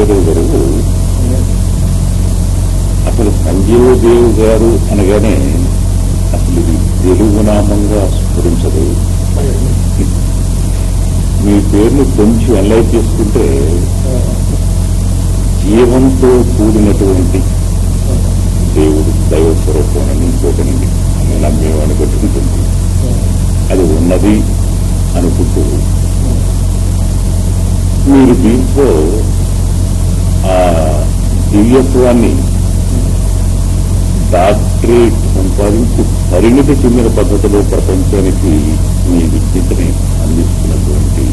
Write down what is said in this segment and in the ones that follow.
సంజీవదేవ్ గారు, అసలు సంజీవదేవ్ గారు అనగానే అసలు ఇది తెలుగు నామంగా స్ఫురించదు. మీ పేరును కొంచెం ఎన్లైట్ చేసుకుంటే జీవంతో కూడినటువంటి దేవుడు, దైవ స్వరూపం అని ఇంకోటనండి అని నమ్మేవాడిని పెట్టుకుంటుంది. అది ఉన్నది అనుకుంటూ మీరు దీంట్లో ఆ దివ్యత్వాన్ని డాక్టరేట్ సంపాదించి పరిణితి చెందిన పద్ధతిలో ప్రపంచానికి మీ విజ్ఞతని అందిస్తున్నటువంటి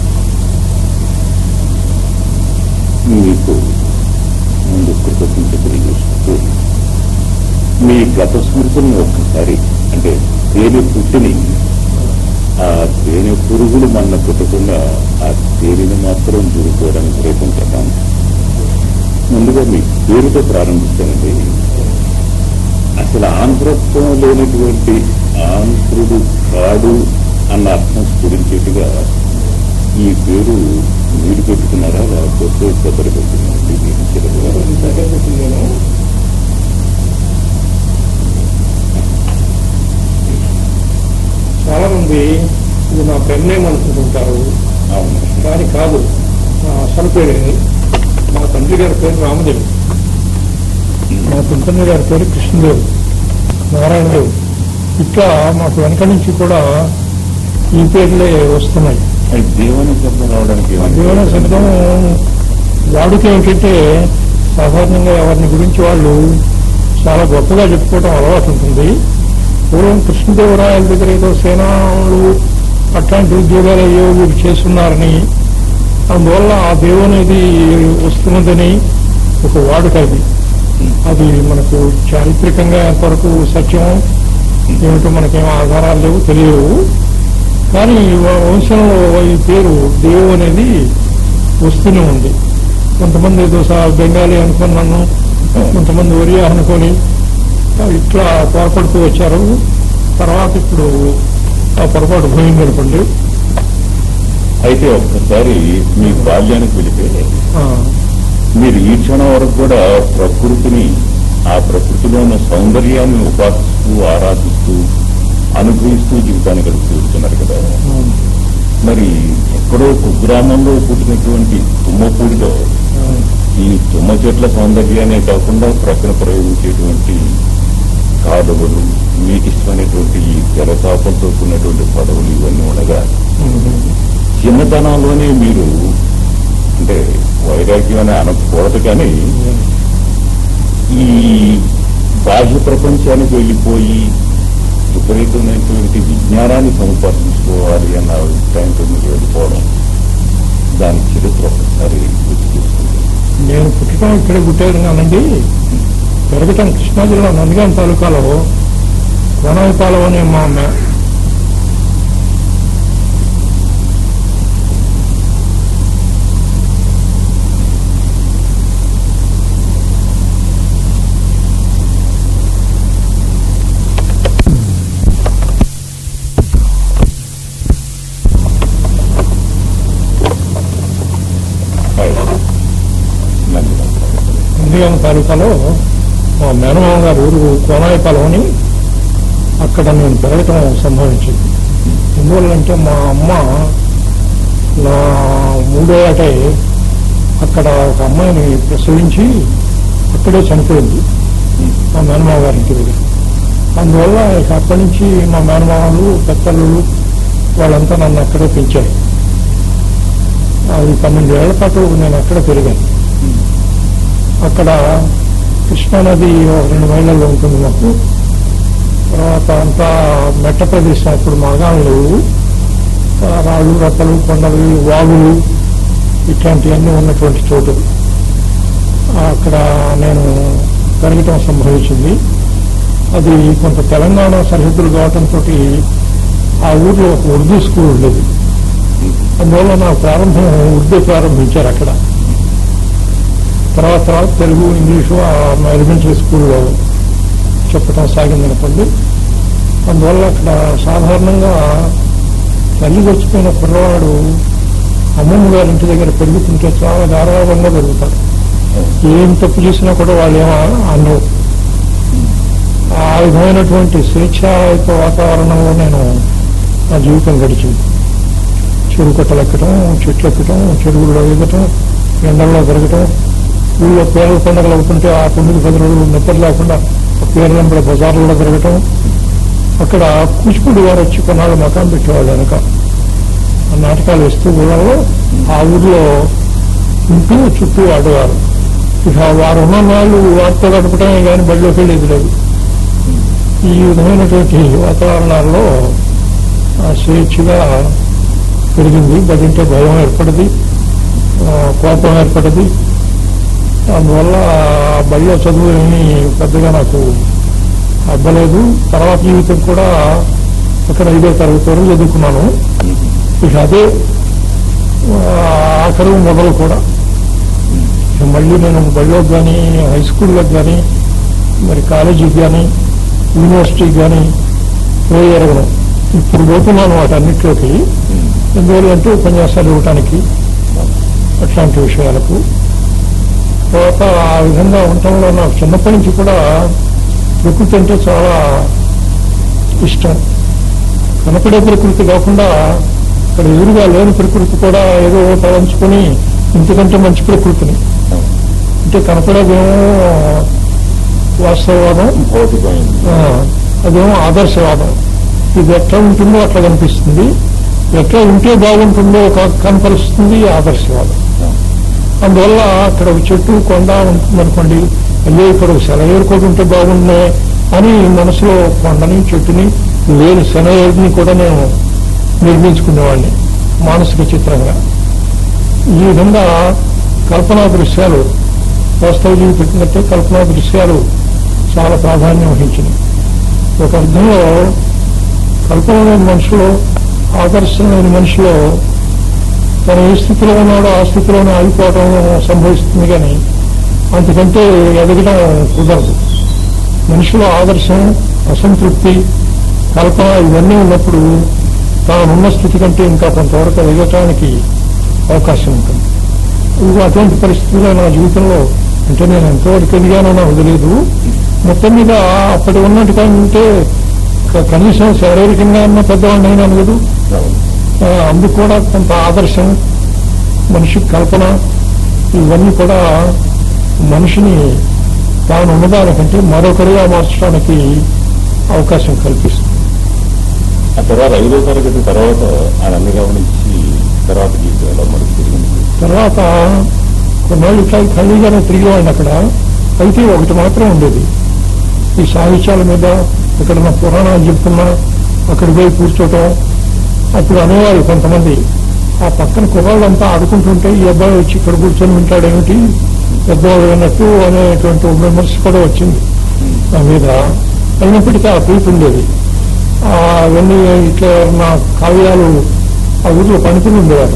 మీకు ముందు కృతజ్ఞత తెలియజేస్తూ మీ గత స్మృతిని ఒక్కసారి, అంటే తేనె పుట్టిని ఆ తేనె పురుగులు మన పెట్టకుండా ఆ తేనెని మాత్రం దూరుకోవడానికి ప్రయత్నం చేద్దాం. ముందుగా మీ పేరుతో ప్రారంభిస్తానండి. అసలు ఆంధ్రత్వం లేనటువంటి ఆంధ్రుడు కాడు అన్న అర్థం స్ఫురించేట్టుగా ఈ పేరు మీరు పెట్టుకున్నారా, లేకపోతే పెద్దలు పెట్టుకున్నారండి? మీరు చాలా మంది ఇది నా పెన్నేం అనుకుంటుంటారు. అవును, కానీ కాదు, నా అసలు పేరు, మా తండ్రి గారి పేరు రామదేవి, మా పింఛన్న గారి పేరు కృష్ణదేవ్, నారాయణదేవ్. ఇట్లా మాకు వెనక నుంచి కూడా ఈ పేర్లే వస్తున్నాయి. దేవుని శబ్దం రావడానికి జీవన శబ్దం వాడుక ఏమిటంటే, సాధారణంగా ఎవరిని గురించి వాళ్ళు చాలా గొప్పగా చెప్పుకోవడం అలవాటు ఉంటుంది. పూర్వం కృష్ణదేవరాయల దగ్గర ఏదో సేనాలు అట్లాంటి ఉద్యోగాలు అయ్యో వీరు చేస్తున్నారని, అందువల్ల ఆ దేవుడు అనేది వస్తున్నదని ఒక వాడుక. అది మనకు చారిత్రకంగా ఎంతవరకు సత్యం ఏమిటో మనకేం ఆధారాలు లేవు, తెలియవు. కానీ వంశంలో ఈ పేరు దేవు అనేది వస్తూనే ఉంది. కొంతమంది ఏదో బెంగాలీ అనుకున్నాను, కొంతమంది ఒరియా అనుకొని ఇట్లా పొరపడుతూ వచ్చారు. తర్వాత ఇప్పుడు ఆ పొరపాటు పోయింది అనుకోండి. అయితే ఒక్కసారి మీ బాల్యానికి వెళితే మీరు ఈ క్షణం వరకు కూడా ప్రకృతిని, ఆ ప్రకృతిలో ఉన్న సౌందర్యాన్ని ఉపాసిస్తూ, ఆరాధిస్తూ, అనుభవిస్తూ జీవితాన్ని గడుపుతున్నారు కదా. మరి ఎక్కడో కుగ్రామంలో పుట్టినటువంటి తుమ్మపూడిలో ఈ తుమ్మ చెట్ల సౌందర్యాన్ని కాకుండా ప్రకృతి ప్రయోగించేటువంటి కాలువలు, మీకు ఇష్టమైనటువంటి ఈ జలతాపంతో కూడినటువంటి పదవులు ఇవన్నీ ఉండగా చిన్నతనంలోనే మీరు, అంటే వైరాగ్యం అని అనకూడదు కానీ, ఈ బాహ్య ప్రపంచానికి వెళ్ళిపోయి విపరీతమైనటువంటి విజ్ఞానాన్ని సముపార్జించుకోవాలి అన్న అభిప్రాయంతో మీరు వెళ్ళిపోవడం, దాని చరిత్ర ఒకసారి గుర్తు చేసుకుంటారు. నేను పుట్టడం ఇక్కడే పుట్టానండి. పెరగటం కృష్ణా జిల్లా నందిగాం తాలూకాలో కోనాయిపాలెం అనే మా నందిగాం తాలూకాలో మా మేనమామ గారు ఊరు కోనాయిపాలెం అని, అక్కడ నేను పెరగటం సంభవించింది. ఎందువల్లంటే మా అమ్మ నా 3వ ఏటే అక్కడ ఒక అమ్మాయిని ప్రసవించి అక్కడే చనిపోయింది మా మేనమామ గారి ఇంటి దగ్గర. అందువల్ల ఇక అక్కడి నుంచి మా మేనమామలు, పెద్దలు వాళ్ళంతా నన్ను అక్కడే పెంచారు. అది 12 ఏళ్ల పాటు నేను అక్కడ పెరిగాను. అక్కడ కృష్ణానది 2 మైళ్ళల్లో ఉంటుంది మాకు. తర్వాత అంతా మెట్ట ప్రదేశం, అప్పుడు మాగాలు లేవు, రాళ్ళు, రప్పలు, కొండలు, వాగులు ఇట్లాంటివన్నీ ఉన్నటువంటి చోటు. అక్కడ నేను పెరగటం సంభవించింది. అది కొంత తెలంగాణ సరిహద్దులు కావడంతో ఆ ఊర్లో ఒక ఉర్దూ స్కూల్ ఉండేది. అందువల్ల నా ప్రారంభం ఉర్దూ ప్రారంభించారు అక్కడ. తర్వాత తెలుగు, ఇంగ్లీషు ఆ ఎలిమెంటరీ స్కూల్లో చెప్పటం సాగిందనుకోండి. అందువల్ల అక్కడ సాధారణంగా తల్లి వచ్చిపోయిన కుర్రవాడు అమ్మమ్మ గారి ఇంటి దగ్గర పెరుగుతుంటే చాలా గారాభంగా పెరుగుతారు. ఏం తప్పు చేసినా కూడా వాళ్ళు ఏమో అన్నో. ఆ విధమైనటువంటి స్వేచ్ఛాయుత వాతావరణంలో నేను నా జీవితం గడిచింది. చెరువు కట్టలు ఎక్కటం, చెట్లు ఎక్కటం, చెరువుల్లో ఎగటం, ఎండల్లో తిరగటం, ఊళ్ళో పేర్ల పండుగలు అవుతుంటే ఆ 9-10 రోజులు నిద్ర లేకుండా పేర్లంబడి బజార్లలో తిరగటం. అక్కడ కూచిపూడి వారు వచ్చి కొన్నాళ్ళు మకాం పెట్టేవాళ్ళు వెనక నాటకాలు వేస్తూ ఊళ్ళలో ఆ ఊర్లో ఉంటూ చుట్టూ ఆడేవారు. ఇక వారు ఉన్న నాళ్ళు వారితో గడపటమే కానీ బడిలోకి వెళ్ళేది లేదు. ఈ విధమైనటువంటి వాతావరణాల్లో స్వేచ్ఛగా పెరిగింది. బడింటే భయం ఏర్పడింది, కోపం ఏర్పడింది. అందువల్ల బడిలో చదువు ఏమీ పెద్దగా నాకు అవ్వలేదు. తర్వాత జీవితం కూడా అక్కడ 5వ తరగతి వరకు చదువుకున్నాను. ఇక అదే ఆఖరు మొదలు కూడా. ఇక మళ్ళీ నేను బడిలోకి కానీ, హై స్కూల్లోకి కానీ, మరి కాలేజీకి కానీ, యూనివర్సిటీకి కానీ పోయేరగను. ఇప్పుడు పోతున్నాను వాటన్నిటిలోకి. ఎందువల్లంటే ఉపన్యాసాలు ఇవ్వటానికి, అట్లాంటి విషయాలకు. తర్వాత ఆ విధంగా ఉండటంలో నాకు చిన్నప్పటి నుంచి కూడా ప్రకృతి అంటే చాలా ఇష్టం. కనపడే ప్రకృతి కాకుండా ఇక్కడ ఎదురుగా లేని ప్రకృతి కూడా ఏదో తలంచుకొని ఇంతకంటే మంచి ప్రకృతిని, అంటే కనపడేదేమో వాస్తవవాదం, అదేమో ఆదర్శవాదం. ఇది ఎట్లా ఉంటుందో అట్లా కనిపిస్తుంది, ఎట్లా ఉంటే బాగుంటుందో కనపరుస్తుంది ఆదర్శవాదం. అందువల్ల అక్కడ ఒక చెట్టు కొండ ఉంటుందనుకోండి, అయ్యో ఇక్కడ ఒక సెలయేరు కూడా ఉంటే బాగుండే అని మనసులో కొండని చెట్టుని లేని సెలయేరుని కూడా నేను నిర్మించుకునేవాడిని మానసిక చిత్రంగా. ఈ విధంగా కల్పనా దృశ్యాలు, వాస్తవ జీవితం కంటే కల్పనా దృశ్యాలు చాలా ప్రాధాన్యం వహించినాయి. ఒక అర్థంలో కల్పన లేని మనుషులు, ఆదర్శం లేని మనిషిలో తను ఏ స్థితిలో ఉన్నాడో ఆ స్థితిలోనే ఆగిపోవడం సంభవిస్తుంది. కానీ అంతకంటే ఎదగడం కుదరదు. మనిషిలో ఆదర్శం, అసంతృప్తి, కల్పన ఇవన్నీ ఉన్నప్పుడు తానున్న స్థితి కంటే ఇంకా కొంతవరకు ఎదగటానికి అవకాశం ఉంటుంది. అటువంటి పరిస్థితుల్లో నా జీవితంలో, అంటే నేను ఎంతవరకు ఎదిగానో నాకు తెలియదు. మొత్తం మీద అప్పటి ఉన్నట్టు కంటే కనీసం శారీరకంగా ఉన్న పెద్దవాడిని అయినాను కదా. అందుకు కూడా కొంత ఆదర్శం, మనిషి కల్పన, ఇవన్నీ కూడా మనిషిని తాను ఉన్నదానికంటే మరొకరిగా మార్చడానికి అవకాశం కల్పిస్తుంది. ఆ తర్వాత 5వ తరగతి తర్వాత ఆయన గమనించి తర్వాత జీవితంలో మనకు తిరిగింది. తర్వాత కొన్నాళ్ళు ఇట్లా ఖాళీగానే తిరిగేవాడిని అక్కడ. అయితే ఒకటి మాత్రం ఉండేది, ఈ సాహిత్యాల మీద ఎక్కడన్నా పురాణాలు చెప్తున్నా అక్కడికి పోయి కూర్చోటం. అప్పుడు అనేవాళ్ళు కొంతమంది, ఆ పక్కన కుర్రాళ్ళంతా ఆడుకుంటుంటే ఈ అబ్బాయి వచ్చి ఇక్కడ కూర్చొని వింటాడేమిటి పెద్దవాళ్ళు అన్నట్టు అనేటువంటి విమర్శ కూడా వచ్చింది నా మీద. అయినప్పటికీ ఆ పీపు ఉండేది. అవన్నీ ఇట్లా నా కావ్యాలు ఆ ఊర్లో పండితులు ఉండేవారు.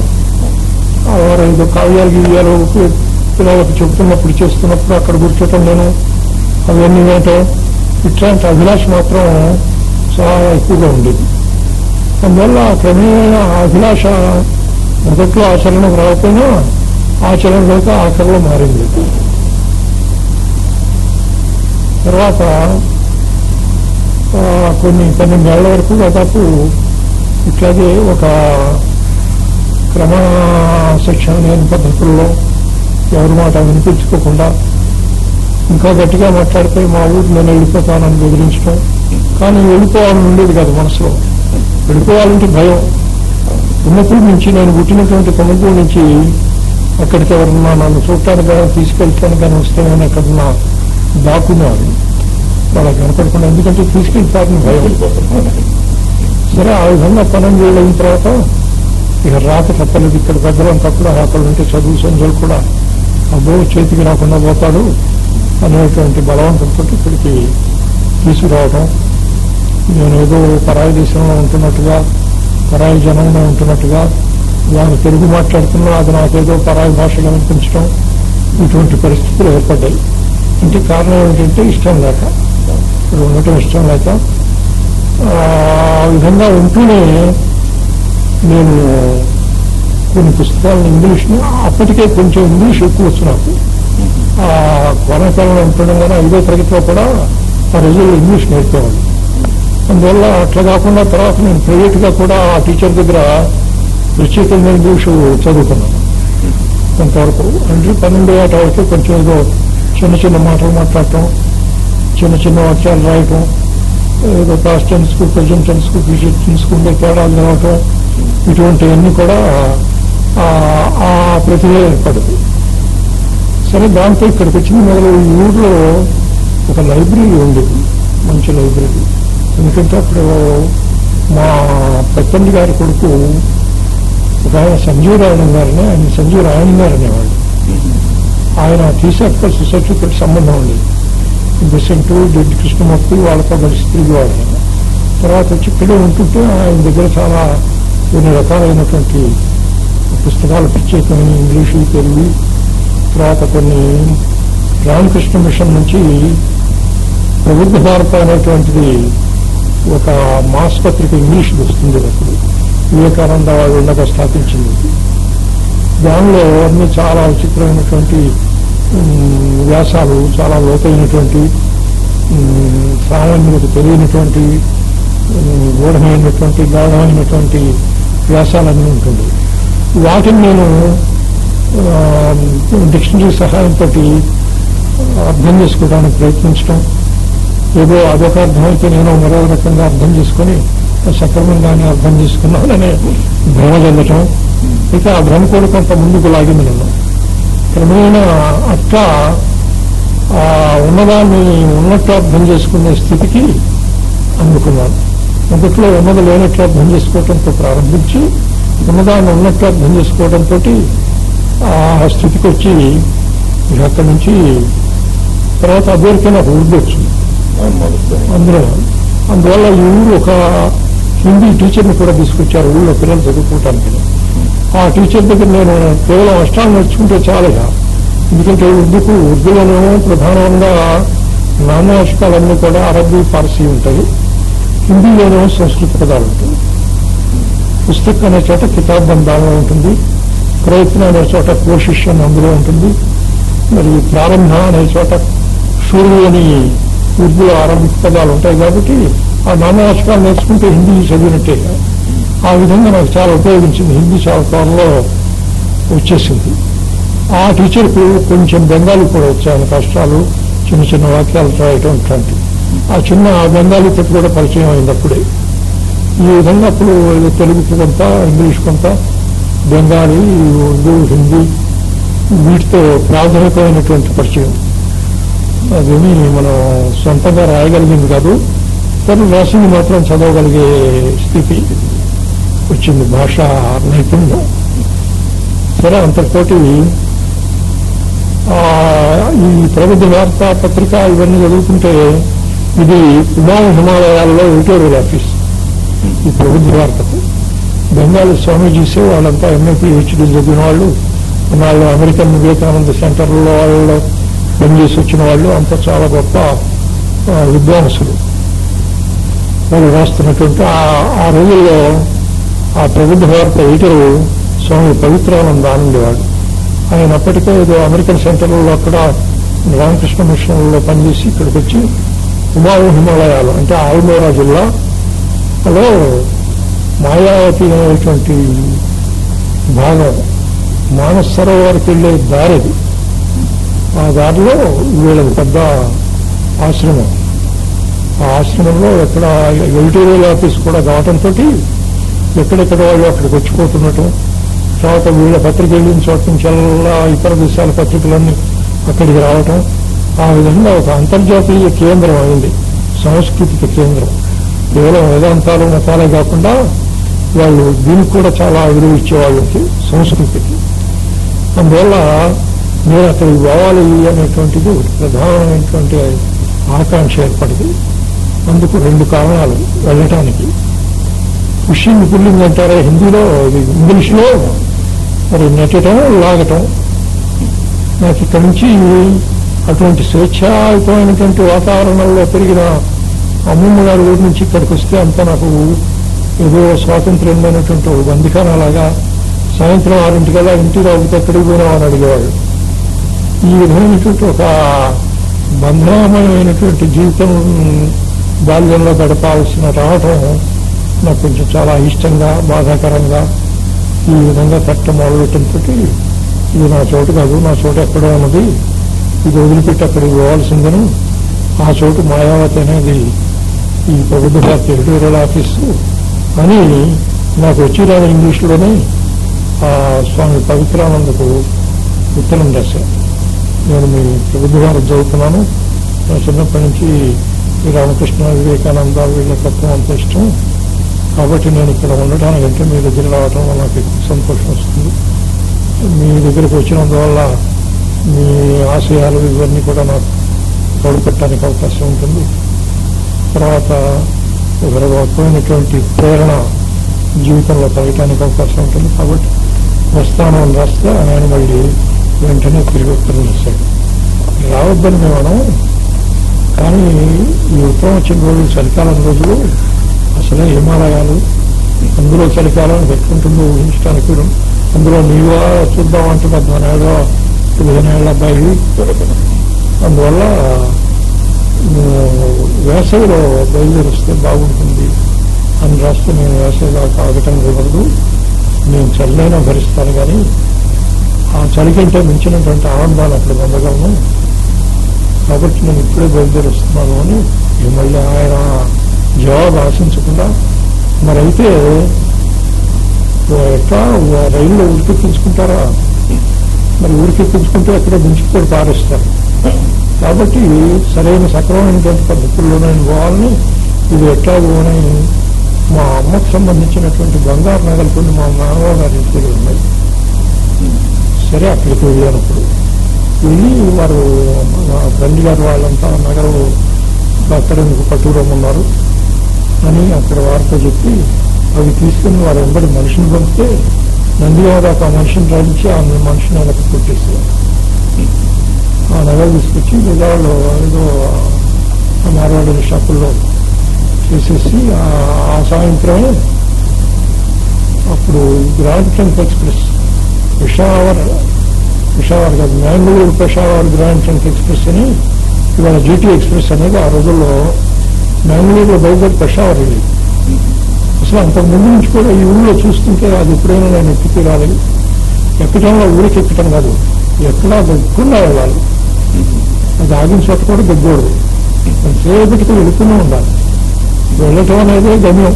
వారు ఏదో కావ్యాలు గివ్యాలు పిల్లలకు చెబుతున్నప్పుడు చేస్తున్నప్పుడు అక్కడ కూర్చోటం, నేను అవన్నీ వినటం, ఇట్లాంటి అభిలాష మాత్రం చాలా ఎక్కువగా ఉండేది. అందువల్ల క్రమేణా అభిలాష మొదట్లో ఆచరణకు రాకపోయినా ఆచరణలోకి ఆఖరిలో మారింది. తర్వాత కొన్ని 12 ఏళ్ల వరకు దాదాపు ఇట్లాగే ఒక క్రమశిక్షణ లేని పద్ధతుల్లో ఎవరి మాట వినిపించుకోకుండా ఇంకా గట్టిగా మాట్లాడితే మా ఊరు నేను వెళ్ళిపోతానని బెదిరించడం. కానీ వెళ్ళిపోవాలని ఉండేది కాదు మనసులో. వెళ్ళిపోవాలంటే భయం. ఉన్నప్పుడు నుంచి నేను పుట్టినటువంటి కొనుగోలు నుంచి అక్కడికి ఎవరన్నా నన్ను చూడటానికి కానీ తీసుకెళ్ళటానికి కానీ వస్తామని ఎక్కడన్నా దాక్కునేవాడు. వాళ్ళకి కనపడకుండా, ఎందుకంటే తీసుకెళ్తారని భయం. సరే, ఆ విధంగా 12 ఏళ్ళు అయిన తర్వాత ఇక రాక తప్పలేదు. ఇక్కడ పెద్దలంతా కూడా అక్కడ ఉంటే చదువు సంఖ్యలు కూడా అబ్బో చేతికి రాకుండా పోతాడు అనేటువంటి బలవంతంతో ఇక్కడికి తీసుకురావడం. నేను ఏదో పరాయి దేశంలో ఉంటున్నట్టుగా, పరాయి జనంలో ఉంటున్నట్టుగా, వాళ్ళు తెలుగు మాట్లాడుతున్నా అది నాకేదో పరాయి భాషగా అనిపించడం, ఇటువంటి పరిస్థితులు ఏర్పడ్డాయి. ఇంటి కారణం ఏంటంటే ఇష్టం లేక, ఇక్కడ ఉండటం ఇష్టం లేక. ఆ విధంగా ఉంటూనే నేను కొన్ని పుస్తకాలను ఇంగ్లీష్ని అప్పటికే కొంచెం ఇంగ్లీష్ ఎక్కువ వచ్చు నాకు. ఆ కోనకాలంలో ఉంటుండడం కానీ 5వ తరగతిలో కూడా ఆ రోజుల్లో ఇంగ్లీష్ నేర్పేవాళ్ళు. అందువల్ల అట్లా కాకుండా తర్వాత నేను ప్రైవేట్గా కూడా ఆ టీచర్ దగ్గర ప్రత్యేకంగా ఇంగ్లీషు చదువుకున్నాను కొంతవరకు. అంటే 12వ ఏట వరకు కొంచెం ఏదో చిన్న చిన్న మాటలు మాట్లాడటం, చిన్న చిన్న వాక్యాలు రాయటం, ఏదో పాస్ట్ టెన్స్కు ప్రెజెంట్ టెన్స్కు ఫ్యూచర్ టెన్స్కు ఉండే తేడాలు రావటం, ఇటువంటివన్నీ కూడా ఆ ప్రతిభ ఏర్పడదు. సరే, దాంతో ఇక్కడికి వచ్చిన మొదలు ఈ ఊళ్ళో ఒక లైబ్రరీ ఉండేది, మంచి లైబ్రరీ. ఎందుకంటే అప్పుడు మా పెద్దండి గారి కొడుకు ఒక ఆయన సంజీవ్ రాయణం గారని, ఆయన సంజీవ్ రాయణం గారు అనేవాళ్ళు. ఆయన థియోసాఫికల్ సొసైటీకి సంబంధం ఉండేది. బెసెంటు రెడ్డి కృష్ణమూర్తి వాళ్ళతో కలిసి తిరిగేవాడు. తర్వాత వచ్చి ఇక్కడే ఉంటుంటే ఆయన దగ్గర చాలా కొన్ని రకాలైనటువంటి పుస్తకాలు ప్రత్యేకమైన ఇంగ్లీషు, తెలుగు, తర్వాత కొన్ని రామకృష్ణ మిషన్ నుంచి ప్రబుద్ధ భారత అనేటువంటిది ఒక మాస్ పత్రిక ఇంగ్లీష్ వస్తుంది. అప్పుడు వివేకానంద వాళ్ళు ఉండగా స్థాపించింది. దానిలో అన్ని చాలా విచిత్రమైనటువంటి వ్యాసాలు, చాలా లోతైనటువంటి సామాన్యులకు తెలియనటువంటి గూఢమైనటువంటి గాఢమైనటువంటి వ్యాసాలన్నీ ఉంటుంది. వాటిని నేను డిక్షనరీ సహాయంతో అర్థం చేసుకోవడానికి ప్రయత్నించడం, ఏదో అదొక అర్థమైతే నేను మరో రకంగా అర్థం చేసుకొని సక్రమంగానే అర్థం చేసుకున్నాననే భ్రమ చెందటం. ఇక ఆ భ్రమ కూడా కొంత ముందుకు లాగింది నన్ను. క్రమేణా అట్లా ఉన్నదాన్ని ఉన్నట్టు అర్థం చేసుకునే స్థితికి అందుకున్నాను. మొదట్లో ఉన్నది లేనట్లు అర్థం చేసుకోవడంతో ప్రారంభించి ఉన్నదాన్ని ఉన్నట్టు అర్థం చేసుకోవడంతో ఆ స్థితికి వచ్చి అక్కడి నుంచి తర్వాత అదేరికే నాకు ఉర్దూ వచ్చింది అందువల్ల ఈ ఊరు ఒక హిందీ టీచర్ని కూడా తీసుకొచ్చారు ఊళ్ళో పిల్లలు చదువుకోవటానికి. ఆ టీచర్ దగ్గర నేను కేవలం అష్టాలు నేర్చుకుంటే చాలా, ఎందుకంటే ఉర్దూలోనేమో ప్రధానంగా నామవాచకాలన్నీ కూడా అరబీ, పార్సీ ఉంటాయి. హిందీలోనేమో సంస్కృత పదాలు ఉంటాయి. పుస్తక్ అనే చోట కితాబ్ బంధాలో ఉంటుంది, ప్రయత్నం అనే చోట కోశిష్యం అందులో ఉంటుంది, మరి ప్రారంభ అనే చోట షూరు అని ఉర్దూలో అరబిక్ పదాలు ఉంటాయి. కాబట్టి ఆ నామవాచకాలు నేర్చుకుంటే హిందీ చదివినట్టే. ఆ విధంగా నాకు చాలా ఉపయోగించింది. హిందీ చాలా త్వరలో వచ్చేసింది. ఆ టీచర్కు కొంచెం బెంగాలీ కూడా వచ్చాయని కష్టాలు, చిన్న చిన్న వాక్యాలు రాయటం ఇట్లాంటి ఆ చిన్న బెంగాలీతో కూడా పరిచయం అయింది అప్పుడే. ఈ విధంగా అప్పుడు తెలుగుకి కొంత, ఇంగ్లీష్ కొంత, బెంగాలీ, ఉర్దూ, హిందీ వీటితో ప్రాథమికమైనటువంటి పరిచయం. అదేమి మనం సొంతంగా రాయగలిగింది కాదు, కానీ రాసింది మాత్రం చదవగలిగే స్థితి వచ్చింది, భాషా నైపుణ్యం. సరే, అంతటితోటి ఈ ప్రబుద్ధ వార్తా పత్రిక ఇవన్నీ చదువుతుంటే ఇది ఉమాం హిమాలయాల్లో ఎడిటోరియల్ ఆఫీస్. ఈ ప్రబుద్ధ వార్తకు బెంగాలీ స్వామీజీసే వాళ్ళంతా ఎంఏ పిహెచ్డీ చదివిన వాళ్ళు, వాళ్ళు అమెరికన్ వివేకానంద సెంటర్లో వాళ్ళు పనిచేసి వచ్చిన వాళ్ళు, అంతా చాలా గొప్ప విద్వాంసులు. వాళ్ళు రాస్తున్నటువంటి ఆ రోజుల్లో ఆ ప్రబుద్ధ భారత ఎడిటరు స్వామి పవిత్రానంద ఉండేవాడు. ఆయన అప్పటికే ఏదో అమెరికన్ సెంటర్లలో అక్కడ రామకృష్ణ మిషన్లో పనిచేసి ఇక్కడికి వచ్చి ఉమావు హిమాలయాలు అంటే ఆల్మోరా జిల్లాలో మాయావతి అనేటువంటి భాగం, మానస సరోవరికి వెళ్లే దారిది. ఆ దారిలో వీళ్ళకి పెద్ద ఆశ్రమం. ఆ ఆశ్రమంలో ఎక్కడ ఎడిటోరియల్ ఆఫీస్ కూడా కావటంతో ఎక్కడెక్కడ వాళ్ళు అక్కడికి వచ్చిపోతున్నట్టు, తర్వాత వీళ్ళ పత్రిక వెళ్ళిన చోట నుంచి అలా ఇతర దేశాల పత్రికలన్నీ అక్కడికి రావటం, ఆ విధంగా ఒక అంతర్జాతీయ కేంద్రం అయింది, సాంస్కృతిక కేంద్రం. కేవలం వేదాంతాలు మతాలే కాకుండా వాళ్ళు దీనికి కూడా చాలా విలువ ఇచ్చేవాళ్ళకి, సంస్కృతికి. అందువల్ల నేను అక్కడికి పోవాలి అనేటువంటిది ప్రధానమైనటువంటి ఆకాంక్ష ఏర్పడింది. అందుకు 2 కారణాలు వెళ్ళటానికి. పుషింగ్ పుల్లింగ్ అంటారా హిందీలో, ఇంగ్లీష్లో మరి నెట్టడం, లాగటం. నాకు ఇక్కడి నుంచి అటువంటి స్వేచ్ఛాయుతమైనటువంటి వాతావరణంలో పెరిగిన అమ్మమ్మ గారి ఊరి నుంచి ఇక్కడికి వస్తే అంతా నాకు ఏదో స్వాతంత్ర్యమైనటువంటి బందిఖానాలాగా, సాయంత్రం 6 ఇంటికి రాకపోతే ఎక్కడికి పోయినామని అడిగేవాడు. ఈ విధమైనటువంటి ఒక బంధనమయమైనటువంటి జీవితం బాల్యంలో గడపాల్సిన రావటం నాకు కొంచెం చాలా ఇష్టంగా, బాధాకరంగా ఈ విధంగా కట్టం మొదలుపెట్టడంతో ఇది నా చోటు కాదు, నా చోటు ఎక్కడో ఉన్నది, ఇది వదిలిపెట్టి అక్కడికి పోవాల్సిందని, ఆ చోటు మాయావతి అనేది ఈ ప్రభుత్వ భారతి ఎడిటోరియల్ ఆఫీసు అని నాకు వచ్చిరాని ఇంగ్లీష్లోనే ఆ స్వామి పవిత్రానందకు ఉత్తరం రాశాను. నేను మీ ప్రభుత్వ భారతి చదువుతున్నాను, నా చిన్నప్పటి నుంచి ఈ రామకృష్ణ, వివేకానంద వీళ్ళ తత్వం అంత ఇష్టం, కాబట్టి నేను ఇక్కడ ఉండటానికంటే మీ దగ్గర రావటం వల్ల నాకు ఎక్కువ సంతోషం వస్తుంది. మీ దగ్గరకు వచ్చినందువల్ల మీ ఆశయాలు ఇవన్నీ కూడా నాకు తోడ్పెట్టడానికి అవకాశం ఉంటుంది. తర్వాత ఒక రకమైనటువంటి ప్రేరణ జీవితంలో కలగటానికి అవకాశం ఉంటుంది. కాబట్టి వస్తాను అని రాస్తే ఆయన మళ్ళీ వెంటనే తిరిగి ఉత్తరం చేశాడు. రావద్దని మేము, కానీ ఈ ఉత్తరం వచ్చిన రోజు చలికాలం రోజులు అసలే హిమాలయాలు, అందులో చలికాలం పెట్టుకుంటుందో ఊహించడానికి అందులో నీవా చూద్దామంటే 14-15 ఏళ్ల అబ్బాయి, అందువల్ల వేసవిలో బయలుదేరిస్తే బాగుంటుంది అని రాస్తే నేను వేసవిలో ఆగటం కుదరదు, నేను చల్లైనా భరిస్తాను, కానీ ఆ చలి కంటే మించినటువంటి ఆనందాలు అక్కడ పొందగలను, కాబట్టి నేను ఇప్పుడే బయలుదేరిస్తున్నాను అని మళ్ళీ ఆయన జవాబు ఆశించకుండా, మరైతే ఎట్లా రైల్లో ఉరికెక్కించుకుంటారా, మరి ఊరికెక్కించుకుంటే ఎక్కడ దించుకొని పారేస్తారు, కాబట్టి సరైన సక్రమైనటువంటి పద్ధతుల్లోనే పోవాలని, ఇది ఎట్లా పోని మా అమ్మకు సంబంధించినటువంటి బంగారు నగలు కొన్ని మా నాన్నగారు గారి ఇంటికి ఉన్నాయి. సరే అక్కడికి వెళ్ళినప్పుడు వెళ్ళి వారు మా తండ్రి గారు వాళ్ళంతా నగలు అక్కడెందుకు పట్టుకురమ్మన్నారు అని అక్కడ వారితో చెప్పి అవి తీసుకుని వారు వెంబడి మనిషిని పంపితే నందిగారు ఆ మనిషిని రాయించి ఆ మనిషిని వెనక్కి కొట్టేసారు. ఆ నగలు తీసుకొచ్చి విజయవాడలో ఏదో మార్వాడి షాపుల్లో చేసేసి ఆ సాయంత్రమే అప్పుడు గ్రాండ్ ట్రంక్ ఎక్స్ప్రెస్ పెషావర్ కాదు, Mangalore Peshawar grand trunk express అని ఇవాళ జీటీ ఎక్స్ప్రెస్ అనేది ఆ రోజుల్లో మ్యాంగ్లూరులో బయలుదేరి పెషావర్ వెళ్ళి, అసలు అంతకుముందు నుంచి కూడా ఈ ఊళ్ళో చూస్తుంటే అది ఎప్పుడైనా నేను ఎక్కితే రాలేదు. ఎక్కడంలో ఊరికి ఎక్కటం కాదు, ఎక్కడా దగ్గరగా వెళ్ళాలి, అది ఆగిన చోట కూడా దగ్గరదు, సేపటికి వెళుతూనే ఉండాలి, వెళ్ళటం అనేది గమ్యం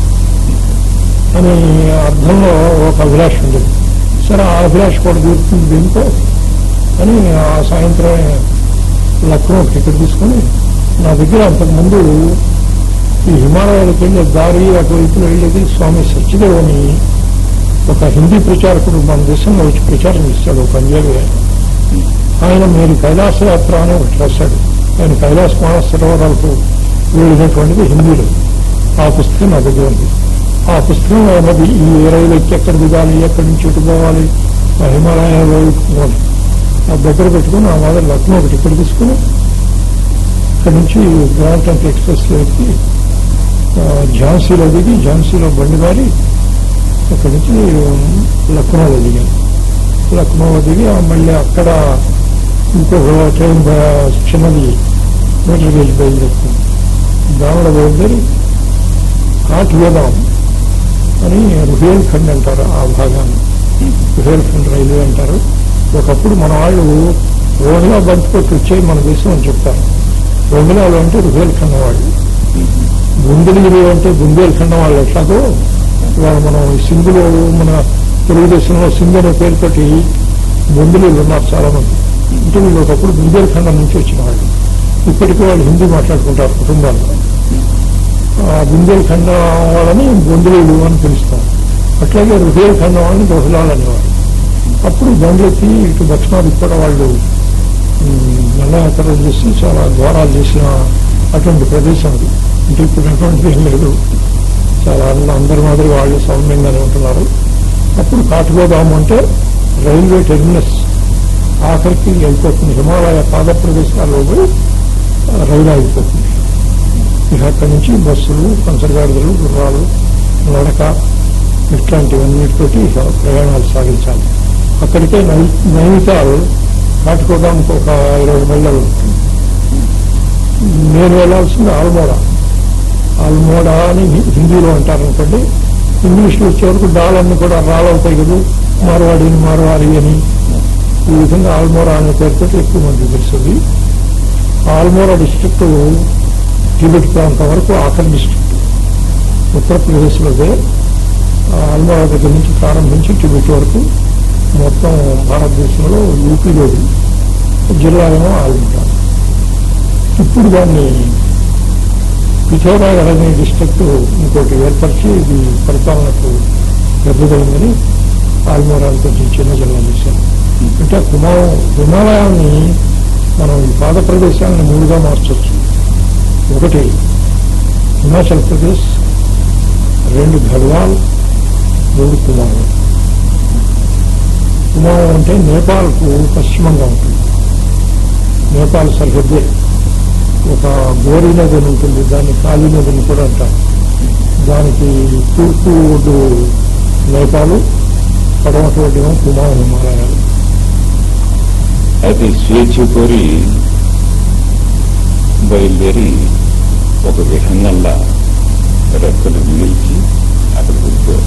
అని అర్థంలో ఒక అభిలాష ఉండేది. సరే ఆ అభిలాష కూడా తీరుతుంది దీంతో అని ఆ సాయంత్రమే లక్నో టికెట్ తీసుకుని, నా దగ్గర అంతకుముందు ఈ హిమాలయాలకు వెళ్ళే దారి అటువైపులో వెళ్ళేది స్వామి సచ్చిదేవ్ అని ఒక హిందీ ప్రచారకుడు మన దేశంలో వచ్చి ప్రచారం చేశాడు, ఒక పంజాబీ ఆయన మీరు కైలాస యాత్ర అని ఒకటి రాశాడు. ఆయన కైలాస మానస సరోవరాలకు వెళ్ళినటువంటిది హిందీలో, ఆ పుస్తకం నా దగ్గర ఉంది. ఆ పుస్తకంలో ఉన్నది ఈ రైలు ఎక్కి ఎక్కడ దిగాలి, ఎక్కడి నుంచి ఎటు పోవాలి, ఆ హిమాలయాలో పోవాలి, ఆ దగ్గర పెట్టుకుని ఆ మాదిరి లక్నో ఒకటి టికెట్ తీసుకుని ఇక్కడి నుంచి గ్రాండ్ ట్రంక్ ఎక్స్ప్రెస్ లో ఎక్కి ఝాన్సీలో దిగి ఝాన్సీలో బండి మారి అక్కడి నుంచి లక్నోలో దిగాను. లక్నోలో దిగి మళ్ళీ అక్కడ ఇంకొక ట్రైన్ చిన్నది మీటర్ గేజ్ బయలుదేరుతుంది, దానిలో బయలుదేరి కాఠ్గోదాం అని రుహేల్ ఖండ్ అంటారు ఆ భాగాన్ని, రుహేల్ ఖండ్ రైల్వే అంటారు. ఒకప్పుడు మన వాళ్ళు రోహిలా బంతికొట్టి వచ్చాయి మన దేశం అని చెప్తారు. రోహిలాలు అంటే రుహేల్ ఖండం వాళ్ళు, బుందేలు అంటే బుందేల్ ఖండం వాళ్ళు. ఎట్లాగో ఇవాళ మనం సింధులో మన తెలుగుదేశంలో సింధు అనే పేరుతోటి బుందేలు ఉన్నారు చాలా మంది. అంటే వీళ్ళు ఒకప్పుడు బుందేల్ ఖండం నుంచి వచ్చిన వాళ్ళు, ఇప్పటికీ వాళ్ళు హిందీ మాట్లాడుకుంటారు కుటుంబాల్లో. ఆ బుందేల్ ఖండం వాళ్ళని బొందేలు అని పిలుస్తారు. అట్లాగే రుహేల్ ఖండం వాళ్ళని రోహిలాలు అనేవారు. అప్పుడు బండ్లెత్తి ఇటు దక్షిణాదికి కూడా వాళ్ళు నల్లయాత్రలు చేసి చాలా ద్వారాలు చేసిన అటువంటి ప్రదేశం అది. అంటే ఇప్పుడు అటువంటిది ఏం లేదు, చాలా అందరి మాదిరి వాళ్ళు సౌమ్యంగానే ఉంటున్నారు. అప్పుడు కాఠ్గోదాం అంటే రైల్వే టెర్మినస్ ఆఖరికి వెళ్ళిపోతుంది, హిమాలయ పాద ప్రదేశాల్లో పోయి రైలు ఆగిపోతుంది. ఇక అక్కడి నుంచి బస్సులు, పంచగాడిదలు, గుర్రాలు, నడక ఇట్లాంటివన్నిటితోటి ప్రయాణాలు సాగించాలి. అక్కడికే నైనితాల్ నాటుకోవడానికి ఒక 20 మైళ్ళు ఉంటుంది. నేను వెళ్ళాల్సింది ఆల్మోడా. ఆల్మోడా అని హిందీలో అంటారు అనుకోండి. ఇంగ్లీష్లో వచ్చే వరకు డాలన్నీ కూడా రాలవుతాయి కదా, మార్వాడి అని. ఈ విధంగా ఆల్మోరా అనే పేరుతో ఎక్కువ మంది తెలుస్తుంది. ఆల్మోరా డిస్ట్రిక్ట్ టిబెట్ ప్రాంతం వరకు ఆఖరి డిస్ట్రిక్ట్ ఉత్తరప్రదేశ్లోదే. ఆల్మోరా దగ్గర నుంచి ప్రారంభించి టిబెట్ వరకు మొత్తం భారతదేశంలో యూపీలోది జిల్లాలో ఆల్మోరా. ఇప్పుడు దాన్ని పిథోరాగఢ్ అనే డిస్ట్రిక్ట్ ఇంకోటి ఏర్పరిచి ఇది పరిపాలనకు పెద్దదైందని ఆల్మోరాని కొంచెం చిన్న జిల్లా చేశారు. అంటే హిమాలయాన్ని మనం ఈ పాద ప్రదేశాలను 3గా మార్చవచ్చు. 1 హిమాచల్ ప్రదేశ్, 2 గఢ్వాల్, 3 కుమావు. కుమావు అంటే నేపాల్కు పశ్చిమంగా ఉంటుంది. నేపాల్ సరిహద్దే. ఒక గోరీ నది అని ఉంటుంది, దాన్ని కాళీ నదిని కూడా అంటారు. దానికి తూర్పు ఒడ్డు నేపాలు, పడమటి ఒడ్డేమో కుమావు హిమాలయాలు. అయితే స్వేచ్ఛ కోరి బయలుదేరి ఒక విహంగంలా రెక్కలు మిగిల్చి అక్కడికి వెళ్తారు.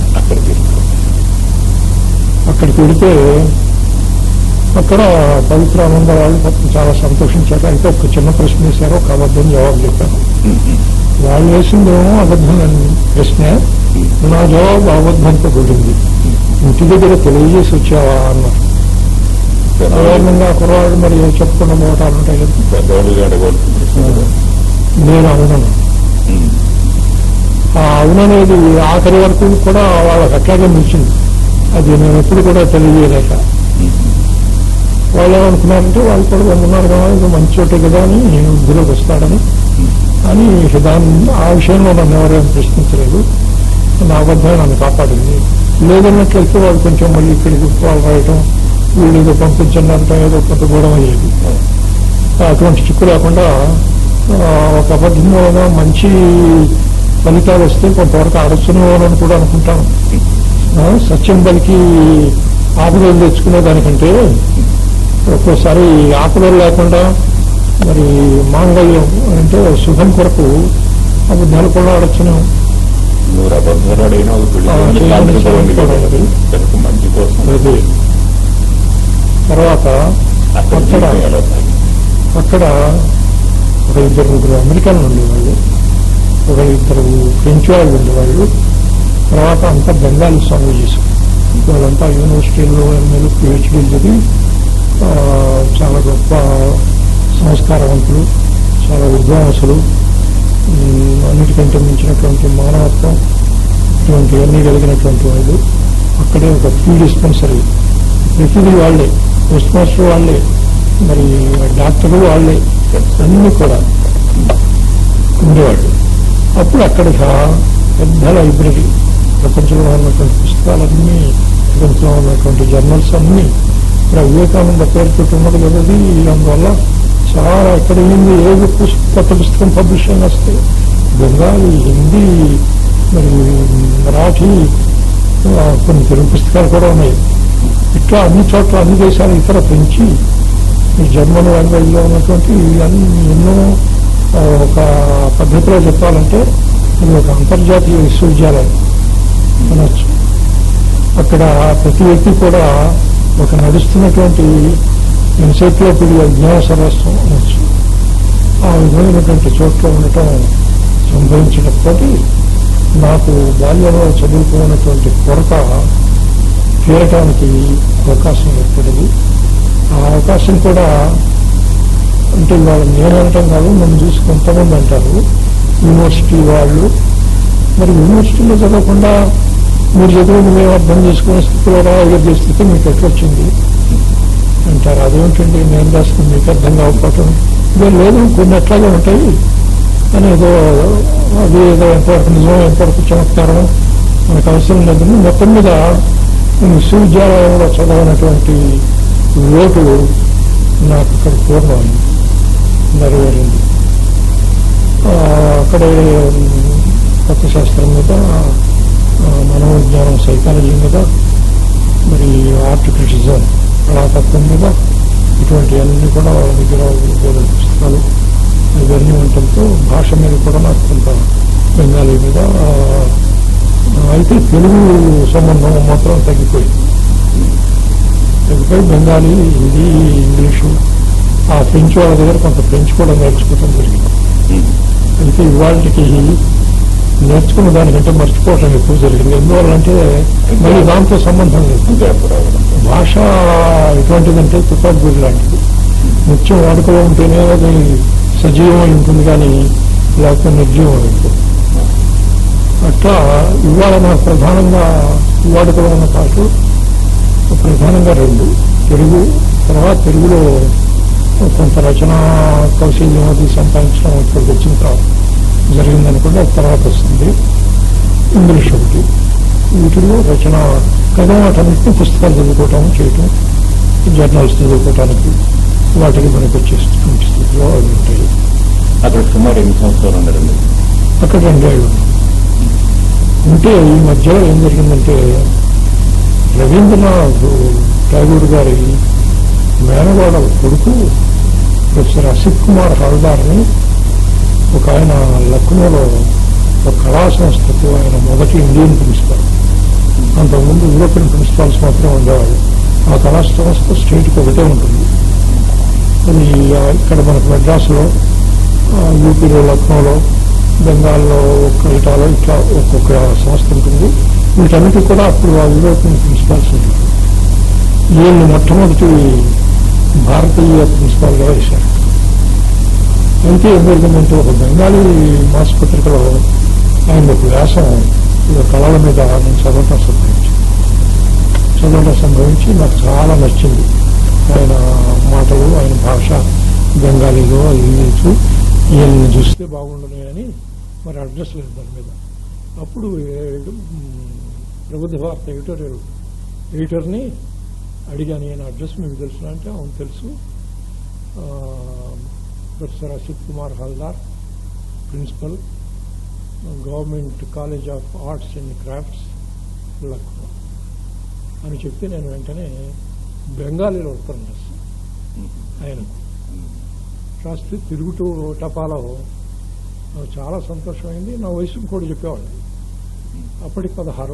అక్కడికి వెళితే అక్కడ పవిత్రానంద వాళ్ళు చాలా సంతోషించారు. అయితే ఒక చిన్న ప్రశ్న వేశారు, ఒక అబద్ధం జవాబు చెప్పాను. వాళ్ళు వేసిందేమో అబద్ధం ప్రశ్న, నా జవాబు అబద్ధంతో కూడింది. ఇంటి దగ్గర తెలియజేసి వచ్చావా అన్నారు. సాధారణంగా కుర్రాడు మరి చెప్పుకున్న మోటాలు ఉంటాయి కదా. నేను అవునను. ఆ అవుననేది ఆఖరి వరకు కూడా వాళ్ళకి అట్లాగే నిలిచింది. అది నేను ఎప్పుడు కూడా తెలియజేయలేక వాళ్ళు ఏమనుకున్నారంటే వాళ్ళు కూడా ఉన్నారు కదా, ఇది మంచి చోటే కదా అని నేను ఇందులోకి వస్తాడని అని ఆ విషయంలో నన్ను ఎవరైనా ప్రశ్నించలేదు. నా అబద్ధం నన్ను కాపాడింది. లేదన్నట్లయితే వాళ్ళు కొంచెం మళ్ళీ ఇక్కడికి వాళ్ళు రాయటం, వీళ్ళు ఏదో పంపించండి అంటే ఏదో కొంత గొడవ అయ్యేది. అటువంటి చిక్కు లేకుండా ఒక అబద్ధం వలన మంచి ఫలితాలు వస్తే కొంతవరకు ఆలోచన కూడా అనుకుంటాను. సత్యం బలికి ఆకులు తెచ్చుకునే దానికంటే ఒక్కోసారి ఆకులు లేకుండా మరి మాంగళ్యం అంటే శుభం కొరకు అబద్ధాలు కూడా ఆడొచ్చును. తర్వాత అక్కడ ఒక 2 అమెరికన్లు ఉండేవాళ్ళు, ఒక 2 ఫ్రెంచ్ వాళ్ళు ఉండేవాళ్ళు. తర్వాత అంతా బెంగాలీ స్వామీజీస్. వాళ్ళంతా యూనివర్సిటీల్లో ఎమ్మెల్యే పిహెచ్డీలు చదివి చాలా గొప్ప సంస్కారవంతులు, చాలా విద్వాంసులు, అన్నిటికంటే మించినటువంటి మానవత్వం ఇటువంటి అన్ని కలిగినటువంటి వాళ్ళు. అక్కడే ఒక ఫ్రీ డిస్పెన్సరీ, ప్రతిదీ వాళ్ళే, పోస్ట్ మాస్టర్ వాళ్ళే, మరి డాక్టర్లు వాళ్ళే, అన్ని కూడా ఉండేవాళ్ళు. అప్పుడు అక్కడ పెద్ద లైబ్రరీ, ప్రపంచంలో ఉన్నటువంటి పుస్తకాలన్నీ, ప్రపంచంలో ఉన్నటువంటి జర్నల్స్ అన్నీ ఇక్కడ వివేకానంద పేరుతో ఉన్నది కదది. అందువల్ల చాలా ఎక్కడ ఏంది ఏ కొత్త పుస్తకం పబ్లిష్ అయిన వస్తే బెంగాలీ, హిందీ, మరి మరాఠీ, కొన్ని తెలుగు పుస్తకాలు కూడా ఉన్నాయి. ఇట్లా అన్ని చోట్ల అన్ని దేశాలు ఇతర ఫ్రెంచి, ఈ జర్మన్ లాంగ్వేజ్లో ఉన్నటువంటి ఎన్నో ఒక పద్ధతిలో చెప్పాలంటే ఇది ఒక అంతర్జాతీయ విశ్వవిద్యాలయం అనొచ్చు. అక్కడ ప్రతి వ్యక్తి కూడా ఒక నడుస్తున్నటువంటి ఎన్సైక్లోపీడియా జ్ఞాన సర్వస్వం అనొచ్చు. ఆ విధమైనటువంటి చోట్ల ఉండటం సంభవించినప్పటికీ నాకు బాల్యంలో చదువుకున్నటువంటి కొరత తీరటానికి అవకాశం ఏర్పడింది. ఆ అవకాశం కూడా అంటే వాళ్ళు నేననటం కాదు, నన్ను చూసి కొంతమంది అంటారు యూనివర్సిటీ వాళ్ళు, మరి యూనివర్సిటీలో చదవకుండా మీరు చదువు మేము అర్థం చేసుకునే స్థితిలో ఎదురు స్థితి మీకు ఎట్లొచ్చింది అంటారు. అదేమిటండి నేను రాసుకుని మీకు అర్థం కాకపోవటం ఇదే లేదు, కొన్ని అట్లాగే ఉంటాయి అని ఏదో అది ఏదో ఎంతవరకు నిజం ఎంతవరకు చమత్కారం మనకు అవసరం లేదని మొత్తం మీద విశ్వవిద్యాలయంలో చదవనటువంటి లోటు నాకు ఇక్కడ పూర్ణమైంది, నెరవేరింది. అక్కడే తత్వశాస్త్రం మీద మనోవిజ్ఞానం సైకాలజీ మీద, మరి ఆర్ట్ క్రిటిసిజం కళాతత్వం మీద ఇటువంటివన్నీ కూడా వాళ్ళ దగ్గర వేరే పుస్తకాలు ఇవన్నీ ఉండటంతో భాష మీద కూడా నాకు కొంత బెంగాలీ మీద, అయితే తెలుగు సంబంధం మాత్రం తగ్గిపోయి బెంగాలీ, హిందీ, ఇంగ్లీషు, ఆ ఫ్రెంచ్ వాళ్ళ దగ్గర కొంత ఫ్రెంచ్ కూడా నేర్చుకోవడం జరిగింది. అయితే ఇవాళకి నేర్చుకున్న దానికంటే మర్చిపోవటం ఎక్కువ జరిగింది. ఎందువల్లంటే మళ్ళీ దాంతో సంబంధం లేదు. భాష ఎటువంటిదంటే తుపాకు గురి లాంటిది. నిత్యం వాడుకలో ఉంటేనే అది సజీవమై ఉంటుంది, కానీ లేకపోతే నిర్జీవం ఉంటుంది. అట్లా ఇవాళ నాకు ప్రధానంగా వాడుకలో ఉన్న భాషలు ప్రధానంగా రెండు. తెలుగు, తర్వాత తెలుగులో కొంత రచన కౌశల్యం అది సంపాదించడం ఇక్కడికి వచ్చిన తర్వాత జరిగిందని కూడా తర్వాత వస్తుంది. ఇంగ్లీష్ ఒకటి. వీటిల్లో రచన కదా వాటన్నిటిని పుస్తకాలు చదువుకోవటం చేయటం, జర్నల్స్ చదువుకోవటానికి వాటికి మనకు వచ్చేటువంటి స్థితిలో అవి ఉంటాయి. అక్కడ సుమారు 8 సంవత్సరాలు ఉన్నారండి. అక్కడ 2 ఏళ్ళు ఉంటే ఈ మధ్యలో ఏం జరిగిందంటే రవీంద్రనాథ్ ఠాగూర్ గారి మేనగోడ కొడుకు ప్రొఫెసర్ అసిత్ కుమార్ హల్దార్ని ఒక ఆయన లక్నోలో ఒక కళా సంస్థకు ఆయన మొదటి ఇండియన్ ప్రిన్సిపాల్. అంతకుముందు యూరోపియన్ ప్రిన్సిపాల్స్ మాత్రమే ఉండేవాళ్ళు. ఆ కళా సంస్థ స్టేట్కి ఒకటే ఉంటుంది. అది ఇక్కడ మనకు మెడ్రాస్లో, యూపీలో లక్నోలో, బెంగాల్లో కవిటాలో ఇట్లా ఒక్కొక్క సంస్థ ఉంటుంది. వీటన్నిటి కూడా అప్పుడు ఆ యూరోపియన్ ప్రిన్సిపాల్స్ ఉంటుంది. వీళ్ళు మొట్టమొదటి భారతీయ ప్రిన్సిపాల్గా వేశారు. అయితే ఏం జరిగిందంటే ఒక బెంగాలీ మాసపత్రికలో ఆయన ఒక వ్యాసం కళల మీద నేను చదవటం సంభవించి నాకు చాలా నచ్చింది. ఆయన మాటలు, ఆయన భాష బెంగాలీలో ఇంగ్లీషు, ఈయన్ని చూస్తే బాగుండనే అని మరి అడ్రస్ లేదు దాని మీద. అప్పుడు ప్రబుద్ధ భారత ఎడిటర్ని అడిగాను, ఈయన అడ్రస్ మీకు తెలుసు అంటే అవును తెలుసు, professor Asit Kumar Haldar, principal, government college of arts and crafts, Lucknow అని చెప్తే నేను వెంటనే బెంగాలీలో ఉత్తరం రాస్తాను ఆయనకు. రాస్తే తిరుగుతూ టపాలో చాలా సంతోషమైంది. నా వయసు కూడా చెప్పేవాళ్ళు. అప్పటికి 16.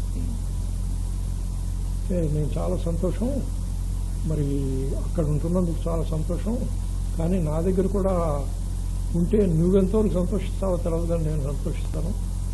నేను చాలా సంతోషం, మరి అక్కడ ఉంటున్నందుకు చాలా సంతోషం, కానీ నా దగ్గర కూడా ఉంటే నువ్వెంతో సంతోషిస్తావో తెలియదు, కానీ నేను సంతోషిస్తాను.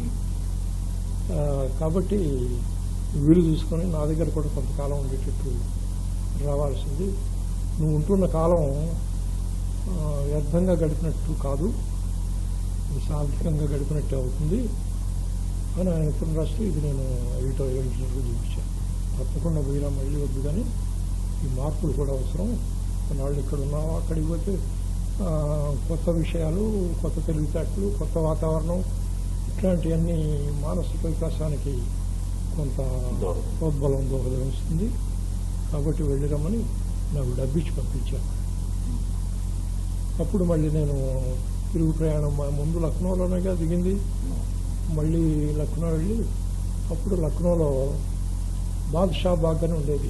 కాబట్టి వీలు చూసుకొని నా దగ్గర కూడా కొంతకాలం ఉండేటట్టు రావాల్సింది. నువ్వు ఉంటున్న కాలం వ్యర్థంగా గడిపినట్టు కాదు, సార్థకంగా గడిపినట్టు అవుతుంది అని ఆయన ఉత్తరం రాస్తే ఇది నేను ఎడిటర్గా చూపించాను. తప్పకుండా పోయినా మళ్ళీ వద్దు, కానీ ఈ మార్పులు కూడా అవసరం. కొన్నాళ్ళు ఇక్కడ ఉన్నావా, అక్కడికి పోతే కొత్త విషయాలు, కొత్త తెలివితేటలు, కొత్త వాతావరణం, ఇట్లాంటివన్నీ మానసిక వికాసానికి కొంత ప్రోద్బలం దోహదమిస్తుంది. కాబట్టి వెళ్ళిరమ్మని నాకు డబ్బిచ్చి పంపించాను. అప్పుడు మళ్ళీ నేను తిరుగు ప్రయాణం ముందు లక్నోలోనేగా దిగింది. మళ్ళీ లక్నో వెళ్ళి అప్పుడు లక్నోలో బాద్షా బాగ్ అని ఉండేది.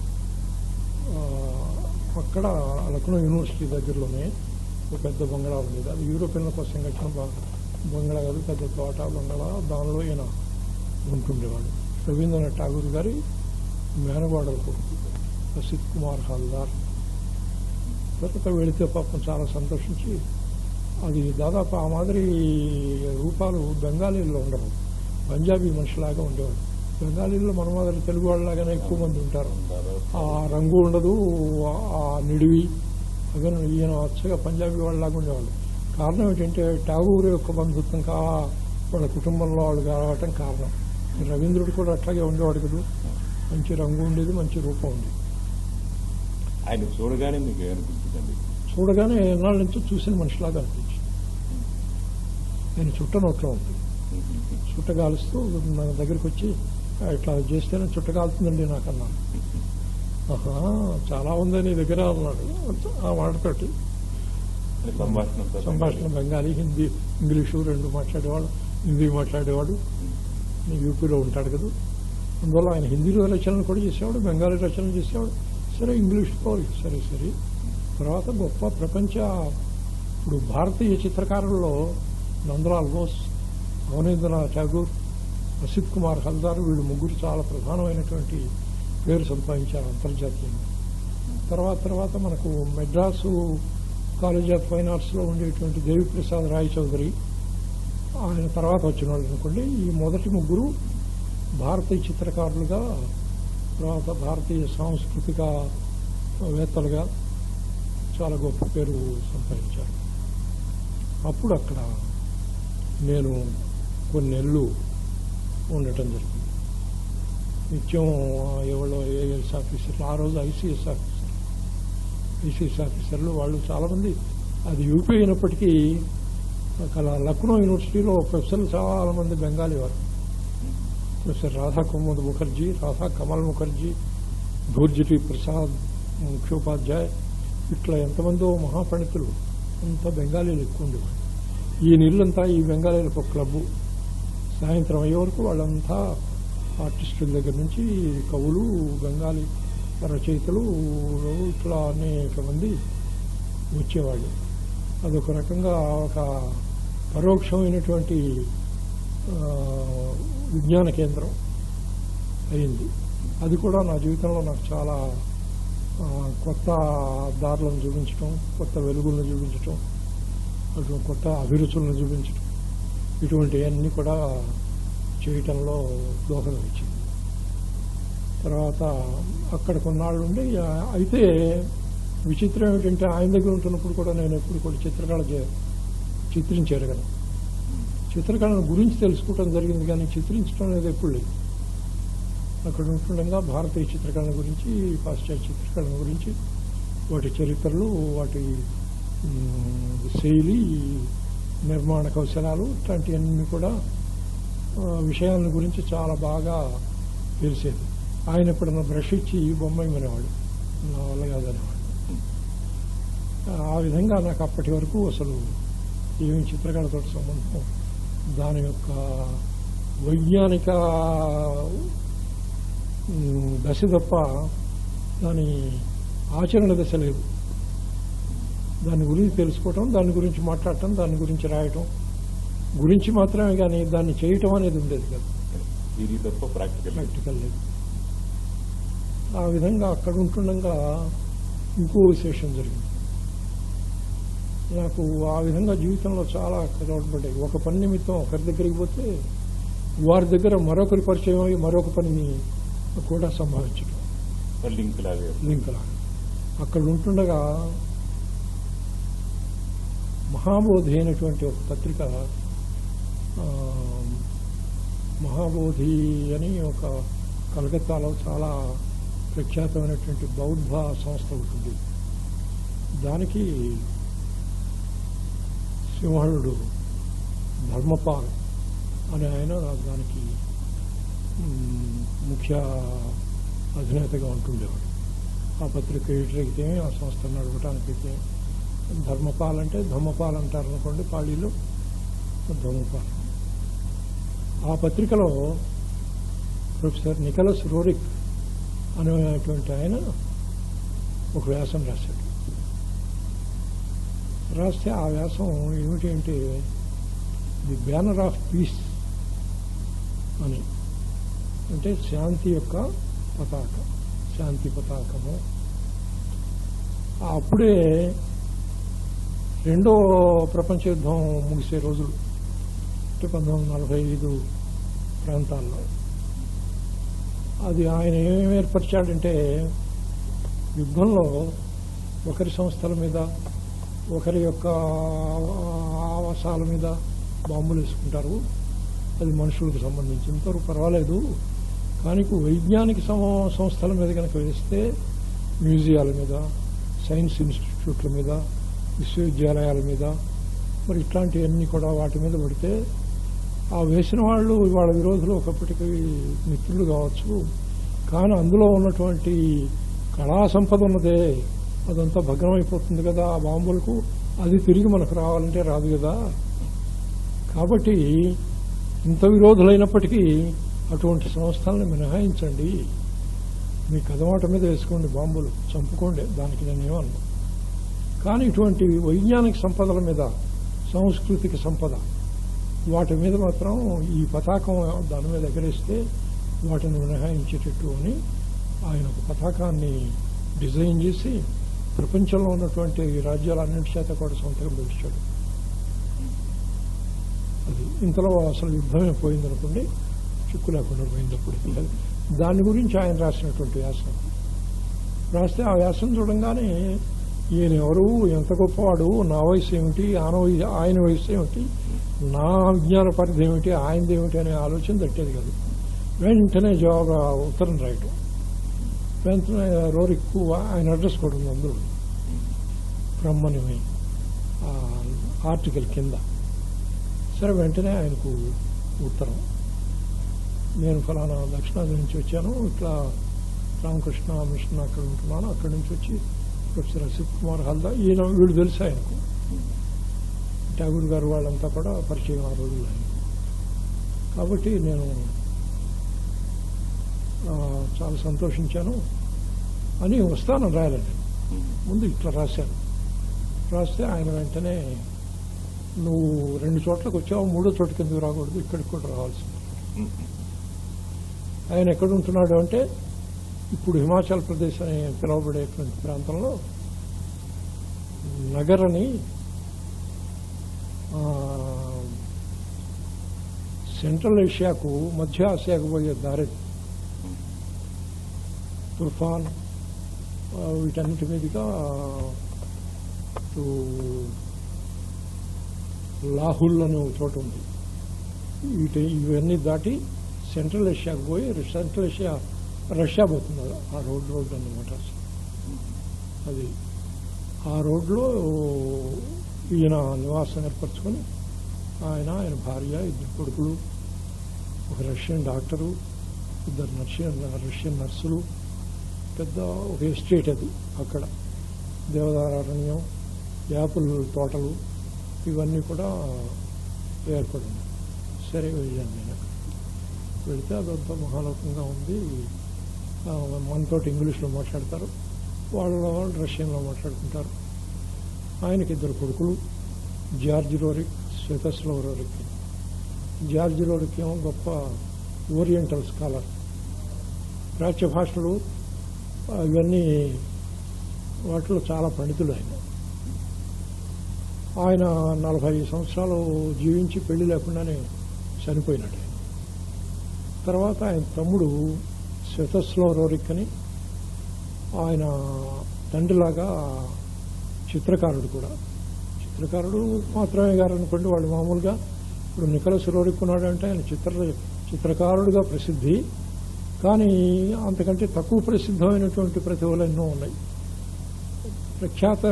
అక్కడ లక్నో యూనివర్సిటీ దగ్గరలోనే ఒక పెద్ద బంగ్లా ఉండేది. అది యూరోపియన్ల కోసం కట్టిన బంగ్లా కాదు, పెద్ద తోట బంగ్లా. దానిలో ఈయన ఉంటుండేవాడు. రవీంద్రనాథ్ ఠాగూర్ గారి మేనగోడల కొడుకు అసిత్ కుమార్ హల్దార్. తర్వాత వెళితే పాపం చాలా సంతోషించి, అది దాదాపు ఆ మాదిరి రూపాలు బెంగాలీల్లో ఉండరు, పంజాబీ మనిషిలాగా ఉండేవాడు. బెంగాలీల్లో మన మాదిరి తెలుగు వాళ్ళలాగానే ఎక్కువ మంది ఉంటారు. ఆ రంగు ఉండదు, ఆ నిడివి అదే. ఈయన వచ్చగా పంజాబీ వాళ్ళలాగా ఉండేవాళ్ళు. కారణం ఏంటంటే ఠాగూర్ యొక్క బంధుత్వం వాళ్ళ కుటుంబంలో వాళ్ళు కావటం కారణం. రవీంద్రుడు కూడా అట్లాగే ఉండేవాడు కదా, మంచి రంగు ఉండేది, మంచి రూపం ఉండేది. ఆయన చూడగానే మీకు ఏమనిపించిందండి? చూడగానే ఎన్నాళ్ళ నుంచో చూసిన మనిషిలాగా అనిపించింది. నేను చుట్ట నోట్లో ఉంది, చుట్ట కాలుస్తూ నా దగ్గరికి వచ్చి ఇట్లా చేస్తేనే చుట్ట కాలుతుందండి నాకన్నా. ఆహా, చాలా ఉందని నీ దగ్గర అన్నాడు. ఆ మాటతోటి సంభాషణ బెంగాలీ, హిందీ, ఇంగ్లీషు రెండు మాట్లాడేవాడు, హిందీ మాట్లాడేవాడు. యూపీలో ఉంటాడు కదా, అందువల్ల ఆయన హిందీలో రచనలు కూడా చేసేవాడు, బెంగాలీ రచనలు చేసేవాడు. సరే ఇంగ్లీష్లో సరే తర్వాత గొప్ప ప్రపంచ ఇప్పుడు భారతీయ చిత్రకారుల్లో నందలాల్ బోస్, అవనీంద్రనాథ్ ఠాగూర్, ప్రసిద్ కుమార్ హల్దార్ వీళ్ళు ముగ్గురు చాలా ప్రధానమైనటువంటి పేరు సంపాదించారు అంతర్జాతీయంగా. తర్వాత మనకు మెడ్రాసు కాలేజ్ ఆఫ్ ఫైన్ ఆర్ట్స్లో ఉండేటువంటి దేవిప్రసాద్ రాయ్ చౌదరి, ఆయన తర్వాత వచ్చిన వాళ్ళు అనుకోండి. ఈ మొదటి ముగ్గురు భారతీయ చిత్రకారులుగా, తర్వాత భారతీయ సాంస్కృతిక వేత్తలుగా చాలా గొప్ప పేరు సంపాదించారు. అప్పుడు అక్కడ నేను కొన్ని నెలలు ఉండటం జరిగింది. నిత్యం ఎవరో ఏఎస్ ఆఫీసర్లు, ఆ రోజు ఐసీఎస్ ఆఫీసర్లు వాళ్ళు చాలామంది, అది యూపీ అయినప్పటికీ అక్కడ లక్నో యూనివర్సిటీలో ప్రొఫెసర్లు చాలామంది బెంగాలీ వారు. ప్రొఫెసర్ రాధా కుముద్ ముఖర్జీ, రాధా కమల్ ముఖర్జీ, ధూర్జటి ప్రసాద్ ముఖ్యోపాధ్యాయ, ఇట్లా ఎంతమందో మహాపండితులు అంతా బెంగాలీలు ఎక్కువ ఉండేవాళ్ళు. ఈ నీళ్ళంతా ఈ బెంగాలీలకు ఒక క్లబ్బు. సాయంత్రం అయ్యే వరకు వాళ్ళంతా ఆర్టిస్టుల దగ్గర నుంచి కవులు, బెంగాలీ రచయితలు ఇట్లా అనేక మంది వచ్చేవాళ్ళు. అదొక రకంగా ఒక పరోక్షమైనటువంటి విజ్ఞాన కేంద్రం అయింది. అది కూడా నా జీవితంలో నాకు చాలా కొత్త దారులను చూపించటం, కొత్త వెలుగులను చూపించటం, అటువంటి కొత్త అభిరుచులను చూపించటం, ఇటువంటివన్నీ కూడా చేయటంలో దోహదం ఇచ్చింది. తర్వాత అక్కడ కొన్నాళ్ళు ఉండి, అయితే విచిత్రం ఏమిటంటే ఆయన దగ్గర ఉంటున్నప్పుడు కూడా నేను ఎప్పుడు కూడా చిత్రకళ చిత్రించేరగలను. చిత్రకళను గురించి తెలుసుకోవటం జరిగింది, కానీ చిత్రించడం అనేది ఎప్పుడు లేదు. అక్కడ ఉంటుండగా భారతీయ చిత్రకళ గురించి, పాశ్చాత్య చిత్రకళ గురించి, వాటి చరిత్రలు, వాటి శైలి, నిర్మాణ కౌశలాలు, ఇట్లాంటివన్నీ కూడా విషయాల గురించి చాలా బాగా తెలిసేది. ఆయన ఎప్పుడన్నా బ్రష్ ఇచ్చి బొమ్మ ఇవ్వనేవాడు, నా వల్ల కాదనేవాడు. ఆ విధంగా నాకు అప్పటి వరకు అసలు ఏమి చిత్రకళతో సంబంధం, దాని యొక్క వైజ్ఞానిక దశ తప్ప దాని ఆచరణ దశ లేదు. దాని గురించి తెలుసుకోవటం, దాని గురించి మాట్లాడటం, దాని గురించి రాయటం గురించి మాత్రమే, కానీ దాన్ని చేయటం అనేది ఉండేది కాదు. ఇది తప్ప ప్రాక్టికల్ లేదు. ఆ విధంగా అక్కడ ఉంటుండగా ఇంకో విశేషం జరిగింది. నాకు ఆ విధంగా జీవితంలో చాలా కలవడబడ్డాయి. ఒక పని నిమిత్తం ఒకరి దగ్గరికి పోతే వారి దగ్గర మరొకరి పరిచయం అయ్యి మరొక పనిని కూడా సంభవించడం, లింక్ లాగా. అక్కడ ఉంటుండగా మహాబోధి అయినటువంటి ఒక పత్రిక, మహాబోధి అని ఒక కలకత్తాలో చాలా ప్రఖ్యాతమైనటువంటి బౌద్ధ సంస్థ ఉంటుంది. దానికి సింహళుడు ధర్మపాల్ అనే ఆయన దానికి ముఖ్య అధినేతగా ఉంటుండేవాడు. ఆ పత్రిక ఎడిటర్ అయితే, ఆ సంస్థను నడపడానికైతే ధర్మపాల్ అంటే ధమ్మపాల్ అంటారు అనుకోండి, పాళీలో ధర్మపాల్. ఆ పత్రికలో ప్రొఫెసర్ నికలస్ రోరిక్ అనేటువంటి ఆయన ఒక వ్యాసం రాశాడు. రాస్తే ఆ వ్యాసం ఏమిటి అంటే ది బ్యానర్ ఆఫ్ పీస్ అని, అంటే శాంతి యొక్క పతాక, శాంతి పతాకము. అప్పుడే రెండో ప్రపంచ యుద్ధం ముగిసే రోజులు, అంటే 1945 ప్రాంతాల్లో. అది ఆయన ఏమేమి ఏర్పరిచాడంటే, యుద్ధంలో ఒకరి సంస్థల మీద, ఒకరి యొక్క ఆవాసాల మీద బాంబులు వేసుకుంటారు, అది మనుషులకు సంబంధించినంతవరకు పర్వాలేదు. కానీ వైజ్ఞానిక సంస్థల మీద కనుక వేస్తే, మ్యూజియాల మీద, సైన్స్ ఇన్స్టిట్యూట్ల మీద, విశ్వవిద్యాలయాల మీద, మరి ఇట్లాంటివన్నీ కూడా వాటి మీద పడితే, ఆ వేసిన వాళ్ళు వాళ్ళ విరోధులు ఒకప్పటికి మిత్రులు కావచ్చు, కానీ అందులో ఉన్నటువంటి కళా సంపద ఉన్నదే అదంతా భగ్నమైపోతుంది కదా ఆ బాంబులకు. అది తిరిగి మనకు రావాలంటే రాదు కదా. కాబట్టి ఇంత విరోధులైనప్పటికీ అటువంటి సంస్థలను మినహాయించండి. మీ కదమాట మీద వేసుకోండి, బాంబులు చంపుకోండి, దానికి నేనేమన్నా. కానీ ఇటువంటి వైజ్ఞానిక సంపదల మీద, సాంస్కృతిక సంపద వాటి మీద మాత్రం ఈ పతాకం దాని మీద ఎగరేస్తే వాటిని మినహాయించేటట్టు అని ఆయన ఒక పతాకాన్ని డిజైన్ చేసి ప్రపంచంలో ఉన్నటువంటి రాజ్యాలన్నింటి చేత కూడా సంతకం పెట్టించాడు. అది ఇంతలో అసలు యుద్ధమే పోయిందనుకోండి, చిక్కు లేకుండా పోయినప్పుడు. దాని గురించి ఆయన రాసినటువంటి వ్యాసం రాస్తే ఆ వ్యాసం చూడంగానే ఈయన ఎవరు, ఎంత గొప్పవాడు, నా వయసు ఏమిటి, ఆయన వయసు ఏమిటి, నా విజ్ఞాన పరిధి ఏమిటి, ఆయనదేమిటి అనే ఆలోచన తట్టేది కాదు. వెంటనే జవాబు ఉత్తరం రాయటం, వెంటనే రోరిక్ ఆయన అడ్రస్ కూడా ఉంది అందులో బ్రహ్మని ఆర్టికల్ కింద. సరే వెంటనే ఆయనకు ఉత్తరం, నేను ఫలానా దక్షిణాది నుంచి వచ్చాను, ఇట్లా రామకృష్ణ మిషన్ అక్కడ ఉంటున్నాను, అక్కడి నుంచి వచ్చి ప్రొఫెసర్ అసిత్ కుమార్ హల్దా, ఈయన వీళ్ళు తెలుసు ఆయనకు, ఠాగూర్ గారు వాళ్ళంతా కూడా పరిచయం ఆ రోజుల్లో ఆయన. కాబట్టి నేను చాలా సంతోషించాను అని వస్తాను రాయాలని ముందు ఇట్లా రాశాను. రాస్తే ఆయన వెంటనే నువ్వు 2 చోట్లకు వచ్చావు, 3వ చోట కిందకు రాకూడదు, ఇక్కడికి కూడా రావాల్సింది. ఆయన ఎక్కడ ఉంటున్నాడు అంటే ఇప్పుడు హిమాచల్ ప్రదేశ్ అనే పిలువబడేటువంటి ప్రాంతంలో నగర్ అని సెంట్రల్ ఏషియాకు, మధ్య ఆసియాకు పోయే దారి, తుర్ఫాన్ వీటన్నిటి మీదుగా లాహుల్ అనే ఒక చోట ఉంది. ఇవన్నీ దాటి సెంట్రల్ ఏషియాకు పోయి, సెంట్రల్ ఏషియా రష్యా పోతుంది ఆ రోడ్డు అన్నమాట. అది ఆ రోడ్లో ఈయన నివాసం ఏర్పరచుకొని ఆయన భార్య, 2 కొడుకులు, ఒక రష్యన్ డాక్టరు, 2 రష్యన్ నర్సులు, పెద్ద ఒక ఎస్టేట్ అది. అక్కడ దేవదారణ్యం, యాపిల్ తోటలు ఇవన్నీ కూడా ఏర్పడింది. సరే వెళ్ళాను నేను. వెళితే అదంతా మహాలోకంగా ఉంది. మనతో ఇంగ్లీష్లో మాట్లాడతారు, వాళ్ళు రష్యన్లో మాట్లాడుకుంటారు. ఆయనకి 2 కొడుకులు, George Roerich, Svetoslav Roerich. George Roerich ఏమో గొప్ప ఓరియంటల్ స్కాలర్, ప్రాచ్య భాషలు ఇవన్నీ వాటిలో చాలా పండితులు. ఆయన 40 సంవత్సరాలు జీవించి పెళ్లి లేకుండానే చనిపోయినాడు. తర్వాత ఆయన తమ్ముడు స్వెతస్లావ్ రోరిక్ అని, ఆయన తండ్రిలాగా చిత్రకారుడు కూడా. చిత్రకారుడు మాత్రమే గారు అనుకోండి, వాళ్ళు మామూలుగా ఇప్పుడు నికోలస్ రోరిక్ ఉన్నాడంటే ఆయన చిత్రకారుడుగా ప్రసిద్ధి, కానీ అంతకంటే తక్కువ ప్రసిద్ధమైనటువంటి ప్రతిభలు ఎన్నో ఉన్నాయి. ప్రఖ్యాత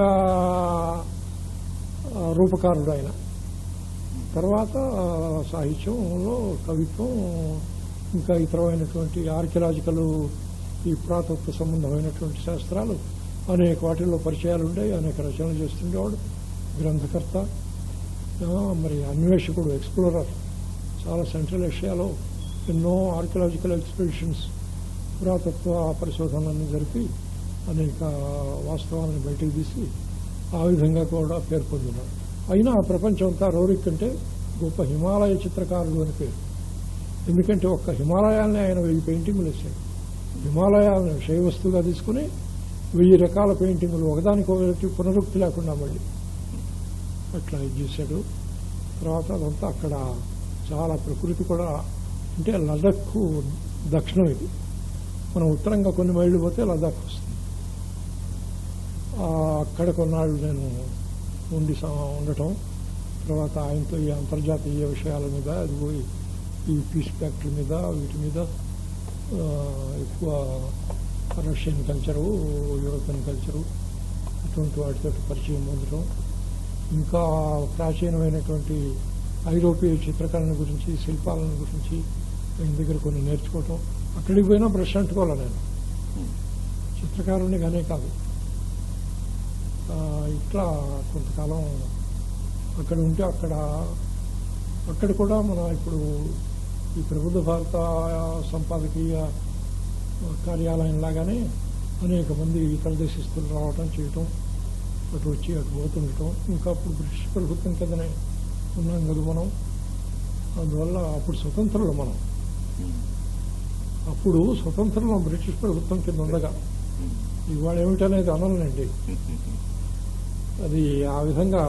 రూపకారుడు ఆయన. తర్వాత సాహిత్యంలో కవిత్వం, ఇంకా ఇతరమైనటువంటి ఆర్కియలాజికల్, ఈ పురాతత్వ సంబంధమైనటువంటి శాస్త్రాలు అనేక వాటిల్లో పరిచయాలు ఉండేవి. అనేక రచనలు చేస్తుండేవాడు, గ్రంథకర్త, మరి అన్వేషకుడు, ఎక్స్ప్లోరర్. చాలా సెంట్రల్ ఏషియాలో ఎన్నో ఆర్కియలాజికల్ ఎక్స్పెడిషన్స్, పురాతత్వ పరిశోధనలన్నీ జరిపి అనేక వాస్తవాలను బయటకు తీసి ఆ విధంగా కూడా పేరు పొందినాడు. అయినా ప్రపంచం అంతా రోరిక్ అంటే గొప్ప హిమాలయ చిత్రకారుడు అని పేరు. ఎందుకంటే ఒక్క హిమాలయాల్ని ఆయన 1000 పెయింటింగులు వేశాడు. హిమాలయాలను విషయ వస్తువుగా తీసుకుని 1000 రకాల పెయింటింగులు, ఒకదానికొకటి పునరుక్తి లేకుండా మళ్ళీ అట్లా ఇది చేశాడు. తర్వాత అదంతా అక్కడ చాలా ప్రకృతి కూడా, అంటే లడఖ్ దక్షిణం ఇది, మనం ఉత్తరంగా కొన్ని మైళ్ళు పోతే లదాఖ్ వస్తుంది. అక్కడ కొన్నాళ్ళు నేను ఉండటం, తర్వాత ఆయనతో ఈ అంతర్జాతీయ విషయాల మీద, అది పోయి ఈ పీస్ ఫ్యాక్టరీ మీద, వీటి మీద ఎక్కువ రష్యన్ కల్చరు, యూరోపియన్ కల్చరు అటువంటి వాటితో పరిచయం పొందడం, ఇంకా ప్రాచీనమైనటువంటి ఐరోపియ చిత్రకళను గురించి, శిల్పాలను గురించి ఆయన దగ్గర కొన్ని నేర్చుకోవటం. అక్కడికి పోయినా బ్రష్ అంటుకోవాలి, నేను చిత్రకారునిగానే కాదు. ఇట్లా కొంతకాలం అక్కడ ఉంటే అక్కడ అక్కడ కూడా మన ఇప్పుడు ఈ ప్రబుద్ధ భారత సంపాదకీయ కార్యాలయం లాగానే అనేక మంది ఇతర దేశస్తులు రావటం చేయటం, అటు వచ్చి అటు పోతుండటం. ఇంకా అప్పుడు బ్రిటిష్ ప్రభుత్వం కిందనే ఉన్నాం కదా మనం. అందువల్ల అప్పుడు స్వతంత్రులు మనం. అప్పుడు స్వతంత్రం బ్రిటిష్ ప్రభుత్వం కింద ఉండగా ఇవాళ ఏమిటనేది అనలేండి. అది ఆ విధంగా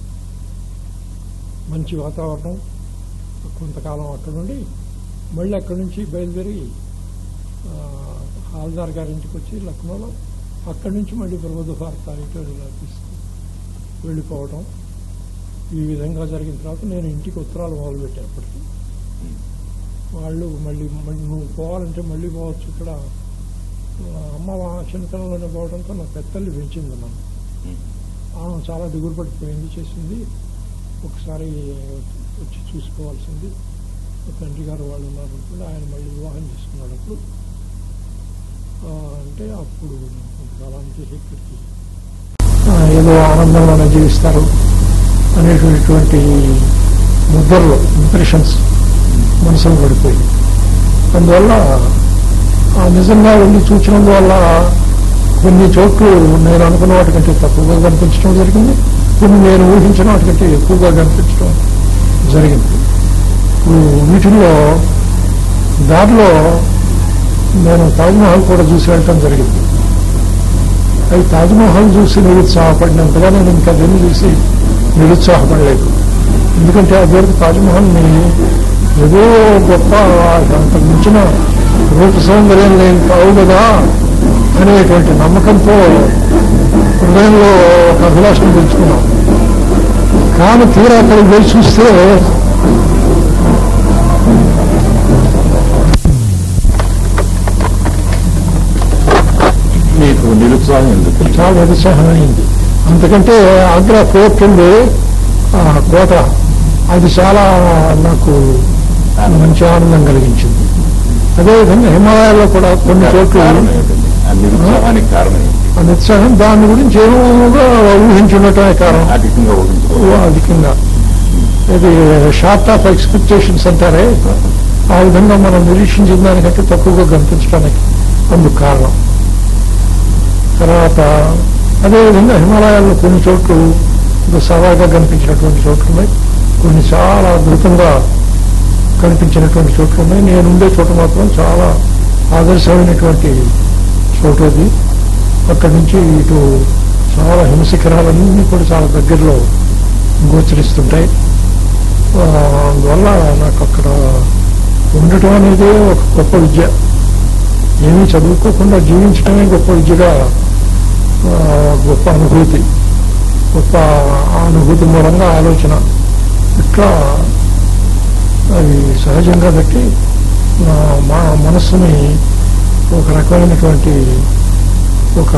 మంచి వాతావరణం. కొంతకాలం అక్కడ నుండి మళ్ళీ అక్కడి నుంచి బయలుదేరి హాల్దార్ గారి ఇంటికి వచ్చి లక్నోలో, అక్కడి నుంచి మళ్ళీ ప్రబుద్ధ భారత ఎడిటోరియల్ ఆఫీస్కి వెళ్ళిపోవడం. ఈ విధంగా జరిగిన తర్వాత నేను ఇంటికి ఉత్తరాలు మొదలుపెట్టేప్పటికి వాళ్ళు మళ్ళీ నువ్వు పోవాలంటే మళ్ళీ పోవచ్చు, ఇక్కడ అమ్మ చిన్నతనంలోనే పోవడంతో నా పెద్దల్ని పెంచింది నన్ను. ఆమె చాలా దిగులు పడిపోయింది, చేసింది. ఒకసారి వచ్చి చూసుకోవాల్సింది. తండ్రి గారు వాళ్ళు ఉన్నారు, ఆయన మళ్ళీ వివాహం చేసుకున్నాడు. అప్పుడు అంటే అప్పుడు కొంతకాలానికి ఇక్కడికి ఏదో ఆనందంలోనే జీవిస్తారు అనేటువంటి ముద్రలు, ఇంప్రెషన్స్ మనసులో పడిపోయి, అందువల్ల నిజంగా వెళ్ళి చూసినందువల్ల కొన్ని చోట్లు నేను అనుకున్న వాటికంటే తక్కువగా కనిపించడం జరిగింది, కొన్ని నేను ఊహించిన వాటికంటే ఎక్కువగా కనిపించడం జరిగింది. వీటిల్లో దారిలో నేను తాజ్మహల్ కూడా చూసి వెళ్ళటం జరిగింది. అది తాజ్మహల్ చూసి నిరుత్సాహపడినంతగా నేను ఇంకా దీన్ని చూసి నిరుత్సాహపడలేదు. ఎందుకంటే అదివరకు తాజ్మహల్ని ఏదో గొప్ప అంత మించిన రూప సౌందర్యం నేను కావు కదా అనేటువంటి నమ్మకంతో హృదయంలో ఒక అభిలాషను పెంచుకున్నాం. కానీ తీరా అక్కడికి వెళ్ళి చూస్తే మీకు నిరుత్సాహం ఎందుకు? చాలా నిరుత్సాహం అయింది. అంతకంటే ఆగ్రా ఫోర్ట్ ఉంది, కోట, అది చాలా నాకు మంచి ఆనందం కలిగించింది. అదేవిధంగా హిమాలయాల్లో కూడా కొన్ని చోట్ల ఆ నిరుత్సాహం దాని గురించి ఏమో ఊహించుండటమే కారణం. అధికంగా ఇది షార్ట్ ఆఫ్ ఎక్స్పెక్టేషన్స్ అంటారే, ఆ విధంగా మనం నిరీక్షించిన దానికంటే తక్కువగా కనిపించడానికి అందుకు కారణం. తర్వాత అదేవిధంగా హిమాలయాల్లో కొన్ని చోట్లు సవాగా కనిపించినటువంటి చోట్లు ఉన్నాయి, కొన్ని చాలా అద్భుతంగా కనిపించినటువంటి చోట్లు ఉన్నాయి. నేనుండే చోట మాత్రం చాలా ఆదర్శమైనటువంటి చోటు అది. అక్కడి నుంచి ఇటు చాలా హిమశిఖరాలన్నీ కూడా చాలా దగ్గరలో గోచరిస్తుంటాయి. అందువల్ల నాకు అక్కడ ఉండటం అనేది ఒక గొప్ప విద్య. ఏమీ చదువుకోకుండా జీవించడమే గొప్ప విద్యగా, గొప్ప అనుభూతి, గొప్ప అనుభూతి మూలంగా ఆలోచన, ఇట్లా అవి సహజంగా బట్టి మా మనస్సుని ఒక రకమైనటువంటి ఒక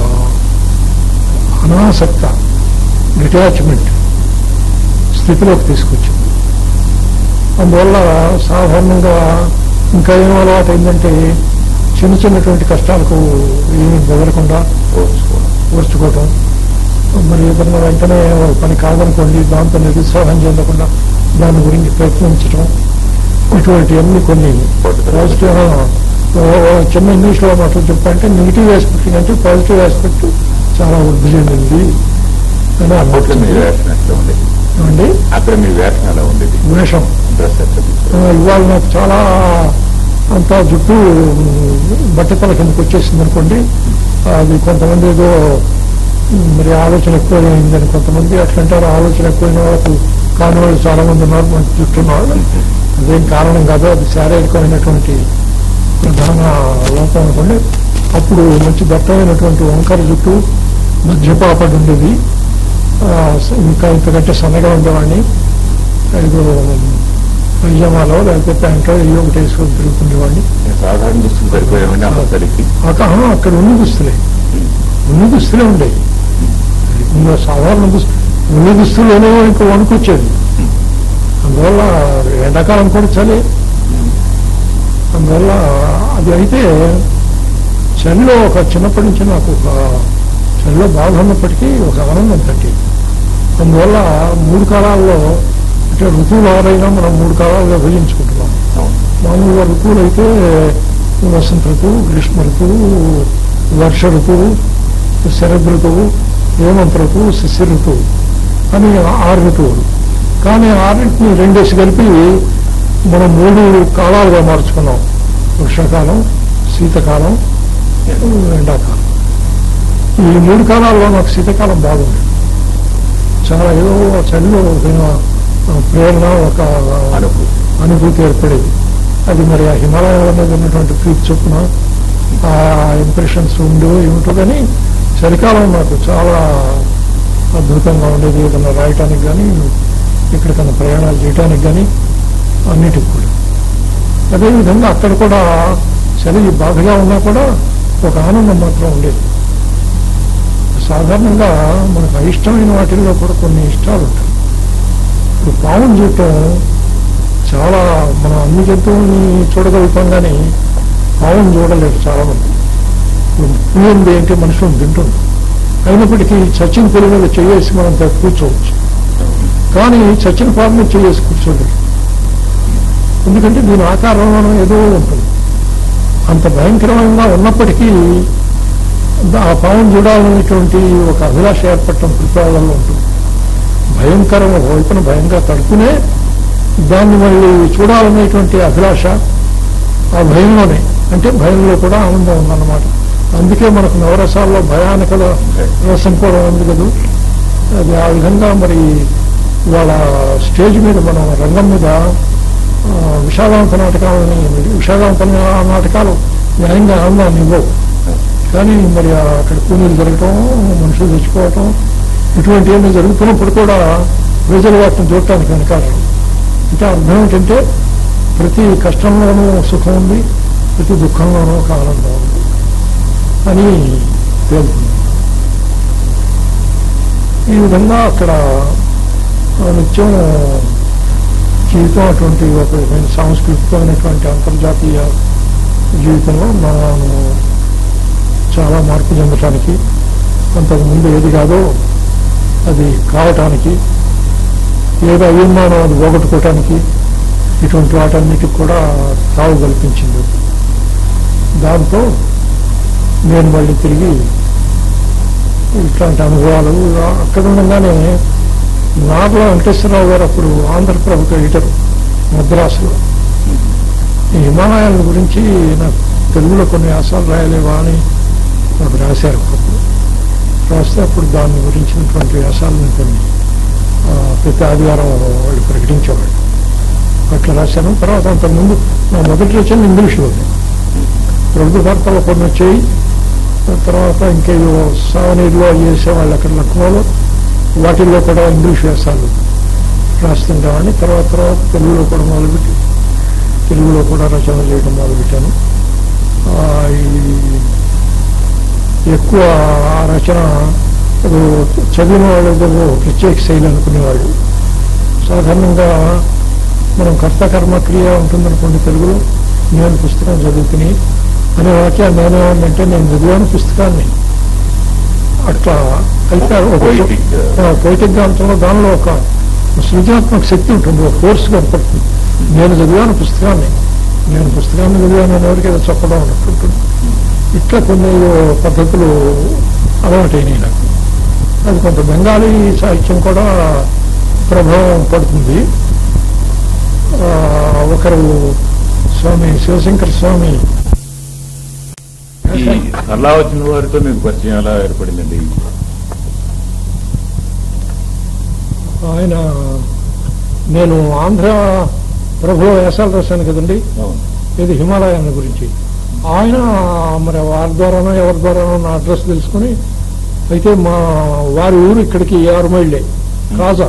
అనాసక్త డిటాచ్మెంట్ స్థితిలోకి తీసుకొచ్చింది. అందువల్ల సాధారణంగా ఇంకా ఏం అలవాటు అయిందంటే చిన్న చిన్నటువంటి కష్టాలకు ఏమీ బెదరకుండా ఓర్చుకోవటం, మరి ఏదన్నా వెంటనే పని కాదనుకోండి దాంతో నిరుత్సాహం చెందకుండా దాని గురించి ప్రయత్నించడం, ఇటువంటివన్నీ కొన్ని పాజిటివ్. చిన్న ఇంగ్లీష్లో మాటలు చెప్పాలంటే నెగిటివ్ ఆస్పెక్ట్ కంటే పాజిటివ్ ఆస్పెక్ట్ చాలా వృద్ధి చెందింది అని అండి. అక్కడ మీ వేషం ఎలా ఉండేది? వేషం ఇవాళ నాకు చాలా అంతా జుట్టు బట్టతల కిందకి వచ్చేసింది అనుకోండి. అది కొంతమంది ఏదో మరి ఆలోచన ఎక్కువైందని కొంతమంది అట్లంటారు. ఆలోచన ఎక్కువైన వాళ్ళకు కాని వాళ్ళు చాలా మంది ఉన్నారు, మంచి జుట్టు ఉన్నారు. అదేం కారణం కాదు, అది శారీరకమైనటువంటి ప్రధాన లోపం అనుకోండి. అప్పుడు మంచి దట్టమైనటువంటి వంకర జుట్టు మధ్యపాపడి ఉండేది. ఇంకా ఇంతకంటే సన్నగా ఉండేవాడిని. ఏదో పైజమాలో లేకపోతే ప్యాంట్లో ఏదో ఒకటి వేసుకొని తిరుగుతుండేవాడిని. సాధారణ దుస్తులు సరిపోయేవాడిని అక్కడ ఉన్ని దుస్తులే ఉండేవి. సాధారణ ఉన్ని దుస్తులోనే ఇంకా వణుకొచ్చేది. అందువల్ల ఎండాకాలం కూడా చలి. అందువల్ల అది అయితే చలిలో ఒక చిన్నప్పటి నుంచి నాకు ఒక చలిలో బాగా ఉన్నప్పటికీ ఒక ఆనందం తట్టి. అందువల్ల 3 కాలాల్లో అంటే ఋతువులు ఆరైనా మనం 3 కాలాలుగా విభజించుకుంటున్నాం. మామూలుగా ఋతువులు అయితే వసంత ఋతువు, గ్రీష్మ ఋతువు, వర్ష ఋతువు, శరద్ ఋతువు, హేమంత ఋతువు, శిశిర ఋతువు అని 6 ఋతువులు. కానీ 6టిని 2 కలిపి మనం 3 కాలాలుగా మార్చుకున్నాం. వర్షాకాలం, శీతకాలం, ఎండాకాలం. ఈ 3 కాలాల్లో నాకు శీతకాలం బాగుంది. చాలా ఏదో చలిలో ప్రేరణ, ఒక అనుభూతి ఏర్పడేది. అది మరి ఆ హిమాలయాల మీద ఉన్నటువంటి ప్రీతి చొప్పున ఆ ఇంప్రెషన్స్ ఉండో ఏమిటో, కానీ చలికాలం నాకు చాలా అద్భుతంగా ఉండేది. ఏదైనా రాయటానికి కానీ, ఎక్కడికన్నా ప్రయాణాలు చేయడానికి కానీ, అన్నిటికి కూడా. అదేవిధంగా అక్కడ కూడా చలి బాధగా ఉన్నా కూడా ఒక ఆనందం మాత్రం ఉండేది. సాధారణంగా మనకు అయిష్టమైన వాటిల్లో కూడా కొన్ని ఇష్టాలు ఉంటాయి. ఇప్పుడు పావును చూడటం చాలా, మనం అన్ని జంతువుల్ని చూడగలుగుతాం కానీ పావును చూడలేరు చాలామంది. పులింది ఏంటి మనుషులను తింటుంది. అయినప్పటికీ చచ్చిన పులి మీద చేసి మనం కూర్చోవచ్చు, కానీ చచ్చిన పాము మీద చేసి కూర్చోలేదు. ఎందుకంటే దీని ఆకారంలో ఏదో ఉంటుంది. అంత భయంకరంగా ఉన్నప్పటికీ ఆ పావును చూడాలనేటువంటి ఒక అభిలాష ఏర్పడటం ప్రతిపాదనలో ఉంటుంది. భయంకరం వైపున భయంగా తడుపునే దాన్ని మళ్ళీ చూడాలనేటువంటి అభిలాష ఆ భయంలోనే, అంటే భయంలో కూడా ఆనందం ఉందన్నమాట. అందుకే మనకు నవరసాల్లో భయానక రసం కూడా ఉంది కదా. అది ఆ విధంగా మరి వాళ్ళ స్టేజ్ మీద, మనం రంగం మీద విషాదాంత నాటకాలు న్యాయంగా ఆనందాన్ని ఇవ్వవు. కానీ మరి అక్కడ కూలీలు జరగటం, మనుషులు తెచ్చుకోవటం, ఇటువంటి ఏమి జరుగుతున్నప్పుడు కూడా ప్రజలు వాటిని చూడటానికి వెనకాడరు. అంటే అర్థం ఏంటంటే ప్రతి కష్టంలోనూ సుఖం ఉంది, ప్రతి దుఃఖంలోనూ ఒక ఆనందం ఉంది అని తేలుతుంది. ఈ విధంగా అక్కడ నిత్యం జీవితం అటువంటి ఒక సాంస్కృతికమైనటువంటి అంతర్జాతీయ జీవితంలో మనం చాలా మార్పు చెందటానికి, అంతకుముందు ఏది కాదో అది కావటానికి, ఏదో అభిమానం అది పోగొట్టుకోవటానికి, ఇటువంటి వాటన్నిటికి కూడా తావు కల్పించింది. దాంతో నేను మళ్ళీ తిరిగి ఇట్లాంటి అనుభవాలు అక్కడ ఉండగానే నార్ల వెంకటేశ్వరరావు గారు అప్పుడు ఆంధ్రప్రభకు ఎడిటర్ మద్రాసులో, ఈ హిమాలయాల గురించి నాకు తెలుగులో కొన్ని వ్యాసాలు రాయలేవా అని నాకు రాశారు. అప్పుడు రాస్తే అప్పుడు దాని గురించినటువంటి వ్యాసాలను కొన్ని ప్రతి ఆదివారం వాళ్ళు ప్రకటించేవాళ్ళు. అట్లా రాశాను. తర్వాత అంతకుముందు నా మొదటి రచన ఇంగ్లీష్లో ఉంది. రెండు వార్తలు కొన్ని వచ్చాయి. తర్వాత ఇంకేదో సావనీరులో చేసేవాళ్ళు అక్కడ లక్నోలో, వాటిల్లో కూడా ఇంగ్లీష్ వ్యాసాలు రాస్తుండేవాడిని. తర్వాత తెలుగులో కూడా మొదలుపెట్టి తెలుగులో కూడా రచన చేయడం మొదలుపెట్టాను. ఎక్కువ ఆ రచన చదివిన వాళ్ళు ప్రత్యేక శైలి అనుకునేవాళ్ళు. సాధారణంగా మనం కర్తకర్మ క్రియ ఉంటుందనుకోండి తెలుగులో, నేను పుస్తకం చదువుకుని అనే వాక్యాన్ని నేనేమంటే నేను చదివాను పుస్తకాన్ని, అట్లా అయితే పోయిటిక్ గ్రంథంలో దానిలో ఒక సృజనాత్మక శక్తి ఉంటుంది, ఒక ఫోర్స్ కనపడుతుంది. నేను చదివాను పుస్తకాన్ని చదివాను ఎవరికి ఏదో చెప్పడం అన్నట్టుంటుంది. ఇట్లా కొన్ని పద్ధతులు అలవాటైనాయి నాకు. అది కొంత బెంగాలీ సాహిత్యం కూడా ప్రభావం పడుతుంది. ఒకరు స్వామి శివశంకర స్వామి, అలా వచ్చిన వారితో మీకు పరిచయం ఎలా ఏర్పడిందండి? ఆయన, నేను ఆంధ్ర ప్రభులో వ్యాసాలు రాశాను కదండి, ఇది హిమాలయాన్ని గురించి. ఆయన మరి వారి ద్వారానో ఎవరి ద్వారానో నా అడ్రస్ తెలుసుకుని, అయితే మా వారి ఊరు ఇక్కడికి 6 మైళ్ళే, కాజా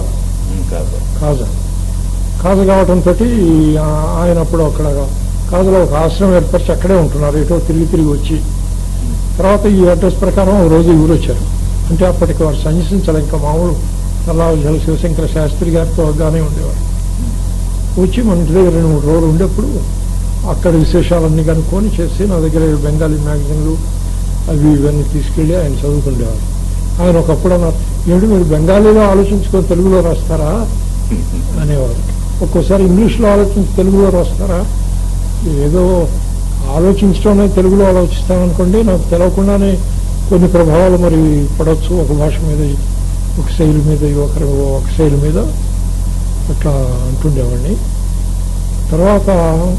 కావడంతో ఆయన అప్పుడు అక్కడ కాజాలో ఒక ఆశ్రమం ఏర్పరిచి అక్కడే ఉంటున్నారు. ఏటో తిరిగి వచ్చి తర్వాత ఈ అడ్రస్ ప్రకారం రోజు ఊరు వచ్చారు. అంటే అప్పటికి వారు సన్యసించాలి, ఇంకా మామూలు నల్లాజల శివశంకర శాస్త్రి గారితో గానే ఉండేవారు. వచ్చి మన ఇంటి దగ్గర 2-3 రోజులు ఉండేప్పుడు అక్కడ విశేషాలన్నీ కనుక్కొని చేసి నా దగ్గర బెంగాలీ మ్యాగజైన్లు అవి ఇవన్నీ తీసుకెళ్లి ఆయన చదువుకుండేవారు. ఆయన ఒకప్పుడు అన్నారు, ఏమిటి మీరు బెంగాలీలో ఆలోచించుకొని తెలుగులో రాస్తారా అనేవారు. ఒక్కోసారి ఇంగ్లీష్లో ఆలోచించి తెలుగులో రాస్తారా, ఏదో ఆలోచించడం తెలుగులో ఆలోచిస్తామనుకోండి, నాకు తెలవకుండానే కొన్ని ప్రభావాలు మరి పడవచ్చు ఒక భాష మీద, ఒక శైలి మీద, ఒక శైలి మీద అట్లా అంటుండేవాడిని. తర్వాత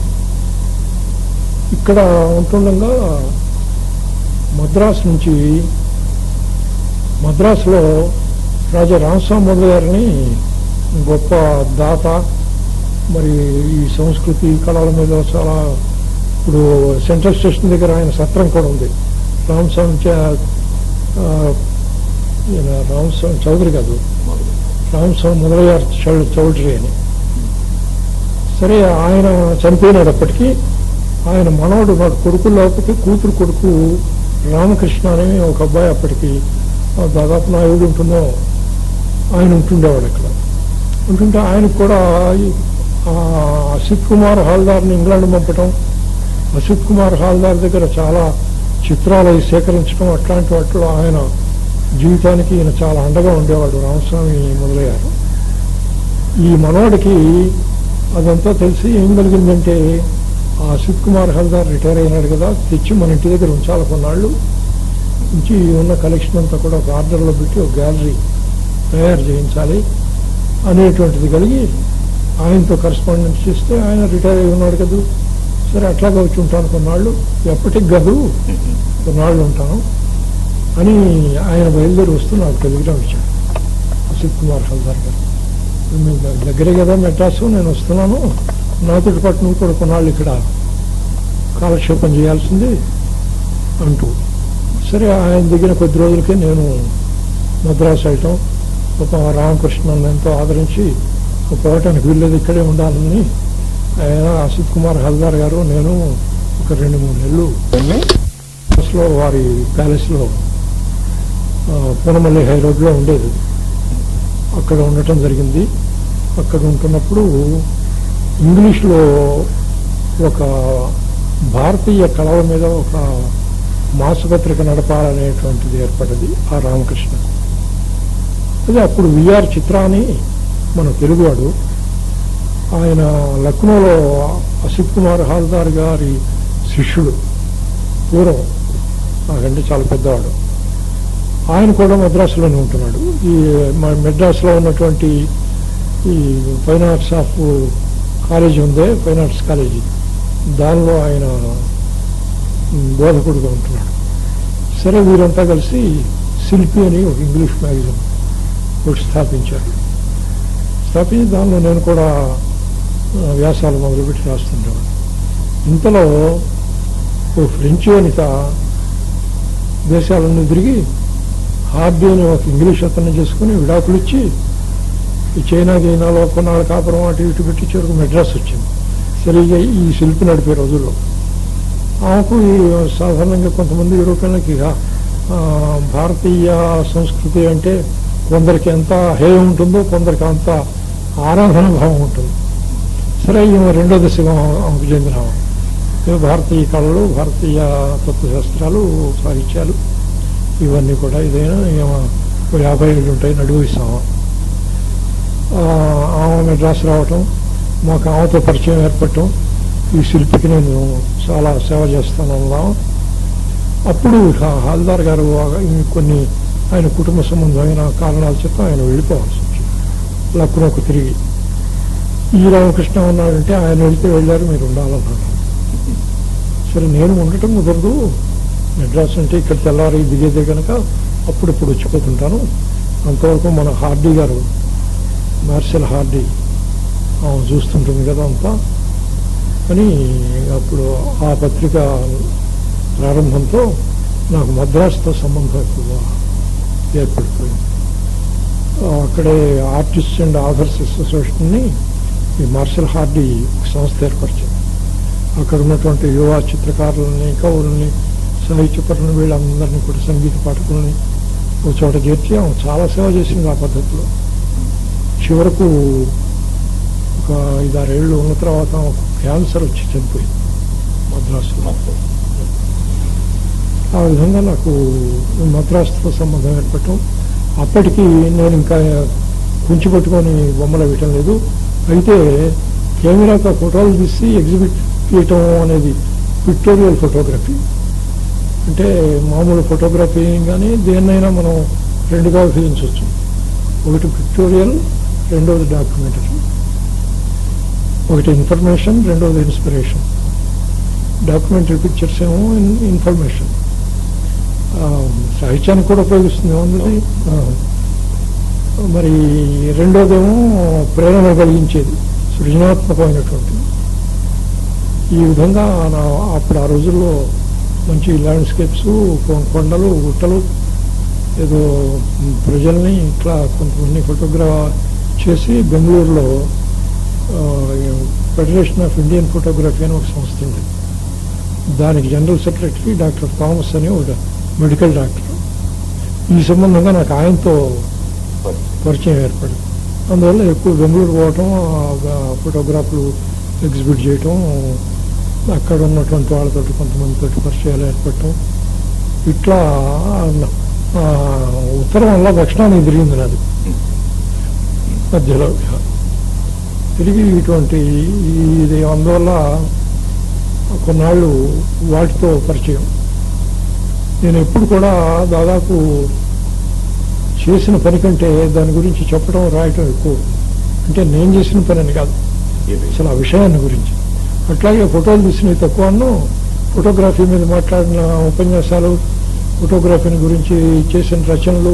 ఇక్కడ ఉంటుండగా మద్రాసులో రాజా రామస్వామి మొదలు గారిని గొప్ప దాత, మరి ఈ సంస్కృతి కళల మీద చాలా, ఇప్పుడు సెంట్రల్ స్టేషన్ దగ్గర ఆయన సత్రం కూడా ఉంది. రామస్వామి చౌదరి కాదు, రామస్వామి మొదలయ్యారు చౌదరి అని. సరే, ఆయన చనిపోయినాడు. అప్పటికి ఆయన మనవడు, నాకు కొడుకు లేకపోతే కూతురు కొడుకు రామకృష్ణ అనే ఒక అబ్బాయి, అప్పటికి దాదాపు నా ఏడు ఉంటుందో ఆయన ఉంటుండేవాడు అక్కడ. ఉంటుంటే ఆయనకు కూడా అసిత్ కుమార్ హాల్దార్ని ఇంగ్లాండ్ పంపటం, అసిత్ కుమార్ హాల్దార్ దగ్గర చాలా చిత్రాలు సేకరించడం, అట్లాంటి వాటిలో ఆయన జీవితానికి ఈయన చాలా అండగా ఉండేవాడు రామస్వామి మొదలయ్యారు. ఈ మనవాడికి అదంతా తెలిసి ఏం కలిగిందంటే, ఆ అసిత్ కుమార్ హాల్దార్ రిటైర్ అయినాడు కదా, తెచ్చి మన ఇంటి దగ్గర ఉంచాలి కొన్నాళ్ళు, ఉంచి ఉన్న కలెక్షన్ అంతా కూడా ఒక ఆర్డర్లో పెట్టి ఒక గ్యాలరీ తయారు చేయించాలి అనేటువంటిది కలిగి ఆయనతో కరస్పాండెన్స్ చేస్తే, ఆయన రిటైర్ అయి ఉన్నాడు కదా, సరే అట్లాగా వచ్చి ఉంటాను కొన్నాళ్ళు, ఎప్పటికి కాదు కొన్నాళ్ళు ఉంటాను అని ఆయన బయలుదేరి వస్తూ నాకు టెలిగ్రామ్ ఇచ్చాడు అసిత్ కుమార్ హాల్దార్ గారు. మీ దగ్గరే కదా మెడ్రాసు, నేను వస్తున్నాను, నాతో పాటు నువ్వు కూడా కొన్నాళ్ళు ఇక్కడ కాలక్షేపం చేయాల్సింది అంటూ. సరే, ఆయన దిగిన కొద్ది రోజులకే నేను మద్రాసు వెళ్ళటం, ఒక రామకృష్ణను ఎంతో ఆదరించి పోవటానికి వీల్లేదు, ఇక్కడే ఉండాలని ఆయన అసిత్ కుమార్ హాల్దార్ గారు నేను ఒక 2-3 నెలలు వారి ప్యాలెస్లో పూనమల్లి హై రోడ్లో ఉండేది, అక్కడ ఉండటం జరిగింది. అక్కడ ఉంటున్నప్పుడు ఇంగ్లీష్లో ఒక భారతీయ కళల మీద ఒక మాసపత్రిక నడపాలనేటువంటిది ఏర్పడ్డది ఆ రామకృష్ణ. అదే అప్పుడు విఆర్ చిత్ర అని మన తెలుగువాడు, ఆయన లక్నోలో అసిత్ కుమార్ హాల్దార్ గారి శిష్యుడు, పూర్వం నాకంటే చాలా పెద్దవాడు. ఆయన కూడా మద్రాసులోనే ఉంటున్నాడు. ఈ మెడ్రాస్లో ఉన్నటువంటి ఈ ఫైన్ ఆర్ట్స్ ఆఫ్ కాలేజీ ఉందే, ఫైన్ ఆర్ట్స్ కాలేజీ, దానిలో ఆయన బోధకుడుగా ఉంటున్నాడు. సరే, వీరంతా కలిసి శిల్పి అని ఒక ఇంగ్లీష్ మ్యాగజైన్ ఒకటి స్థాపించారు. స్థాపించి దానిలో నేను కూడా వ్యాసాలు మొదలుపెట్టి రాస్తుండేవాడు. ఇంతలో ఓ ఫ్రెంచ్ వనిత దేశాలన్నీ తిరిగి హార్డీ అని ఒక ఇంగ్లీష్ అతన్ని చేసుకుని విడాకులు ఇచ్చి ఈ చైనాలో కొన్నాళ్ళ కాపురం అటు ఇటు పెట్టి చివరికి మెడ్రాస్ వచ్చింది. సరిగా ఈ శిల్పి నడిపే రోజుల్లో ఆమెకు సాధారణంగా కొంతమంది యూరోపియన్లకి భారతీయ సంస్కృతి అంటే కొందరికి ఎంత హేయం ఉంటుందో, కొందరికి అంత ఆరాధన భావం ఉంటుంది. సరే, ఈమె రెండో దశగా ఆమెకు చెందిన భారతీయ కళలు, భారతీయ తత్వశాస్త్రాలు, సాహిత్యాలు ఇవన్నీ కూడా, ఇదైనా 50 ఏళ్ళు ఉంటాయి, నడువు ఇస్తాము. ఆమె మెడ్రాస్ రావటం, మాకు ఆమెతో పరిచయం ఏర్పడటం, ఈ శిల్పికి నేను చాలా సేవ చేస్తాను అన్నాం. అప్పుడు హాల్దార్ గారు కొన్ని ఆయన కుటుంబ సంబంధమైన కారణాల చేత ఆయన వెళ్ళిపోవాల్సి వచ్చింది లక్నోకు తిరిగి. ఈ రామకృష్ణ ఉన్నాడంటే ఆయన వెళ్ళారు, మీరు ఉండాలన్నాడు. సరే, నేను ఉండటం కుదరదు, మెడ్రాస్ అంటే ఇక్కడ తెల్లారి దిగేదే కనుక అప్పుడప్పుడు వచ్చిపోతుంటాను, అంతవరకు మన హార్డీ గారు, మార్షల్ హార్డీ ఆమె చూస్తుంటుంది కదా అంతా అని. అప్పుడు ఆ పత్రిక ప్రారంభంతో నాకు మద్రాసుతో సంబంధం ఎక్కువగా ఏర్పడిపోయింది. అక్కడే ఆర్టిస్ట్ అండ్ ఆథర్స్ అసోసియేషన్ని ఈ మార్షల్ హార్డీ సంస్థ ఏర్పరిచింది. అక్కడ ఉన్నటువంటి యువ చిత్రకారులని, కవులని, సాహిత్యపరులను, వీళ్ళందరినీ కూడా, సంగీత పాఠకులని ఒక చోట చేర్చి ఆమె చాలా సేవ చేసింది ఆ పద్ధతిలో. చివరకు ఒక 5-6 ఏళ్ళు ఉన్న తర్వాత క్యాన్సర్ వచ్చి చనిపోయింది మద్రాసులో. ఆ విధంగా నాకు మద్రాసుతో సంబంధం ఏర్పడటం. అప్పటికి నేను ఇంకా కుంచి పట్టుకొని బొమ్మలు వేయటం లేదు. అయితే కెమెరాతో ఫోటోలు తీసి ఎగ్జిబిట్ చేయటం అనేది పిక్టోరియల్ ఫోటోగ్రఫీ. అంటే మామూలు ఫోటోగ్రఫీ కానీ దేన్నైనా మనం రెండుగా విభజించవచ్చు. ఒకటి పిక్టోరియల్, రెండవది డాక్యుమెంటరీ. ఒకటి ఇన్ఫర్మేషన్, రెండవది ఇన్స్పిరేషన్. డాక్యుమెంటరీ పిక్చర్స్ ఏమో ఇన్ఫర్మేషన్, సాహిత్యానికి కూడా ఉపయోగిస్తుంది ఉన్నది. మరి రెండోదేమో ప్రేరణ కలిగించేది, సృజనాత్మకమైనటువంటి. ఈ విధంగా అప్పుడు ఆ రోజుల్లో మంచి ల్యాండ్స్కేప్స్, కొండలు, గుట్టలు, ఏదో ప్రజల్ని ఇట్లా కొంతమంది ఫోటోగ్రాఫ్ చేసి బెంగళూరులో ఫెడరేషన్ ఆఫ్ ఇండియన్ ఫోటోగ్రఫీ అని ఒక సంస్థ ఉంది. దానికి జనరల్ సెక్రటరీ డాక్టర్ థామస్ అని ఒక మెడికల్ డాక్టర్. ఈ సంబంధంగా నాకు ఆయనతో పరిచయం ఏర్పడింది. అందువల్ల ఎక్కువ బెంగళూరు పోవటం, ఫోటోగ్రాఫ్లు ఎగ్జిబిట్ చేయటం, అక్కడ ఉన్నటువంటి వాళ్ళతో కొంతమందితో పరిచయాలు ఏర్పడటం, ఇట్లా ఉత్తరం వల్ల దక్షిణానికి తిరిగింది నాది. మధ్యలో తిరిగి ఇటువంటి ఇది అందువల్ల కొన్నాళ్ళు వాటితో పరిచయం. నేను ఎప్పుడు కూడా దాదాపు చేసిన పని కంటే దాని గురించి చెప్పడం, రాయటం ఎక్కువ. అంటే నేను చేసిన పని అని కాదు, అసలు ఆ విషయాన్ని గురించి. అట్లాగే ఫోటోలు తీసినవి తక్కువను, ఫోటోగ్రఫీ మీద మాట్లాడిన ఉపన్యాసాలు, ఫోటోగ్రఫీని గురించి చేసిన రచనలు,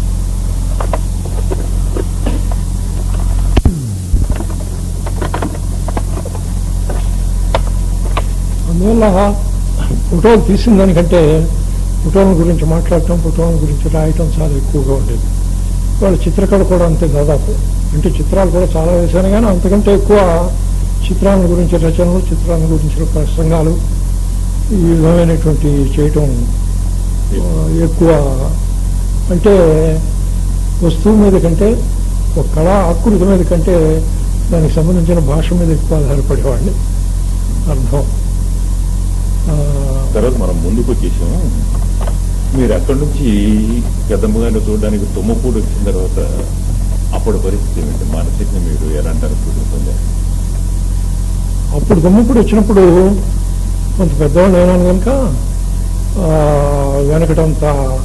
అందువల్ల ఫోటోలు తీసిన దానికంటే ఫోటోల గురించి మాట్లాడటం, ఫోటోల గురించి రాయటం చాలా ఎక్కువగా ఉండేది. వాళ్ళ చిత్రకళ కూడా అంతే దాదాపు. అంటే చిత్రాలు కూడా చాలా వేశాను, కానీ అంతకంటే ఎక్కువ చిత్రాల గురించి రచనలు, చిత్రాల గురించి ప్రసంగాలు, ఈ విధమైనటువంటి చేయటం ఎక్కువ. అంటే వస్తువు మీద కంటే, ఒక కళా ఆకృతి మీద కంటే దానికి సంబంధించిన భాష మీద ఎక్కువ ఆధారపడేవాడిని. అర్థం. తర్వాత మనం ముందుకు వచ్చేసాము. మీరు అక్కడి నుంచి పెద్దమ్మగారిని చూడడానికి తుమ్మపూడి వచ్చిన తర్వాత అప్పుడు పరిస్థితి ఏమిటి? మానసికంగా మీరు ఎలాంటి అనుభూతి పొందారు? అప్పుడు తుమ్మపూడి వచ్చినప్పుడు కొంత పెద్దవాళ్ళు అయినాను కనుక వెనకటంత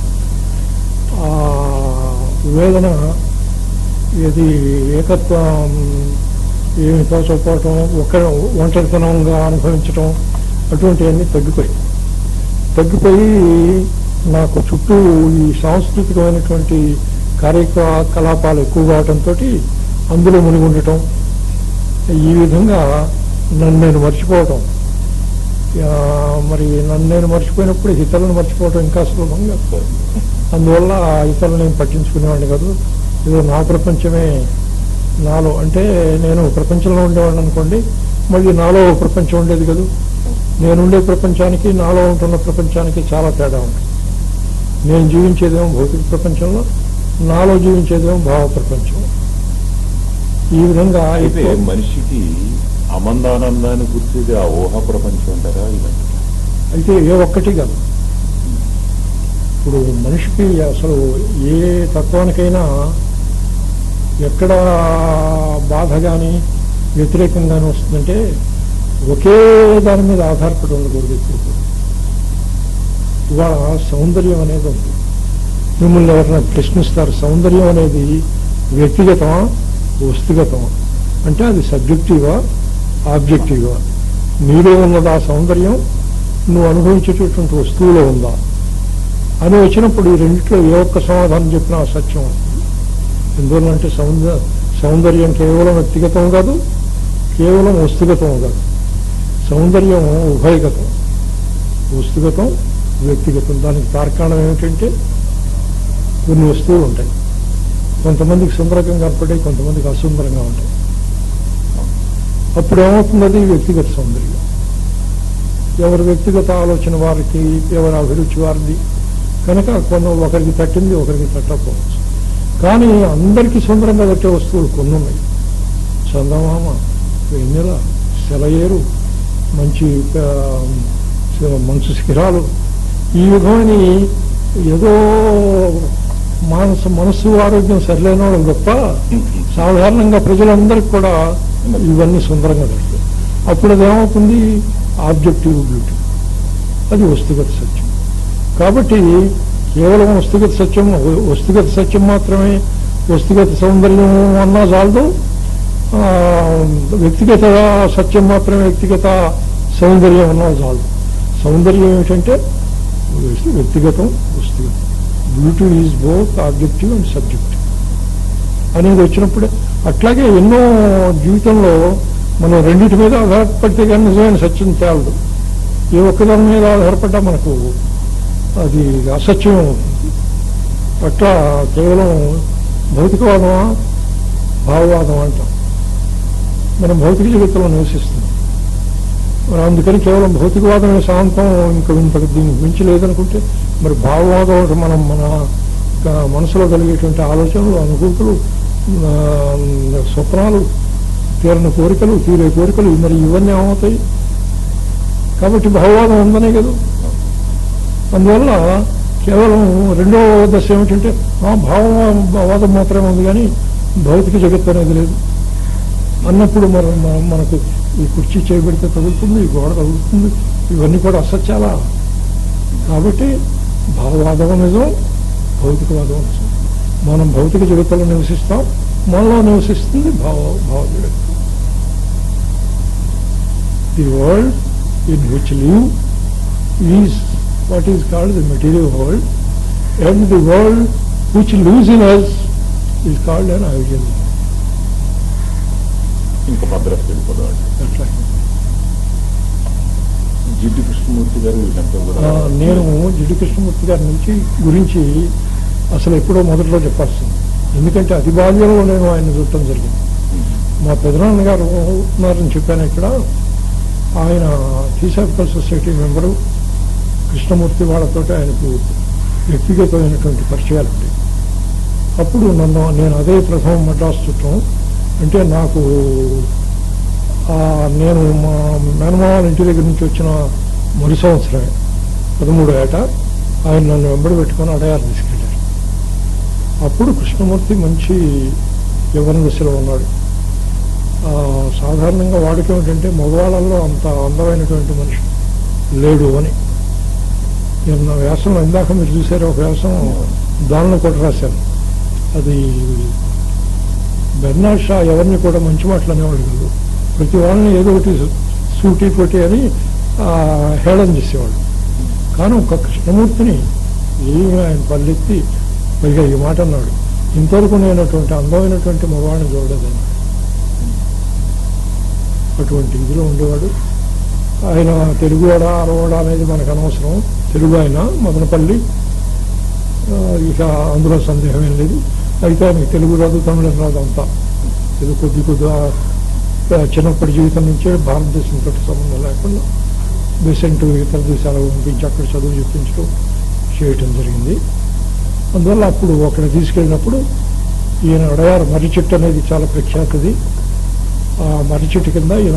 వేదన, ఇది ఏకత్వం ఏమి తోచకపోవటం, ఒంటరితనంగా అనుభవించటం, అటువంటివన్నీ తగ్గిపోయి నాకు చుట్టూ ఈ సాంస్కృతికమైనటువంటి కార్యకలాపాలు ఎక్కువ కావటంతో అందులో మునిగి ఉండటం, ఈ విధంగా నన్ను నేను మర్చిపోవటం. మరి నన్ను నేను మర్చిపోయినప్పుడు ఇతరులను మర్చిపోవటం ఇంకా సులభంగా. అందువల్ల ఇతరులు నేను పట్టించుకునేవాడిని కాదు. ఏదో నా ప్రపంచమే నాలో, అంటే నేను ప్రపంచంలో ఉండేవాడిని అనుకోండి, మళ్ళీ నాలో ప్రపంచం ఉండేది కదా. నేనుండే ప్రపంచానికి నాలో ఉంటున్న ప్రపంచానికి చాలా తేడా ఉంటుంది. నేను జీవించేదేమో భౌతిక ప్రపంచంలో, నాలో జీవించేదేమో భావ ప్రపంచం. ఈ విధంగా అయితే మనిషికి అమందానందాన్ని గుర్తిది ఆ ఊహా ప్రపంచం అంటారా? ఇలాంటి అయితే ఏ ఒక్కటి కాదు. ఇప్పుడు మనిషికి అసలు ఏ తత్వానికైనా ఎక్కడ బాధ కానీ వ్యతిరేకం కానీ వస్తుందంటే ఒకే దాని మీద ఆధారపడి ఉండకూడదు. ఇప్పుడు ఇవాళ సౌందర్యం అనేది ఉంది. మిమ్మల్ని ఎవరైనా ప్రశ్నిస్తారు, సౌందర్యం అనేది వ్యక్తిగతమా, వస్తుగతమా అంటే అది సబ్జెక్టివా, ఆబ్జెక్టివా? నీలో ఉన్నది ఆ సౌందర్యం, నువ్వు అనుభవించేటటువంటి వస్తువులో ఉందా అని వచ్చినప్పుడు ఈ రెండిట్లో ఏ ఒక్క సమాధానం చెప్పినా సత్యం వస్తుంది. ఎందువల్లంటే సౌందర్యం కేవలం వ్యక్తిగతం కాదు, కేవలం వస్తుగతం కాదు. సౌందర్యం ఉభయగతం, వస్తుగతం, వ్యక్తిగతం. దానికి తార్కాణం ఏమిటంటే కొన్ని వస్తువులు ఉంటాయి, కొంతమందికి సుందరంగా కనపడే, కొంతమందికి అసుందరంగా ఉంటాయి. అప్పుడు ఏమవుతుంది? అది వ్యక్తిగత సౌందర్యం. ఎవరి వ్యక్తిగత ఆలోచన వారికి, ఎవరి అభిరుచి వారిది కనుక ఒకరికి తట్టింది ఒకరికి తట్టకపోవచ్చు. కానీ అందరికీ సుందరంగా తట్టే వస్తువులు కొన్ని ఉన్నాయి. చందమామ, వెన్నెల, సెలయేరు, మంచు శిఖరాలు, ఈ విధమైన ఏదో మనస్సు ఆరోగ్యం సరిలేని వాళ్ళు గొప్ప, సాధారణంగా ప్రజలందరికీ కూడా ఇవన్నీ సుందరంగా దొరుకుతాయి. అప్పుడు అదేమవుతుంది, ఆబ్జెక్టివ్ బ్యూటీ, అది వస్తుగత సత్యం. కాబట్టి కేవలం వస్తుగత సత్యం మాత్రమే, వస్తుగత సౌందర్యం అన్నా చాలదు, వ్యక్తిగత సత్యం మాత్రమే, వ్యక్తిగత సౌందర్యం అన్నా చాలదు. సౌందర్యం ఏమిటంటే వ్యక్తిగతం, వస్తుగతం. Beauty is both objective and subjective అనేది వచ్చినప్పుడే. అట్లాగే ఎన్నో జీవితంలో మనం రెండింటి మీద ఆధారపడితే కానీ నిజమైన సత్యం తేలదు. ఏ ఒక్కదాని మీద ఆధారపడ్డా మనకు అది అసత్యం అవుతుంది. అట్లా కేవలం భౌతికవాదమా భావవాదం అంటాం. మనం భౌతిక జగత్తులో నివసిస్తున్నాం. మరి అందుకని కేవలం భౌతికవాదమే శాంతం, ఇంత దీనికి మించి లేదనుకుంటే మరి భావవాదం మన మనసులో కలిగేటువంటి ఆలోచనలు, అనుభూతులు, స్వప్నాలు, తీరని కోరికలు, తీరే కోరికలు, మరి ఇవన్నీ ఏమవుతాయి? కాబట్టి భావవాదం ఉందనే కదా. అందువల్ల కేవలం రెండో దశ ఏమిటంటే భావవాదం మాత్రమే ఉంది కానీ భౌతిక జగత్తు అనేది లేదు అన్నప్పుడు మనకు ఈ కుర్చీ చేయబెడితే తగులుతుంది, ఈ గోడ తగులుతుంది, ఇవన్నీ కూడా అసత్యాలా. కాబట్టి భావవాదం నిజం, భౌతికవాదం నిజం. మనం భౌతిక జగత్తులో నివసిస్తాం, మనలో నివసిస్తుంది భావ జగత్తు. The world in which live is what is called the material world, and the world which lives in us is called an ideal world. ఇంకా మద్రాసు వెళ్ళిపోదాం. జిడ్డు కృష్ణమూర్తి గారు నేను జిడ్డు కృష్ణమూర్తి గారి గురించి అసలు ఎప్పుడో మొదట్లో చెప్పాల్సింది. ఎందుకంటే అతి బాల్యంలో నేను ఆయన చూడటం జరిగింది. మా పెదనాన్న గారు ఉన్నారని చెప్పాను ఇక్కడ. ఆయన థియోసాఫికల్ సొసైటీ మెంబరు. కృష్ణమూర్తి వాళ్ళతో ఆయనకు వ్యక్తిగతమైనటువంటి పరిచయాలు ఉంటాయి. అప్పుడు నేను అదే ప్రథమ మద్రాసు చుట్టం. అంటే నాకు నేను మా మేనమావాళ్ళ ఇంటి దగ్గర నుంచి వచ్చిన మొదటి సంవత్సరమే 13వ ఏట ఆయన నన్ను వెంబడి పెట్టుకొని అడయారు తీసుకెళ్ళారు. అప్పుడు కృష్ణమూర్తి మంచి యవ్వన దశలో ఉన్నాడు. సాధారణంగా వాడికి ఏమిటంటే మగవాళ్ళల్లో అంత అందమైనటువంటి మనిషి లేడు అని. నేను వ్యాసంలో ఇందాక మీరు చూసారు, ఒక వ్యాసం దానిలో కూడా రాశాను. అది బెర్నాడ్ షా ఎవరిని కూడా మంచి మాటలు అనేవాడు కాదు. ప్రతి వాళ్ళని ఏదో ఒకటి సూటి పోటీ అని హేళన చేసేవాడు. కానీ ఒక కృష్ణమూర్తిని ఏమి ఆయన పల్లెత్తి పైగా ఈ మాట అన్నాడు, ఇంతవరకు నేనటువంటి అందమైనటువంటి మగవాడిని చూడలేదన్నాడు. అటువంటి ఇదిలో ఉండేవాడు ఆయన. తెలుగువాడ అరవాడ అనేది మనకు అనవసరం. తెలుగు ఆయన మదనపల్లి, ఇక అందులో సందేహం ఏం లేదు. అయితే ఆయనకి తెలుగు రాదు, తమిళం రాదు, అంతా ఇది కొద్దిగా చిన్నప్పటి జీవితం నుంచే భారతదేశంతో సంబంధం లేకుండా బెసెంట్ ఇతర దేశాలకు పంపించి అక్కడ చదువు చెప్పించడం చేయటం జరిగింది. అందువల్ల అప్పుడు అక్కడ తీసుకెళ్ళినప్పుడు ఈయన అడయారు మర్రి చెట్టు అనేది చాలా ప్రఖ్యాతిది. ఆ మర్రి చెట్టు కింద ఈయన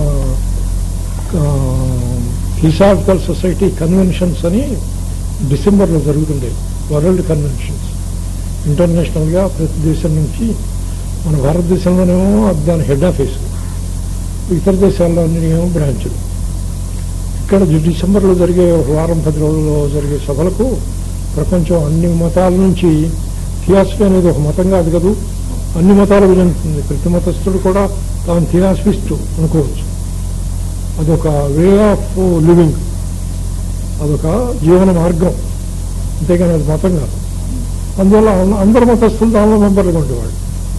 థియోసాఫికల్ సొసైటీ కన్వెన్షన్స్ అని డిసెంబర్లో జరుగుతుండేవి. వరల్డ్ కన్వెన్షన్స్ ఇంటర్నేషనల్గా ప్రతి దేశం నుంచి. మన భారతదేశంలోనేమో దాని హెడ్ ఆఫీసు, ఇతర దేశాల్లోనేమో బ్రాంచులు. ఇక్కడ డిసెంబర్లో జరిగే వారం 10 రోజుల్లో జరిగే సభలకు ప్రపంచం అన్ని మతాల నుంచి, థియాసఫీ అనేది ఒక మతం కాదు కదా, అన్ని మతాలకు చెందుతుంది. ప్రతి మతస్థుడు కూడా తాను థియాసఫిస్ట్ అనుకోవచ్చు. అదొక వే ఆఫ్ లివింగ్, అదొక జీవన మార్గం, అంతేగాని అది మతం కాదు. అందువల్ల అందరు మతస్థులు దానిలో మెంబర్లుగా ఉండేవాడు.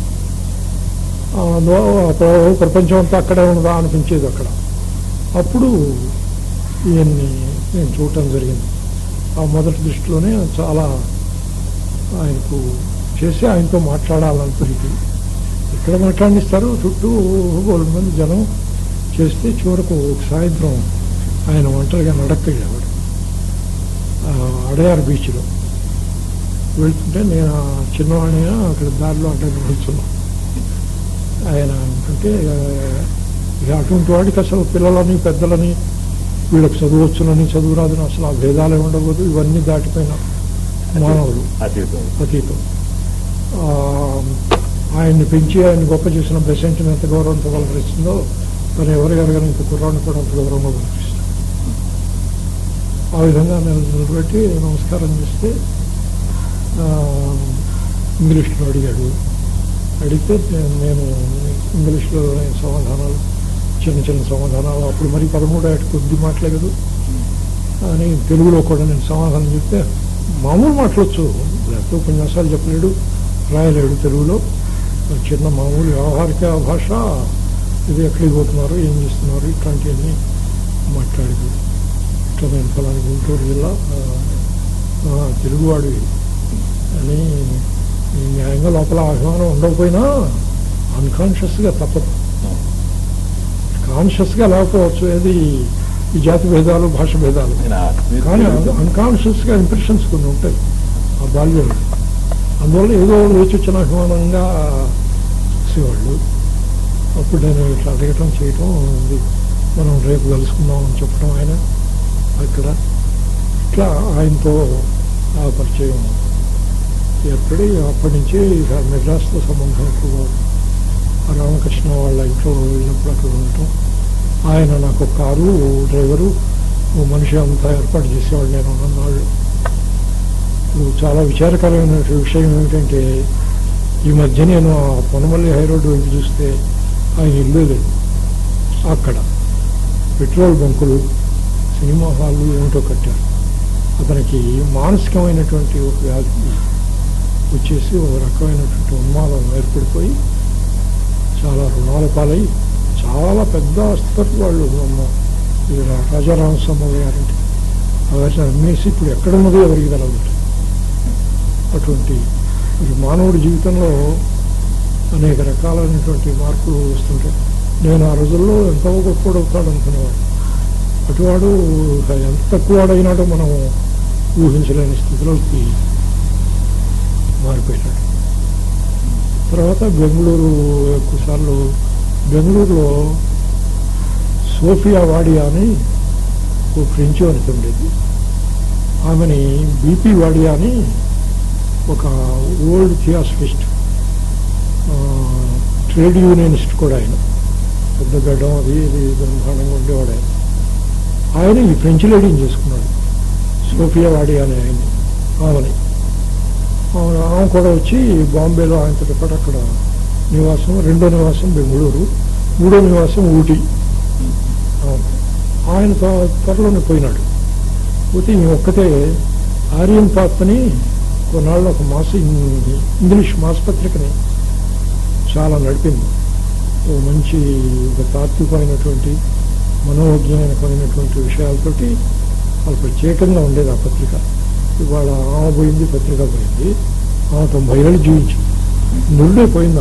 ప్రపంచం అంతా అక్కడే ఉన్నదా అనిపించేది అక్కడ. అప్పుడు ఈయన్ని నేను చూడటం జరిగింది. ఆ మొదటి దృష్టిలోనే చాలా ఆయనకు చేసి ఆయనతో మాట్లాడాలనుకుంది. ఇక్కడ మాట్లాడిస్తారు, చుట్టూ 2 మంది జనం చేస్తే చివరకు సాయంత్రం ఆయన ఒంటరిగా నడక్కెళ్ళేవాడు అడయార్ బీచ్లో. వెళ్తుంటే నేను చిన్నవాడినైనా అక్కడ దారిలో అడ్డం నిల్చున్నాను. ఆయన అంటే ఇక అటువంటి వాడికి అసలు పిల్లలని పెద్దలని వీళ్ళకి చదువచ్చునని చదువురాదని అసలు ఆ భేదాలే ఉండకూడదు. ఇవన్నీ దాటిపోయిన మానవులు, అతీతం. ఆయన్ని పెంచి ఆయన గొప్ప చేసిన బెసెంట్ని ఎంత గౌరవంతో పలకరిస్తుందో తను ఎవరు ఎరగని ఇంత కుర్రాన్ని కూడా అంత గౌరవంగా పలకరిస్తాడు. ఆ విధంగా నేను నిలబెట్టి నమస్కారం చేస్తే ఇంగ్లీష్లో అడిగాడు. అడిగితే నేను ఇంగ్లీష్లో సమాధానాలు చిన్న చిన్న సమాధానాలు అప్పుడు మరి 13 ఏట కొద్ది మాట్లాడదు అని తెలుగులో కూడా నేను సమాధానం చెప్తే మామూలు మాట్లాడచ్చు, లేకపోతే ఉపన్యాసాలు చెప్పలేడు, రాయలేడు తెలుగులో. చిన్న మామూలు వ్యవహారిక భాష, ఇది ఎక్కడికి పోతున్నారు, ఏం చేస్తున్నారు, ఇట్లాంటివన్నీ మాట్లాడేది. ఇట్లా నేను ఫలాని గుంటూరు జిల్లా తెలుగువాడివి అని న్యాయంగా లోపల అభిమానం ఉండకపోయినా అన్కాన్షియస్గా తప్పదు. కాన్షియస్గా లేకపోవచ్చు, ఏది ఈ జాతి భేదాలు భాష భేదాలు, కానీ అన్కాన్షియస్గా ఇంప్రెషన్స్ కొన్ని ఉంటాయి ఆ బాల్యంలో. అందువల్ల ఏదో వేచి వచ్చిన అభిమానంగా చూసేవాళ్ళు. అప్పుడు నేను ఇట్లా అడగటం చేయటం ఉంది, మనం రేపు కలుసుకుందాం అని చెప్పడం ఆయన అక్కడ. ఇట్లా ఆయనతో ఆ పరిచయం ఏర్పడి అప్పటి నుంచి మెడ్రాస్తో సంబంధం ఎక్కువగా రామకృష్ణ వాళ్ళ ఇంట్లో వెళ్ళినప్పుడు అక్కడ ఉండటం. ఆయన నాకు కారు డ్రైవరు మనిషి అంతా ఏర్పాటు చేసేవాళ్ళు నేను ఉన్నవాళ్ళు. చాలా విచారకరమైన విషయం ఏమిటంటే ఈ మధ్య నేను ఆ పొనమల్లి హైరోడ్డు వైపు చూస్తే ఆయన ఇల్లు లేదు. అక్కడ పెట్రోల్ బంకులు, సినిమా హాళ్ళు ఏమిటో కట్టారు. అతనికి మానసికమైనటువంటి ఒక వ్యాధి వచ్చేసి ఒక రకమైనటువంటి ఉన్మాదం ఏర్పడిపోయి చాలా రుణాల పాలై చాలా పెద్ద ఆస్తిపరులు వాళ్ళు రాజారామస్వామి గారంటే అవన్నీ అమ్మేసి ఇప్పుడు ఎక్కడున్నదో ఎవరికి తెలవదు. అటువంటి మానవుడి జీవితంలో అనేక రకాలైనటువంటి మార్పులు వస్తుంటాయి. నేను ఆ రోజుల్లో ఎంతో గొప్పవాడవుతాడు అనుకునేవాడు. అటువాడు ఎంత తక్కువవాడైనాడో మనం ఊహించలేని స్థితిలోకి మారిపోయినాడు. తర్వాత బెంగళూరు ఎక్కువసార్లు బెంగళూరులో సోఫియా వాడియా అని ఓ ఫ్రెంచ్ వనిత ఉండేది. ఆమెని బీపీ వాడియా అని ఒక ఓల్డ్ థియాసఫిస్ట్, ట్రేడ్ యూనియనిస్ట్ కూడా ఆయన, పెద్ద గడ్డం అది ఇది బ్రహ్మాండంగా ఉండేవాడు ఆయన. ఆయన ఈ ఫ్రెంచ్ లేడీని చేసుకున్నాడు, సోఫియా వాడియా అని ఆయన్ని. ఆమె కూడా వచ్చి బాంబేలో ఆయనతో పాటు అక్కడ నివాసం, రెండో నివాసం బెంగళూరు, మూడో నివాసం ఊటీ. ఆయన త్వరలోనే పోయినాడు. పోతే ఈ ఒక్కతే ఆర్యన్ పాత్ అని కొన్నాళ్ళు ఒక ఇంగ్లీష్ మాసపత్రికని చాలా నడిపింది. ఓ మంచి ఒక తాత్వికమైనటువంటి మనోజ్ఞానకమైనటువంటి విషయాలతోటి వాళ్ళు ప్రత్యేకంగా ఉండేది ఆ పత్రిక. ఇవాళ ఆమె పోయింది, పత్రిక పోయింది. ఆమె 90 ఏళ్ళు జీవించింది, నుండే పోయిందా.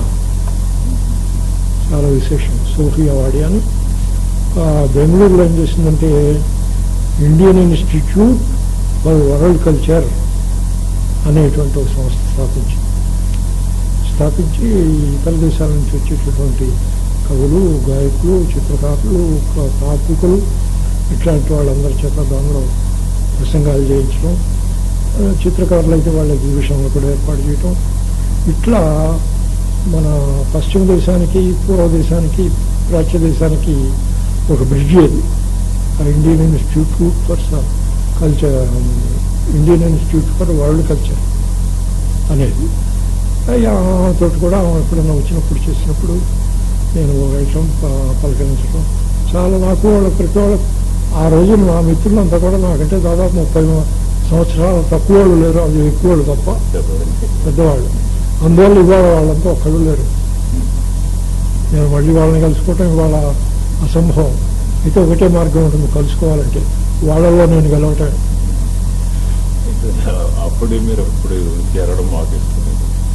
చాలా విశేషం. సోఫియా వాడియా అని బెంగళూరులో ఏం చేసిందంటే Indian institute for world culture అనేటువంటి ఒక సంస్థ స్థాపించి ఇతర దేశాల నుంచి వచ్చేటటువంటి కవులు, గాయకులు, చిత్రకారులు, తాత్వికులు ఇట్లాంటి వాళ్ళందరి చేత దానిలో ప్రసంగాలు చేయించడం, చిత్రకారులు అయితే వాళ్ళ ఎగ్జిబిషన్లు కూడా ఏర్పాటు చేయటం. ఇట్లా మన పశ్చిమ దేశానికి, పూర్వ దేశానికి, ప్రాచ్య దేశానికి ఒక బ్రిడ్జి అది. Indian institute for culture, Indian institute for world culture అనేది. తోటి కూడా ఎప్పుడైనా వచ్చినప్పుడు చేసినప్పుడు నేను వేయటం, పలకరించడం చాలా నాకు వాళ్ళ ప్రతి వాళ్ళ ఆ రోజు నా మిత్రులంతా కూడా నాకంటే దాదాపు 30 సంవత్సరాలు తక్కువ వాళ్ళు లేరు, అది ఎక్కువ వాళ్ళు తప్ప పెద్దవాళ్ళు. అందువల్ల ఇవాళ వాళ్ళంతా ఒక్కళ్ళు లేరు. నేను మళ్ళీ వాళ్ళని కలుసుకోవటం ఇవాళ అసంభవం. అయితే ఒకటే మార్గం ఉంటుంది కలుసుకోవాలంటే, వాళ్ళలో నేను గెలవటం. అప్పుడే మీరు అప్పుడు చేరడం మాకేస్తుంది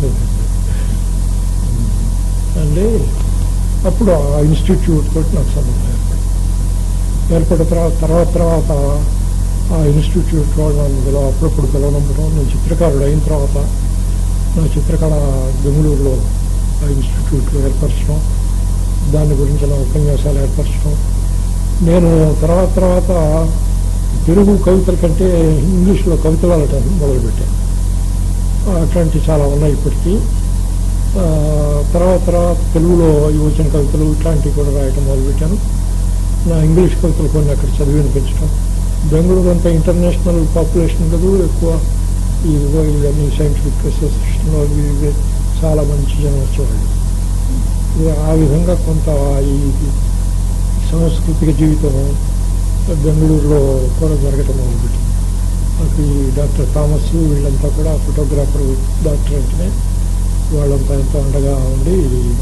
అంటే అప్పుడు ఆ ఇన్స్టిట్యూట్ తోటి నాకు సంబంధం ఏర్పడిన తర్వాత ఆ ఇన్స్టిట్యూట్ వాళ్ళు అప్పుడప్పుడు పిలవనంపడం. నేను చిత్రకారుడు అయిన తర్వాత నా చిత్రకళ బెంగళూరులో ఆ ఇన్స్టిట్యూట్లో ఏర్పరచడం, దాని గురించి నా ఉపన్యాసాలు ఏర్పరచడం. నేను తర్వాత తెలుగు కవితల కంటే ఇంగ్లీష్లో కవితలు అనటం మొదలుపెట్టాను. అట్లాంటివి చాలా ఉన్నాయి ఇప్పటికీ. తర్వాత తెలుగులో యువజన కవితలు ఇట్లాంటివి కూడా రాయటం మొదలుపెట్టాను. నా ఇంగ్లీష్ కవితలు కొన్ని అక్కడ చదివి వినిపించడం. బెంగళూరు అంతా ఇంటర్నేషనల్ పాపులేషన్ కదా, ఎక్కువ ఇవన్నీ సైంటిఫిక్ అసోసియేషన్లో ఇవి చాలా మంచి జనం వచ్చేవాళ్ళు. ఆ విధంగా కొంత ఈ సాంస్కృతిక జీవితం బెంగళూరులో కూడా జరగటం మొదలుపెట్టింది. నాకు ఈ డాక్టర్ థామస్ వీళ్ళంతా కూడా ఫోటోగ్రాఫర్ డాక్టర్ అంటేనే వాళ్ళంతా ఎంతో అండగా ఉండి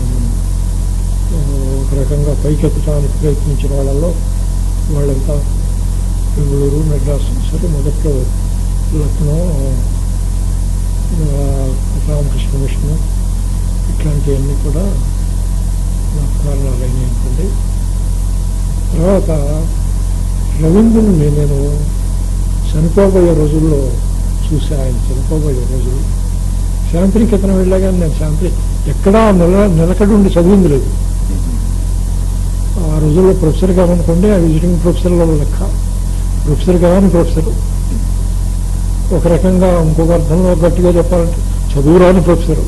ఒక రకంగా పైకెత్తడానికి ప్రయత్నించిన వాళ్ళల్లో వాళ్ళంతా బెంగళూరు, మెడ్రాస్, సరే మొదట్లో లక్నో, రామకృష్ణ మిషన్ ఇట్లాంటివన్నీ కూడా నాకు కారణాలు అయినాయి అనుకోండి. తర్వాత రవీంద్రుని నేను చనిపోబోయే రోజుల్లో చూసి, ఆయన చనిపోబోయే రోజులు శాంతినికేతనం వెళ్ళాగా నేను శాంతి ఎక్కడా నిలకడ ఉండి చదివింది లేదు. ఆ రోజుల్లో ప్రొఫెసర్ కావనుకోండి, ఆ విజిటింగ్ ప్రొఫెసర్లో లెక్క. ప్రొఫెసర్ కావని ప్రొఫెసర్, ఒక రకంగా ఇంకొక అర్థంలో గట్టిగా చెప్పాలంటే చదువురాని ప్రొఫెసరు.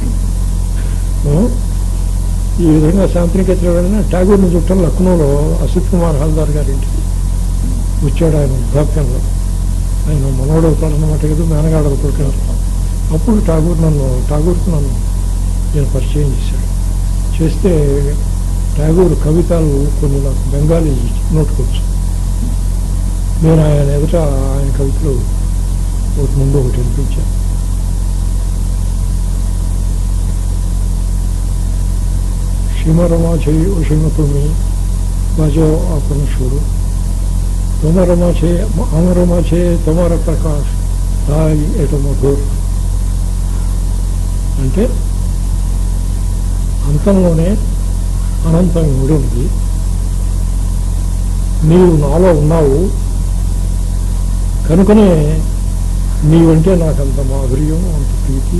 ఈ విధంగా శాంతినికేతనం వెళ్ళిన ట్యాగూర్ని చుట్టం లక్నోలో అసిత్ కుమార్ హల్దార్ గారింటికి వచ్చాడు. ఆయన వృద్ధాప్యంలో ఆయన మనోడు అవుతాడన్నమాట కదా, మేనగాడు అవుతాడు. అప్పుడు ఠాగూర్కు నన్ను నేను పరిచయం చేశాడు. చేస్తే ఠాగూర్ కవితలు కొన్ని నాకు బెంగాలీ నోటుకొచ్చు. నేను ఆయన ఎదుట ఆయన కవితలు ఒకటి ముందు ఒకటి వినిపించాను. সীমারমা ছে অসীম তুমি বাজাও আপন সুর, তোমার মাঝে আমার মাঝে তোমার ప్రకాశ তাই এত మధుర్. అంటే అంతంలోనే అనంతం ఇమిడి ఉంది. నీవు నాలో ఉన్నావు కనుకనే నీవంటే నాకంత మాధుర్యం, అంత ప్రీతి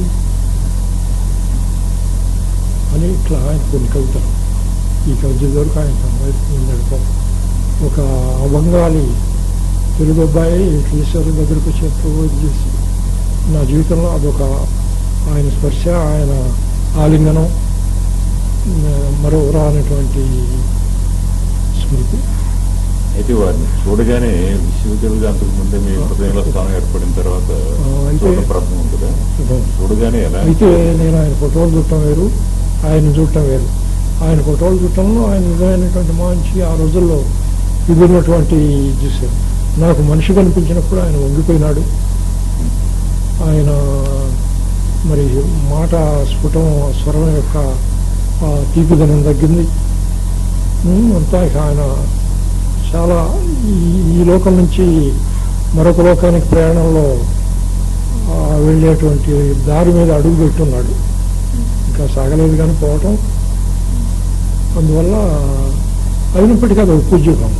అని ఇట్లా ఆయన కొన్ని కవితలు. ఈ కవిత వరకు ఆయన సంపాదించాడు. ఒక బెంగాలీ తెలుగు అబ్బాయి ఈశ్వరు దగ్గరకు వచ్చి ప్రపోజ్ చేసి నా జీవితంలో అదొక ఆయన స్పర్శ, ఆయన ఆలింగనం మరో రానటువంటి స్మృతి. అయితే వారిని చూడగానే విశ్వవిద్యాలయం అంతకు ముందే మీ హృదయంలో స్థానం ఏర్పడిన తర్వాత ప్రశ్న ఉంటుందా? చూడగానే ఎలా? అయితే నేను ఆయన ఫోటోలు చూడటం వేరు, ఆయన చూడటం వేరు. ఆయన ఫోటోలు చూడటంలో ఆయన నిజమైనటువంటి మంచి ఆ రోజుల్లో ఇదిన్నటువంటి చూశారు. నాకు మనిషి కనిపించినప్పుడు ఆయన వంగిపోయినాడు. ఆయన మరి మాట స్ఫుటం, స్వరం యొక్క తీపిదనం తగ్గింది. అంతా ఆయన చాలా ఈ లోకం నుంచి మరొక లోకానికి ప్రయాణంలో వెళ్ళేటువంటి దారి మీద అడుగు పెట్టున్నాడు. ఇంకా సాగలేదు కానీ పోవటం. అందువల్ల అయినప్పటికీ అది పూజ్యకం.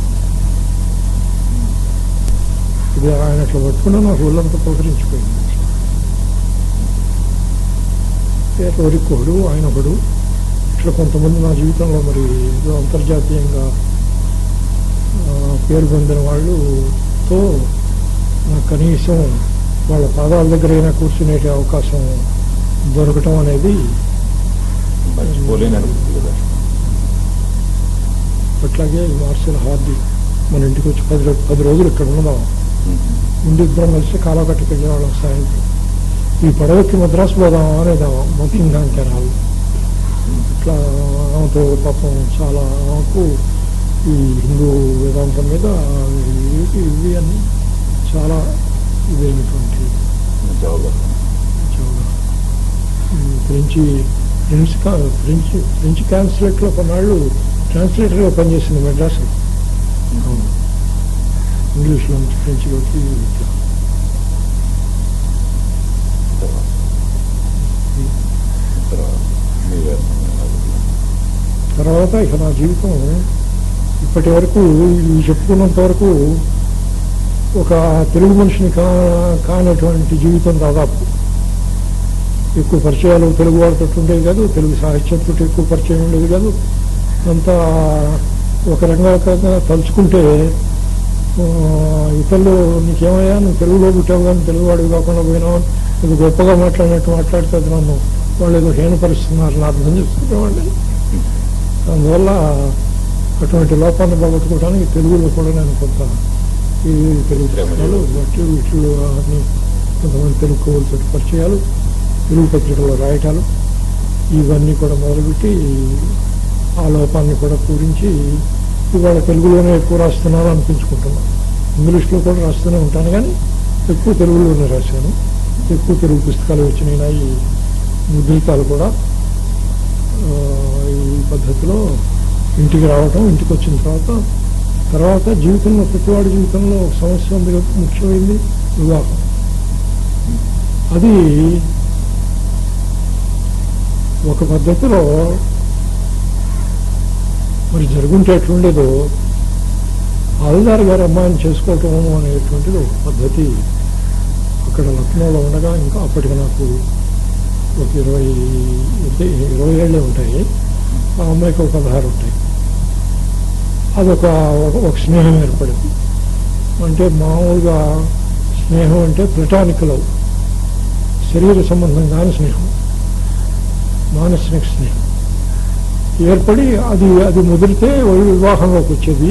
ఇది ఆయన అట్లా పట్టుకున్నా నాకు ఊళ్ళంతా పులకరించిపోయింది. ఎవరికోడు ఆయన ఒకడు. ఇట్లా కొంతమంది నా జీవితంలో మరి అంతర్జాతీయంగా పేరు పొందిన వాళ్ళతో నాకు కనీసం వాళ్ళ పాదాల దగ్గర అయినా కూర్చునే అవకాశం దొరకటం అనేది అట్లాగే మార్షల్ హార్డీ మన ఇంటికి వచ్చి 10 రోజులు ఇక్కడ ఉన్నదాం. ముందు ఇద్దరం కలిసి కాలకట్టుకు వెళ్ళేవాళ్ళం. సాయంత్రం ఈ పడవకి మద్రాసు పోదామా అనేదామా బకింగ్హామ్ కెనాల్. ఇట్లా ఆమెతో పాపం చాలా ఆమెకు ఈ హిందూ వేదాంతం మీద ఇవి అన్ని చాలా ఇదైనటువంటి ఫ్రెంచ్ కాన్సులేట్లో కొన్నాళ్ళు ట్రాన్స్లేటర్గా పనిచేసింది మెడ్రాస్లో. ఇంగ్లీష్లో నుంచి ఫ్రెంచ్లోకి ఇట్లా. తర్వాత ఇక నా జీవితం ఇప్పటి వరకు ఇవి చెప్పుకున్నంత వరకు ఒక తెలుగు మనిషిని కానటువంటి జీవితం. దాదాపు ఎక్కువ పరిచయాలు తెలుగు వారితో ఉండేది కాదు, తెలుగు సాహిత్యంతో ఎక్కువ పరిచయం ఉండేది కాదు. అంతా ఒక రకంగా తలుచుకుంటే ఇతరులు నీకేమయ్యా నువ్వు తెలుగులో పుట్టావు కానీ తెలుగువాడివి కాకుండా పోయినావు ఇది గొప్పగా మాట్లాడినట్టు మాట్లాడితే అది నన్ను వాళ్ళు ఏదో హీనపరుస్తున్నారని అర్థం చేసుకునేవాడిని. అందువల్ల అటువంటి లోపాన్ని పోగొట్టుకోవడానికి తెలుగులో కూడా నేను కొంత ఈ తెలుగు పుస్తకాలు బట్టి వీటిలో అన్ని కొంతమంది తెలుగు కవులతో పరిచయాలు, తెలుగు పత్రికల్లో రాయటాలు ఇవన్నీ కూడా మొదలుపెట్టి ఆ లోపాన్ని కూడా పూరించి ఇవాళ తెలుగులోనే ఎక్కువ రాస్తున్నాను అనిపించుకుంటున్నాను. ఇంగ్లీష్లో కూడా రాస్తూనే ఉంటాను, కానీ ఎక్కువ తెలుగులోనే రాశాను. ఎక్కువ తెలుగు పుస్తకాలు వచ్చినాయి. ఈ ముద్రికాలు కూడా ఈ పద్ధతిలో ఇంటికి రావటం, ఇంటికి వచ్చిన తర్వాత జీవితంలో ప్రతివాడి జీవితంలో ఒక సమస్య ఉంది. ముఖ్యమైనది వివాహం. అది ఒక పద్ధతిలో మరి జరుగుంటే ఎట్లుండేదో హల్దార్ గారి అమ్మాయిని చేసుకోవటం అనేటువంటిది ఒక పద్ధతి. అక్కడ లక్నోలో ఉండగా ఇంకా అప్పటికి నాకు ఒక 20 ఏళ్ళే ఉంటాయి. ఆ అమ్మాయికి ఒక 16 ఉంటాయి. అదొక స్నేహం ఏర్పడింది. అంటే మామూలుగా స్నేహం అంటే ప్లటానిక్ లవ్, శరీర సంబంధం కాని స్నేహం, మానసిక స్నేహం ఏర్పడి అది ముదిరితే వివాహంలోకి వచ్చేది.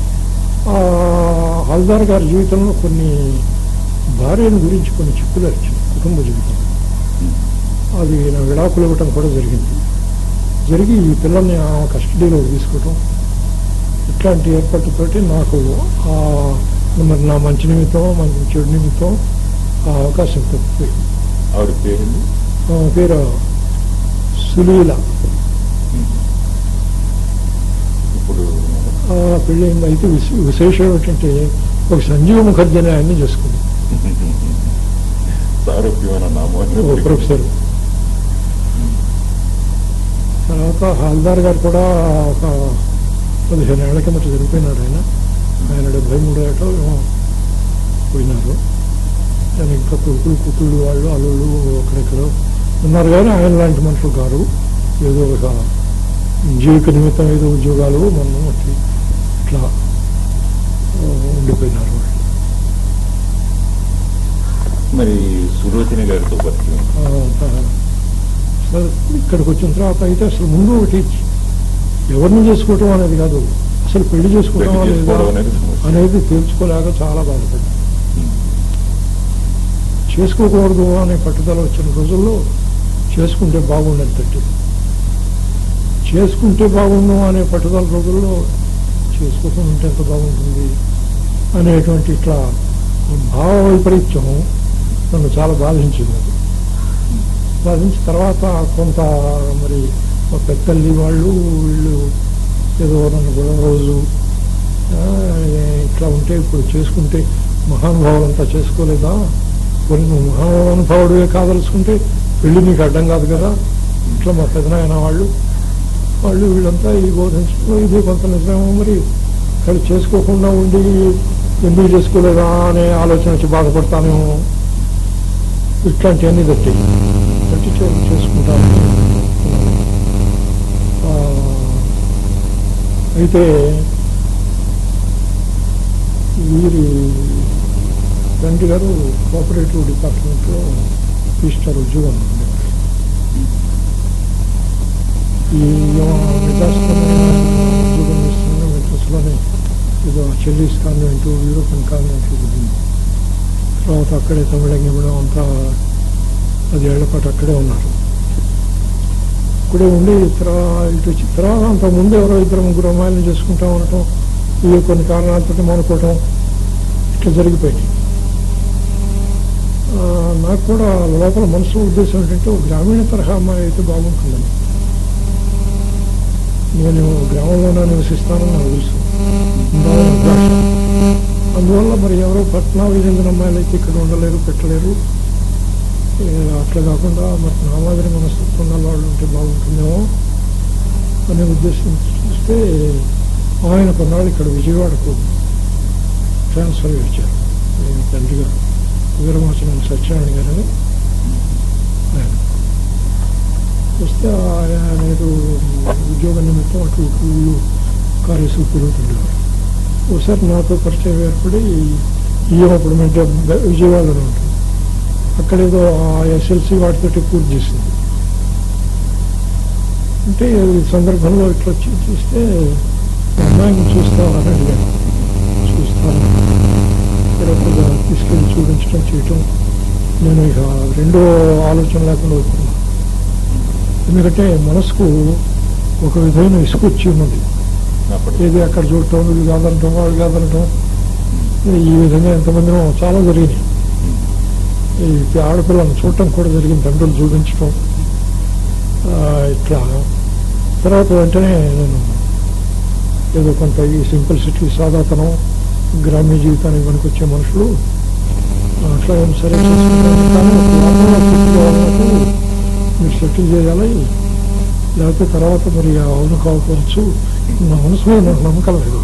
హల్దార్ గారి జీవితంలో కొన్ని భార్యను గురించి కొన్ని చిక్కులు వచ్చింది కుటుంబ జీవితం. అది నా విడాకులు ఇవ్వటం కూడా జరిగి ఈ పిల్లల్ని ఆ కస్టడీలోకి తీసుకోవటం, ఇట్లాంటి ఏర్పాటుతోటి నాకు మరి నా మంచి నిమిత్తం, మంచి చెడు నిమిత్తం ఆ అవకాశం తప్పిపోయింది. ఆవిడ పేరు పేరు సులీల. ఇప్పుడు పెళ్ళయింది. అయితే విశేషం ఏంటంటే ఒక సంజీవ ముఖర్జీ అనే ఆయన్ని చేసుకుంది, ప్రొఫెసర్. తర్వాత హల్దార్ గారు కూడా ఒక 15 ఏళ్ల కిందట చనిపోయినాడు. ఆయన 73 ఏటో ఏమో పోయినారు. ఆయన ఇంకా కొడుకులు కూతుళ్ళు వాళ్ళు అల్లుళ్ళు అక్కడెక్కడో ఉన్నారు, కానీ ఆయన లాంటి మనుషులు కారు. ఏదో ఒక జీవిక నిమిత్తం ఏదో ఉద్యోగాలు మనం ఇట్లా ఉండిపోయినారు. మరి సులోచన గారితో పరిచయం ఇక్కడికి వచ్చిన తర్వాత అయితే అసలు ముందు ఒకటి ఎవరిని చేసుకోవటం అనేది కాదు, అసలు పెళ్లి చేసుకోవడం అనేది తేల్చుకోలేక చాలా బాధపడ్డా. చేసుకోకూడదు అనే పట్టుదల వచ్చిన రోజుల్లో చేసుకుంటే బాగుండని తట్టి, చేసుకుంటే బాగుండు అనే పట్టుదల రోజుల్లో చేసుకోకుండా ఉంటే ఎంత బాగుంటుంది అనేటువంటి ఇట్లా భావ వైపరీత్యం నన్ను చాలా బాధించింది. బాధించిన తర్వాత కొంత మరి పెద్దల్లి వాళ్ళు వీళ్ళు ఏదో నన్ను గొడవ రోజు ఇట్లా ఉంటే ఇప్పుడు చేసుకుంటే మహానుభావులంతా చేసుకోలేదా, కొన్ని నువ్వు మహానుభావుడివే కాదలుచుకుంటే పెళ్లి నీకు అడ్డం కాదు కదా, ఇట్లా మా పెదనాయన వాళ్ళు వీళ్ళంతా ఈ బోధించడం ఇది కొంత నిజమేమో. మరి ఇక్కడ చేసుకోకుండా ఉండి ఎందుకు చేసుకోలేదా అనే ఆలోచన వచ్చి బాధపడతానేమో. ఇట్లాంటివన్నీ తట్టి చేసుకుంటాను. అయితే వీరి తండ్రి గారు కోఆపరేటివ్ డిపార్ట్మెంట్లో రిజిస్టర్ ఉద్యోగం ఉండేవారు. ఈ నిజాస్తమైన ఉద్యోగం ఇస్తున్న మెట్రస్లోనే ఏదో చెల్లీస్ కాన్వెంట్, యూరోపియన్ కాన్వెంట్లు దిగింది. తర్వాత అక్కడే తమిళంగా ఇవ్వడం అంతా 10 ఏళ్ల పాటు అక్కడే ఉన్నారు. ఇక్కడే ఉండి ఇటు వచ్చి తర్వాత అంతకుముందు ఎవరో 2-3 అమ్మాయిలను చేసుకుంటా ఉండటం, ఇవి కొన్ని కారణాలతో మానుకోవటం ఇట్లా జరిగిపోయింది. నాకు కూడా లోపల మనసులో ఉద్దేశం ఏంటంటే ఒక గ్రామీణ తరహా అమ్మాయి అయితే బాగుంటుందని. నేను గ్రామంలోనే నివసిస్తానని నాకు తెలుసు, అందువల్ల మరి ఎవరో పట్టణాలకు చెందిన అమ్మాయిలు అయితే ఇక్కడ ఉండలేరు, పెట్టలేరు. అట్లా కాకుండా మరి నా మాదిరి మనస్తత్వం ఉన్న వాళ్ళు ఉంటే బాగుంటుందేమో అనే ఉద్దేశం చూస్తే ఆయన కొన్నాళ్ళు ఇక్కడ విజయవాడకు ట్రాన్స్ఫర్ ఇచ్చారు. తండ్రి గారు వీరమాచనం సత్యనారాయణ గారని ఆయన వస్తే ఆయన ఉద్యోగ నిమిత్తం అటు ఇటు కార్యసూచి తిరుగుతుండేవారు. ఒకసారి నాతో పరిచయం ఏర్పడి ఈయన అప్పుడు విజయవాడలో ఉంటుంది, అక్కడేదో ఎస్ఎల్సి వాటితోటి పూర్తి చేసింది. అంటే ఈ సందర్భంలో ఇట్లా వచ్చి చూస్తే అమ్మాయిని చూస్తామని అడిగాను. చూస్తాను, ఇక్కడ తీసుకెళ్ళి చూపించడం చేయటం. నేను ఇక రెండో ఆలోచన లేకుండా వస్తున్నాను. ఎందుకంటే మనసుకు ఒక విధమైన ఇసుకు వచ్చి ఉన్నది. ఏది అక్కడ చూడటం, వీళ్ళు కాదనటం, వాళ్ళు కాదనటం, ఈ విధంగా ఎంతమందినో చాలా జరిగినాయి. ఈ ఆడపిల్లను చూడటం కూడా జరిగింది, తండ్రులు చూపించటం ఇట్లా. తర్వాత వెంటనే నేను ఏదో కొంత ఈ సింప్లిసిటీ, సాదాతనం, గ్రామ్య జీవితానికి పనికొచ్చే మనుషులు అట్లా ఏం సరే మీరు సెటిల్ చేయాలి, లేకపోతే తర్వాత మరి అవును కావచ్చు. నా మనసులో నాకు నమ్మకం లేదు.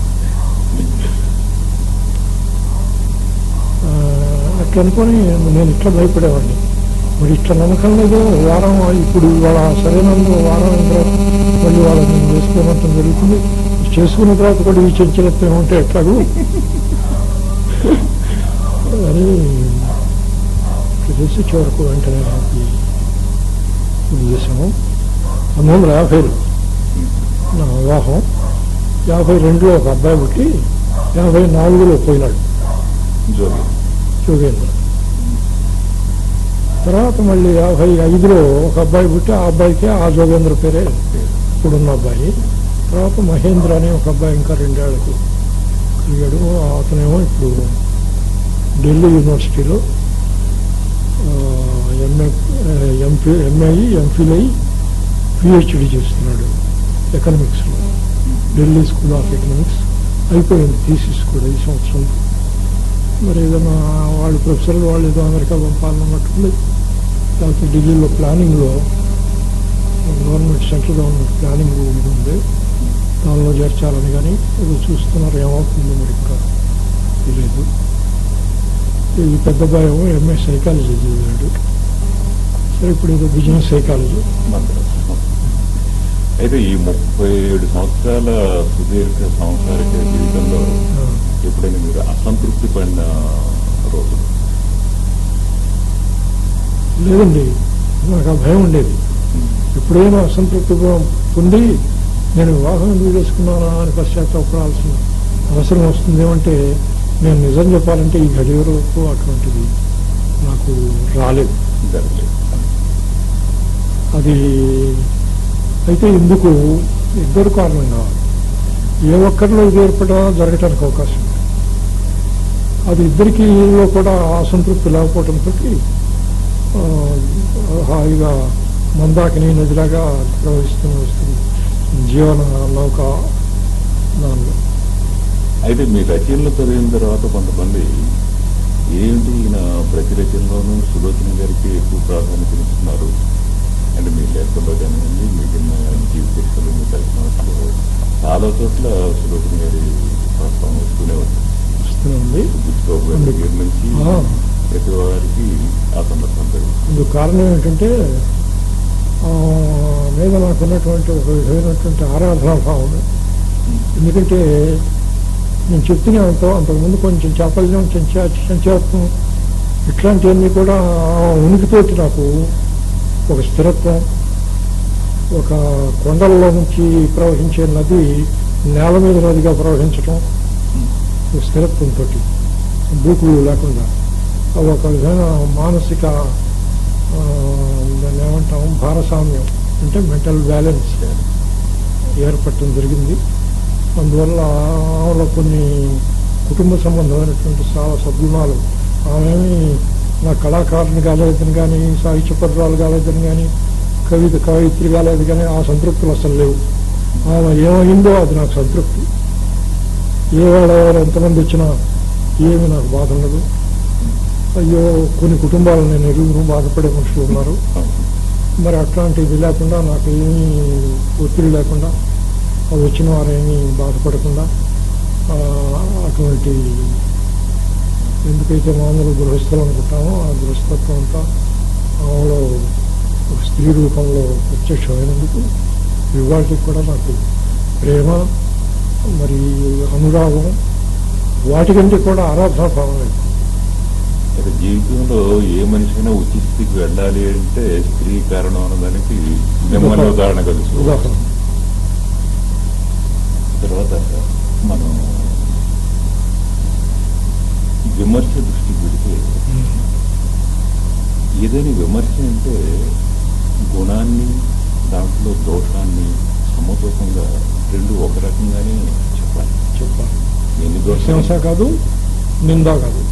అట్లా అనుకొని నేను ఇట్లా భయపడేవాడిని. మరి ఇట్లా నమ్మకం లేదు. వారం ఇప్పుడు వాళ్ళ సరైనందు వారం మళ్ళీ వాళ్ళని వేసుకోవడం జరుగుతుంది. చేసుకున్న తర్వాత కూడా ఈ చంచలత్వం ఉంటే ఎట్లాగూ అని తెలిసి చివరకు వెంటనే ఇది చేసాము. 1950 నా వివాహం. 52లో ఒక అబ్బాయి పుట్టి 54లో పోయినాడు జోగేంద్ర. తర్వాత మళ్ళీ 55లో ఒక అబ్బాయి పుట్టి, ఆ అబ్బాయికి ఆ జోగేంద్ర పేరే ఇప్పుడున్న అబ్బాయి. తర్వాత మహేంద్ర అని ఒక అబ్బాయి ఇంకా 2 ఏళ్లకు కలిగాడు. అతనేమో ఇప్పుడు ఢిల్లీ యూనివర్సిటీలో ఎంఏ ఎంఫిల్ అయి పిహెచ్డి చేస్తున్నాడు ఎకనామిక్స్లో, ఢిల్లీ స్కూల్ ఆఫ్ ఎకనామిక్స్. అయిపోయింది థీసిస్ కూడా ఈ సంవత్సరం. మరి ఏదైనా వాళ్ళు ప్రొఫెసర్లు వాళ్ళు ఏదో అమెరికా పంపాలన్నట్టుంది. లేకపోతే ఢిల్లీలో ప్లానింగ్లో గవర్నమెంట్, సెంట్రల్ గవర్నమెంట్ ప్లానింగ్ ఉంది, దానిలో చేర్చాలని కానీ ఏదో చూస్తున్నారు. ఏమవుతుందో మరి ఇంకా తెలియదు. ఈ పెద్ద భయం ఎంఏ సైకాలజీ చదివాడు. సరే ఇప్పుడు ఏదో బిజినెస్ సైకాలజీ. అయితే ఈ 37 సంవత్సరాల సుదీర్ఘ సాంసారిక జీవితంలో ఎప్పుడైనా మీరు అసంతృప్తి పడిన రోజులు? లేదండి, నాకు ఆ భయం ఉండేది. ఎప్పుడైనా అసంతృప్తి పొంది నేను వివాహం ఎందుకు చేసుకున్నానా అని పశ్చాత్తాపడాల్సిన అవసరం వస్తుందేమంటే, నేను నిజం చెప్పాలంటే ఈ గడి వరకు అటువంటిది నాకు రాలేదు. అది అయితే ఇందుకు ఇద్దరు కారణం కావాలి. ఏ ఒక్కరిలో ఇది జరగటానికి అవకాశం ఉంది. అది ఇద్దరికిలో కూడా అసంతృప్తి లేకపోవడంతో హాయిగా మందాకిని నదిలాగా ప్రవహిస్తూనే వస్తుంది జీవన నౌక దానిలో. అయితే మీ రచనలు చదివిన తర్వాత కొంతమంది ఏంటి ఈయన ప్రతి రచనలోనూ సులోచన గారికి ఎక్కువ ప్రాధాన్యత ఇస్తున్నారు అంటే మీ లేఖల్లో కానివ్వండి, మిగిలిన జీవితాలు, మీ దర్శనాలు చాలా చోట్ల సులోచన గారి ప్రస్తావన వస్తూనే ఉంది. బుచ్చుకోబోయే దగ్గర నుంచి ప్రతి వారికి ఆ సందర్భం జరుగుతుంది. ఇందుకు కారణం ఏంటంటే మీద నాకున్నటువంటి ఒక విధమైనటువంటి ఆరాధనా భావం. ఎందుకంటే నేను చెప్తూనే అంతకుముందు కొంచెం చాపల్యం, సంచాత్వం ఇట్లాంటివన్నీ కూడా ఉనికితోటి నాకు ఒక స్థిరత్వం, ఒక కొండల్లో నుంచి ప్రవహించే నది నేల మీద నదిగా ప్రవహించటం, ఒక స్థిరత్వంతో దూకులు లేకుండా ఒక విధమైన మానసిక దాన్ని ఏమంటాం భారసామ్యం అంటే మెంటల్ బ్యాలెన్స్ ఏర్పడటం జరిగింది. అందువల్ల ఆమెలో కొన్ని కుటుంబ సంబంధమైనటువంటి చాలా సద్గుణాలు, ఆమెమి నా కళాకారుని కాలేదని కానీ, సాహిత్యపరురాలు కాలేదని కానీ, కవయిత్రి కాలేదు కానీ ఆ సంతృప్తులు అసలు లేవు. ఆమె ఏమైందో అది నాకు సంతృప్తి. ఏ వేళ ఎంతమంది వచ్చినా ఏమి నాకు బాధ ఉండదు. అయ్యో కొన్ని కుటుంబాలు నేను ఎరుగురు బాధపడే మనుషులు ఉన్నారు. మరి అట్లాంటిది లేకుండా నాకు ఏమీ ఒత్తిడి లేకుండా వచ్చిన వారేమీ బాధపడకుండా అటువంటి ఎందుకైతే మామూలు గృహస్థులు అనుకుంటామో ఆ గృహస్థత్వం అంతా ఆమెలో ఒక స్త్రీ రూపంలో ప్రత్యక్షమైనందుకు ఇవాళకి కూడా నాకు ప్రేమ మరి అనురాగం వాటికంటే కూడా ఆరాధనా భావం లేదు. అయితే జీవితంలో ఏ మనిషైనా ఉచిత స్థితికి వెళ్ళాలి అంటే స్త్రీ కారణం అన్నదానికి మిమ్మల్ని ఉదాహరణ కలుసు. ఉదాహరణ. తర్వాత మనం విమర్శ దృష్టికి పెడితే ఏదైనా విమర్శ అంటే గుణాన్ని దాంట్లో దోషాన్ని సమతూకంగా రెండు ఒక రకంగానే చెప్పాలి. ఎన్ని ప్రశంస దోషాలు కాదు, నింద కాదు.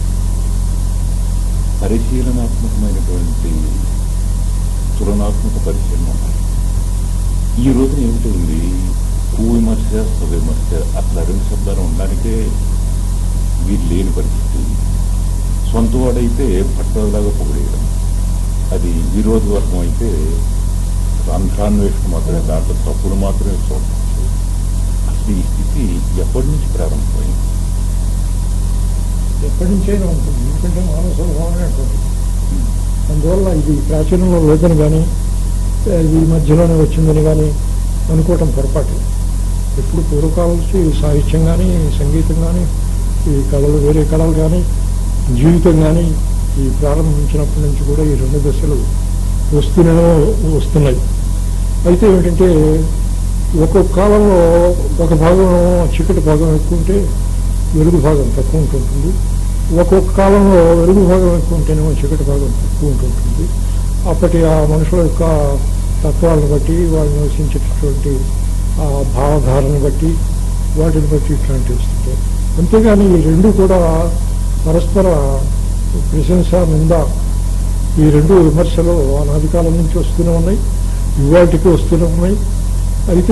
పరిశీలనాత్మకమైనటువంటి తులనాత్మక పరిశీలన ఉండాలి. ఈ రోజున ఏమిటంది కువిమర్శ స్వవిమర్శ అట్లా రెండు శబ్దాలు ఉండడానికే వీరు లేని పరిస్థితి. సొంతవాడైతే పట్టలాగా పొగిడేయడం, అది విరోధవర్గం అయితే రంధ్రాన్వేషణ మాత్రమే, దాంట్లో తప్పులు మాత్రమే చూడటం. అసలు ఈ స్థితి ఎప్పటి నుంచి ప్రారంభమైంది? ఎప్పటి నుంచైనా ఉంటుంది. ఎందుకంటే మానవ స్వభావమే అటువంటిది. అందువల్ల ఇది ప్రాచీనంలో లేదని కానీ ఇది మధ్యలోనే వచ్చిందని కానీ అనుకోవటం పొరపాటు. ఎప్పుడు పూర్వకాలం నుంచి సాహిత్యం కానీ, సంగీతం కానీ, ఈ కళలు, వేరే కళలు కానీ, జీవితం కానీ ఈ ప్రారంభించినప్పటి నుంచి కూడా ఈ రెండు దశలు వస్తున్నాయి. అయితే ఏమిటంటే ఒక్కొక్క కాలంలో ఒక భాగం చీకటి భాగం ఎక్కువ ఉంటే వెలుగు భాగం తక్కువ ఉంటుంటుంది. ఒక్కొక్క కాలంలో వెలుగు భాగం ఎక్కువ ఉంటేనేమో చీకటి భాగం తక్కువ ఉంటుంటుంది. అప్పటి ఆ మనుషుల యొక్క తత్వాలను బట్టి, వాళ్ళు నివసించేటటువంటి ఆ భావధారను బట్టి, వాటిని బట్టి ఇట్లాంటివి వస్తుంటాయి. అంతేగాని ఈ రెండు కూడా పరస్పర ప్రశంస, నింద ఈ రెండు విమర్శలు అనాది కాలం నుంచి వస్తూనే ఉన్నాయి, ఇవాటికి వస్తూనే ఉన్నాయి. అయితే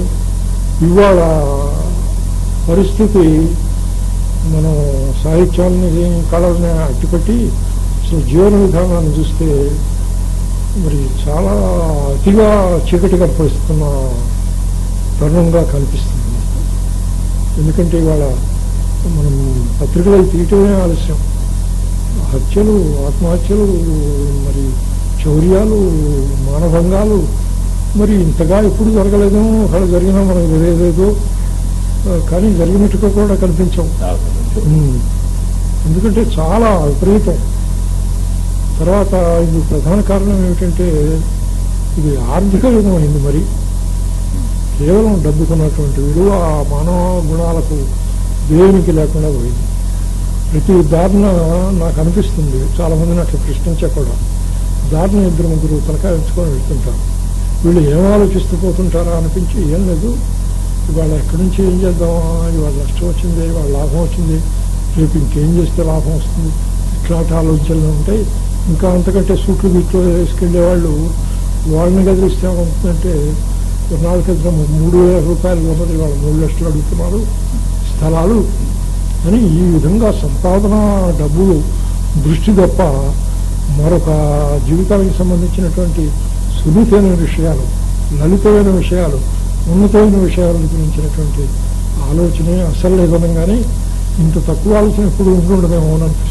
ఇవాళ పరిస్థితి మనం సాహిత్యాన్ని, కళల్ని అట్టిపెట్టి అసలు జీవన విధానాన్ని చూస్తే మరి చాలా అతిగా చీకటి కనిపిస్తున్న తరుణంగా కనిపిస్తుంది. ఎందుకంటే ఇవాళ మనం పత్రికలు తీయటమే ఆలస్యం. హత్యలు, ఆత్మహత్యలు, మరి చౌర్యాలు, మానభంగాలు మరి ఇంతగా ఎప్పుడు జరగలేదేమో, అక్కడ జరిగినా మనకు తెలియలేదు. కానీ జరిగినట్టుగా కూడా కనిపించవు. ఎందుకంటే చాలా విపరీతం. తర్వాత ఇది ప్రధాన కారణం ఏమిటంటే ఇది ఆర్థిక యుగం అయింది. మరి కేవలం డబ్బుకున్నటువంటి విలువ మానవ గుణాలకు దేనికి లేకుండా పోయింది. ప్రతి దారిన నాకు అనిపిస్తుంది, చాలా మందిని అట్లా ప్రశ్నించా కూడా, దారిని ఇద్దరు ముగ్గురు తలకాయ ఉంచుకొని వెళ్తుంటారు. వీళ్ళు ఏం ఆలోచిస్తూ పోతుంటారా అనిపించి, ఏం లేదు ఇవాళ ఎక్కడి నుంచి ఏం చేద్దామా, ఇవాళ నష్టం వచ్చింది, ఇవాళ లాభం వచ్చింది, రేపు ఇంకేం చేస్తే లాభం వస్తుంది, ఇట్లాంటి ఆలోచనలు ఉంటాయి. ఇంకా అంతకంటే సూట్లు బిట్లు వేసుకెళ్లే వాళ్ళు, వాళ్ళని గదిలిస్తే ఏమవుతుందంటే నాలుగు క్రితం 3,000 రూపాయలు ఉన్నది వాళ్ళు 3 లక్షలు అడుగుతున్నారు స్థలాలు అని. ఈ విధంగా సంపాదన, డబ్బు దృష్టి తప్ప మరొక జీవితానికి సంబంధించినటువంటి సున్నితమైన విషయాలు, లలితమైన విషయాలు, ఉన్నతమైన విషయాల గురించినటువంటి ఆలోచనే అసలు లేదనగానే ఇంత తక్కువ ఆలోచన ఎప్పుడు ఉండడమేమో అనిపిస్తుంది.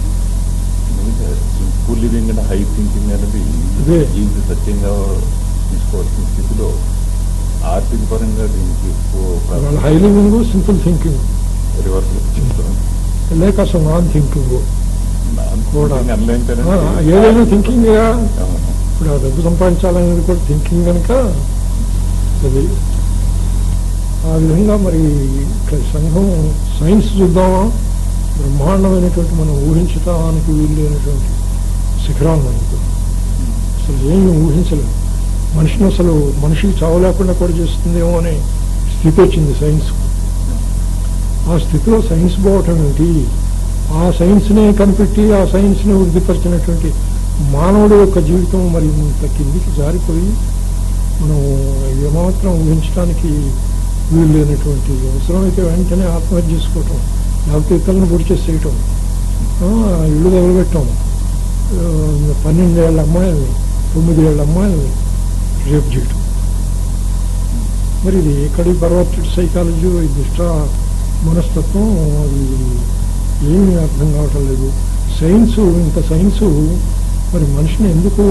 సింపుల్ లివింగ్ అంటే హై థింకింగ్ అనేది జీవిత సత్యంగా తీసుకోవాల్సిన స్థితిలో ఆర్థిక పరంగా దీనికి ఎక్కువ high living, simple thinking reverse లేక అసలు నాన్ థింకింగ్ కూడా అనలేంటే ఏదైనా థింకింగ్. ఇప్పుడు ఆ డబ్బు సంపాదించాలనేది కూడా థింకింగ్ కనుక అది ఆ విధంగా. మరి ఇక్కడ సంఘం సైన్స్ చూద్దామా, బ్రహ్మాండమైనటువంటి మనం ఊహించడానికి వీలైనటువంటి శిఖరాన్ని అనుకుంది. అసలు ఏమి ఊహించలేదు. మనిషిని అసలు మనిషికి చావు లేకుండా కూడా చేస్తుందేమో అనే స్థితి వచ్చింది సైన్స్కు. ఆ స్థితిలో సైన్స్ పోవటం ఏంటి, ఆ సైన్స్నే కనిపెట్టి ఆ సైన్స్ని వృద్ధిపరిచినటువంటి మానవుడి యొక్క జీవితం మరి ఇంత కిందికి జారిపోయి మనం ఏమాత్రం ఊహించడానికి వీలు లేనటువంటి, అవసరమైతే వెంటనే ఆత్మహత్య చేసుకోవటం, లేకపోతే ఇతరులను గురి చేసేయటం, ఇళ్ళు తగలబెట్టడం, 12 ఏళ్ల అమ్మాయిల్ని 9 ఏళ్ల అమ్మాయిల్ని రేపు చేయటం. మరి ఇది ఎక్కడి పర్వర్టెడ్ సైకాలజీ, దుష్ట మనస్తత్వం, అది ఏమీ అర్థం కావటం లేదు. సైన్సు, ఇంత సైన్సు మరి మనిషిని ఎందుకు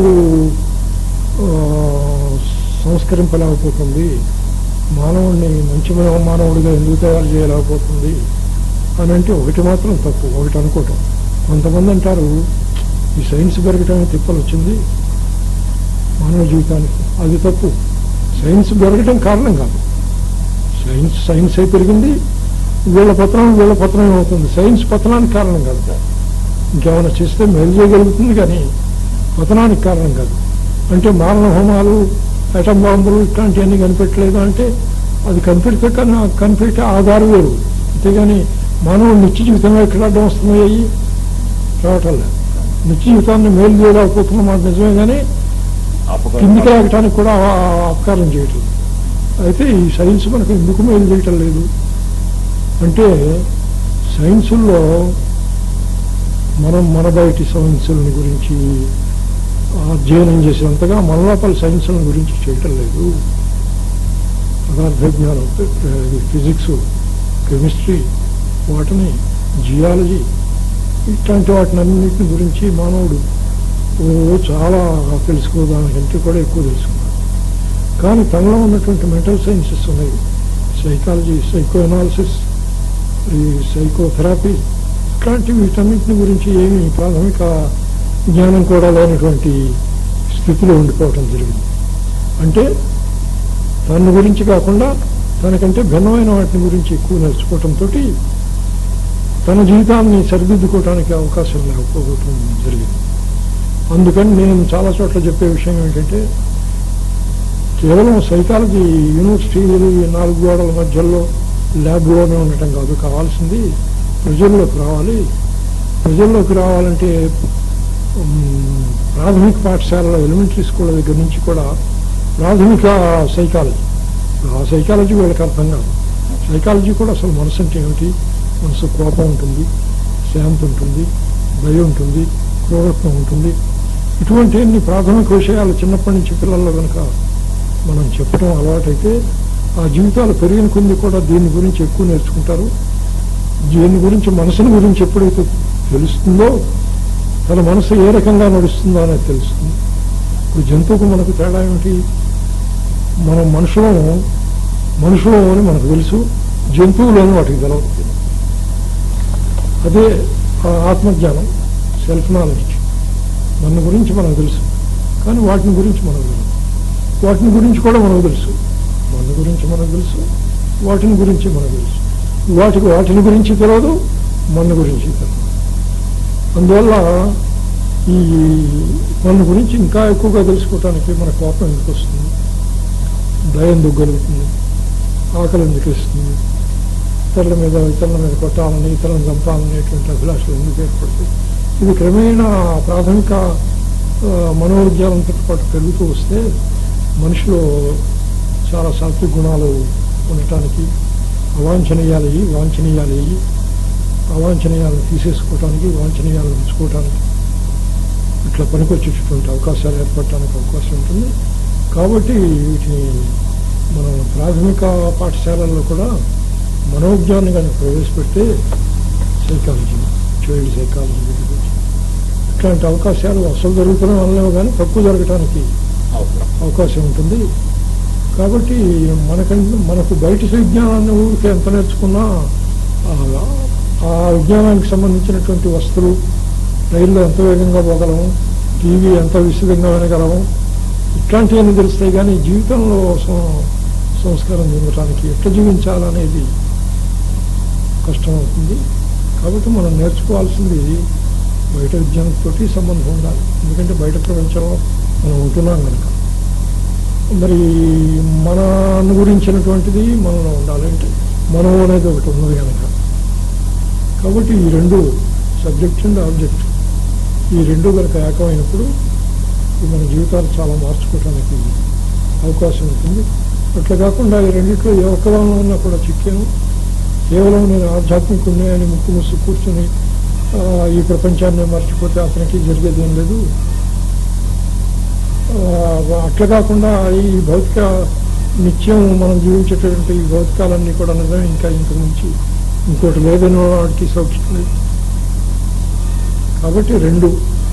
సంస్కరింపలేకపోతుంది, మానవుడిని మంచి మానవుడిగా ఎందుకు తయారు చేయలేకపోతుంది అని అంటే ఒకటి మాత్రం తప్పు, ఒకటి అనుకోవటం. కొంతమంది అంటారు ఈ సైన్స్ పెరగటమే తిప్పలు వచ్చింది మానవ జీవితానికి. అది తప్పు. సైన్స్ పెరగటం కారణం కాదు. సైన్స్ అయి పెరిగింది, వీళ్ళ పతనం అవుతుంది. సైన్స్ పతనానికి కారణం కాదు. ఇంకేమైనా చేస్తే మేలు చేయగలుగుతుంది కానీ పతనానికి కారణం కాదు. అంటే మారణ హోమాలు, అటం బాంబులు ఇట్లాంటివన్నీ కనిపెట్టలేదు అంటే అది కనిపెడితే కానీ కనిపెట్టే ఆధారం వేరు. అంతేగాని మానవుడు నిత్య జీవితంలో ఎక్కడ అడ్డం వస్తున్నాయి రావటం లేదు. నిత్య జీవితాన్ని మేలు చేయలేకపోతున్నాం మాట నిజమే కానీ కిందికి రాగటానికి కూడా అపకారం చేయటం. అయితే ఈ సైన్స్ మనకు ఎందుకు మేలు చేయటం లేదు అంటే సైన్సుల్లో మనం మన బయటి సైన్సులని గురించి అధ్యయనం చేసినంతగా మన లోపల సైన్సుల గురించి చేయటం లేదు. పదార్థ విజ్ఞానం, ఫిజిక్స్, కెమిస్ట్రీ, వాటిని జియాలజీ ఇట్లాంటి వాటినన్నింటి గురించి మానవుడు చాలా తెలుసుకోవడానికంటే కూడా ఎక్కువ తెలుసుకున్నాడు. కానీ తనలో ఉన్నటువంటి మెంటల్ సైన్సెస్ ఉన్నాయి, సైకాలజీ, సైకో అనాలిసిస్, ఈ సైకోథెరపీ, ఇట్లాంటి వీటన్నింటిని గురించి ఏమీ ప్రాథమిక జ్ఞానం కూడా లేనటువంటి స్థితిలో ఉండిపోవటం జరిగింది. అంటే తన గురించి కాకుండా తనకంటే భిన్నమైన వాటిని గురించి ఎక్కువ నేర్చుకోవటంతో తన జీవితాన్ని సరిదిద్దుకోవడానికి అవకాశం లేకపోవటం జరిగింది. అందుకని నేను చాలా చోట్ల చెప్పే విషయం ఏంటంటే కేవలం సైకాలజీ యూనివర్సిటీలు ఈ 4 గోడల మధ్యలో ల్యాబ్లోనే ఉండటం కాదు. కావాల్సింది ప్రజల్లోకి రావాలి. ప్రజల్లోకి రావాలంటే ప్రాథమిక పాఠశాలలో ఎలిమెంటరీ స్కూళ్ళ దగ్గర నుంచి కూడా ప్రాథమిక సైకాలజీ, ఆ సైకాలజీ వీళ్ళకి అర్థం కాదు. సైకాలజీ కూడా అసలు మనసు అంటే ఏమిటి, మనసు కోపం ఉంటుంది, శాంతి ఉంటుంది, భయం ఉంటుంది, క్రూరత్వం ఉంటుంది, ఇటువంటి ప్రాథమిక విషయాలు చిన్నప్పటి నుంచి పిల్లల్లో కనుక మనం చెప్పడం అలవాటైతే ఆ జీవితాలు పెరిగిన కొద్ది కూడా దీని గురించి ఎక్కువ నేర్చుకుంటారు. దీని గురించి మనసుని గురించి ఎప్పుడైతే తెలుస్తుందో తన మనసు ఏ రకంగా నడుస్తుందో అనేది తెలుస్తుంది. ఇప్పుడు జంతువుకు మనకు తేడా ఏమిటి, మనం మనుషులు అని మనకు తెలుసు, జంతువులని వాటికి తెలవదు. అదే ఆత్మజ్ఞానం, సెల్ఫ్ నాలెడ్జ్. మన గురించి మనకు తెలుసు కానీ వాటిని గురించి మనకు తెలుసు. వాటిని గురించి కూడా మనకు తెలుసు, మన గురించి మనకు తెలుసు, వాటిని గురించి మనకు తెలుసు. వాటిని గురించి తెలియదు, మన గురించి తెలియదు. అందువల్ల ఈ మన గురించి ఇంకా ఎక్కువగా తెలుసుకోవటానికి మన కోపం ఎందుకు వస్తుంది, భయం ఎందుకు కలుగుతుంది, ఆకలి ఎందుకు ఇస్తుంది, ఇతరుల మీద కొట్టాలని, ఇతరులను చంపాలనేటువంటి అభిలాషలు ఎందుకు ఏర్పడతాయి. ఇది క్రమేణా ప్రాథమిక మనోవిజ్ఞానంతో పాటు పెరుగుతూ వస్తే మనిషిలో చాలా సాత్విక గుణాలు ఉండటానికి, అవాంఛనీయాలను తీసేసుకోవటానికి, వాంఛనీయాలను ఉంచుకోవటానికి ఇట్లా పనికొచ్చేటటువంటి అవకాశాలు ఏర్పడటానికి అవకాశం ఉంటుంది. కాబట్టి వీటిని మనం ప్రాథమిక పాఠశాలల్లో కూడా మనోజ్ఞాన్ని కనుక ప్రవేశపెడితే సైకాలజీ, చైల్డ్ సైకాలజీ గురించి ఇట్లాంటి అవకాశాలు అసలు జరుగుతున్న వల్లనే కానీ తక్కువ జరగటానికి అవకాశం ఉంటుంది. కాబట్టి మనకు బయట విజ్ఞానాన్ని ఊరికే ఎంత నేర్చుకున్నా ఆ విజ్ఞానానికి సంబంధించినటువంటి వస్తువులు, రైల్లో ఎంత వేగంగా పోగలము, టీవీ ఎంత విశదంగా వినగలము, ఇట్లాంటివన్నీ తెలుస్తాయి. కానీ జీవితంలో సంస్కారం చెందటానికి ఎట్లా జీవించాలనేది కష్టమవుతుంది. కాబట్టి మనం నేర్చుకోవాల్సింది బయట విజ్ఞానంతో సంబంధం ఉండాలి. ఎందుకంటే బయట ప్రపంచంలో మనం ఉంటున్నాం కనుక మరి మన గురించినటువంటిది మనలో ఉండాలంటే మనం అనేది ఒకటి ఉన్నది కనుక. కాబట్టి ఈ రెండు, సబ్జెక్ట్ అండ్ ఆబ్జెక్ట్, ఈ రెండు కనుక ఏకమైనప్పుడు మన జీవితాలు చాలా మార్చుకోవడానికి అవకాశం ఉంటుంది. అట్లా కాకుండా ఈ రెండిట్లో ఏ ఒక్కదానిలో ఉన్నా కూడా చిక్కాను, కేవలం నేను ఆధ్యాత్మికుడిని అని ముక్కు ముసు కూర్చొని ఈ ప్రపంచాన్ని మర్చిపోతే అతనికి జరిగేదేం లేదు. అట్లా కాకుండా ఈ భౌతిక నిత్యం మనం జీవించేటటువంటి ఈ భౌతికాలన్నీ కూడా నిజమే, ఇంకా ఇంతకు మించి ఇంకోటి లేదని వాడికి సౌఖ్యం లేదు. కాబట్టి రెండు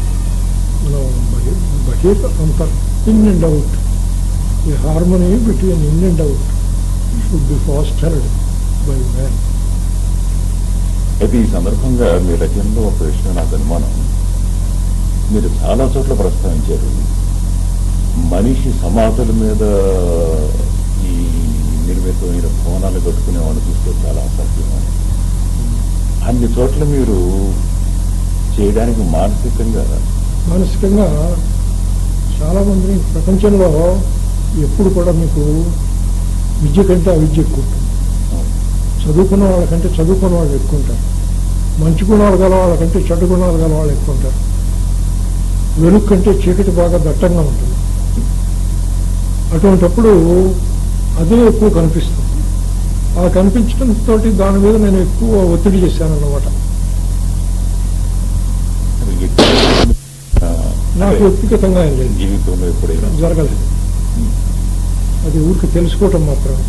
బహిర్ అంతర్, ఇన్ అండ్ అవుట్, ఈ harmony between in and out should be fostered by man. అయితే ఈ సందర్భంగా మీ రచనలో ఒక విషయం నాకు అనుమానం. మీరు చాలా చోట్ల ప్రస్తావించారు, మనిషి సమాధుల మీద ఈ నిర్మితమైన భవనాలు కట్టుకునే వాళ్ళు చూస్తే చాలా అసహ్యం అని. అన్ని చోట్ల మీరు చేయడానికి మానసికంగా చాలా మంది ప్రపంచంలో ఎప్పుడు కూడా మీకు విద్య కంటే అవిద్య ఎక్కువ ఉంటుంది. చదువుకున్న వాళ్ళకంటే చదువుకున్న వాళ్ళు ఎక్కువ ఉంటారు. మంచి గుణాలు గల వాళ్ళకంటే చెడ్డ గుణాలు గల వాళ్ళు ఎక్కువ ఉంటారు. వెలుగు కంటే చీకటి బాగా దట్టంగా ఉంటుంది. అటువంటిప్పుడు అదే ఎక్కువ కనిపిస్తుంది. ఆ కనిపించడంతో దాని మీద నేను ఎక్కువ ఒత్తిడి చేశానన్నమాట. నాకు వ్యక్తిగతంగా ఏం లేదు, జీవితంలో ఎప్పుడైనా జరగలేదు. అది ఊరికి తెలుసుకోవటం మాత్రం.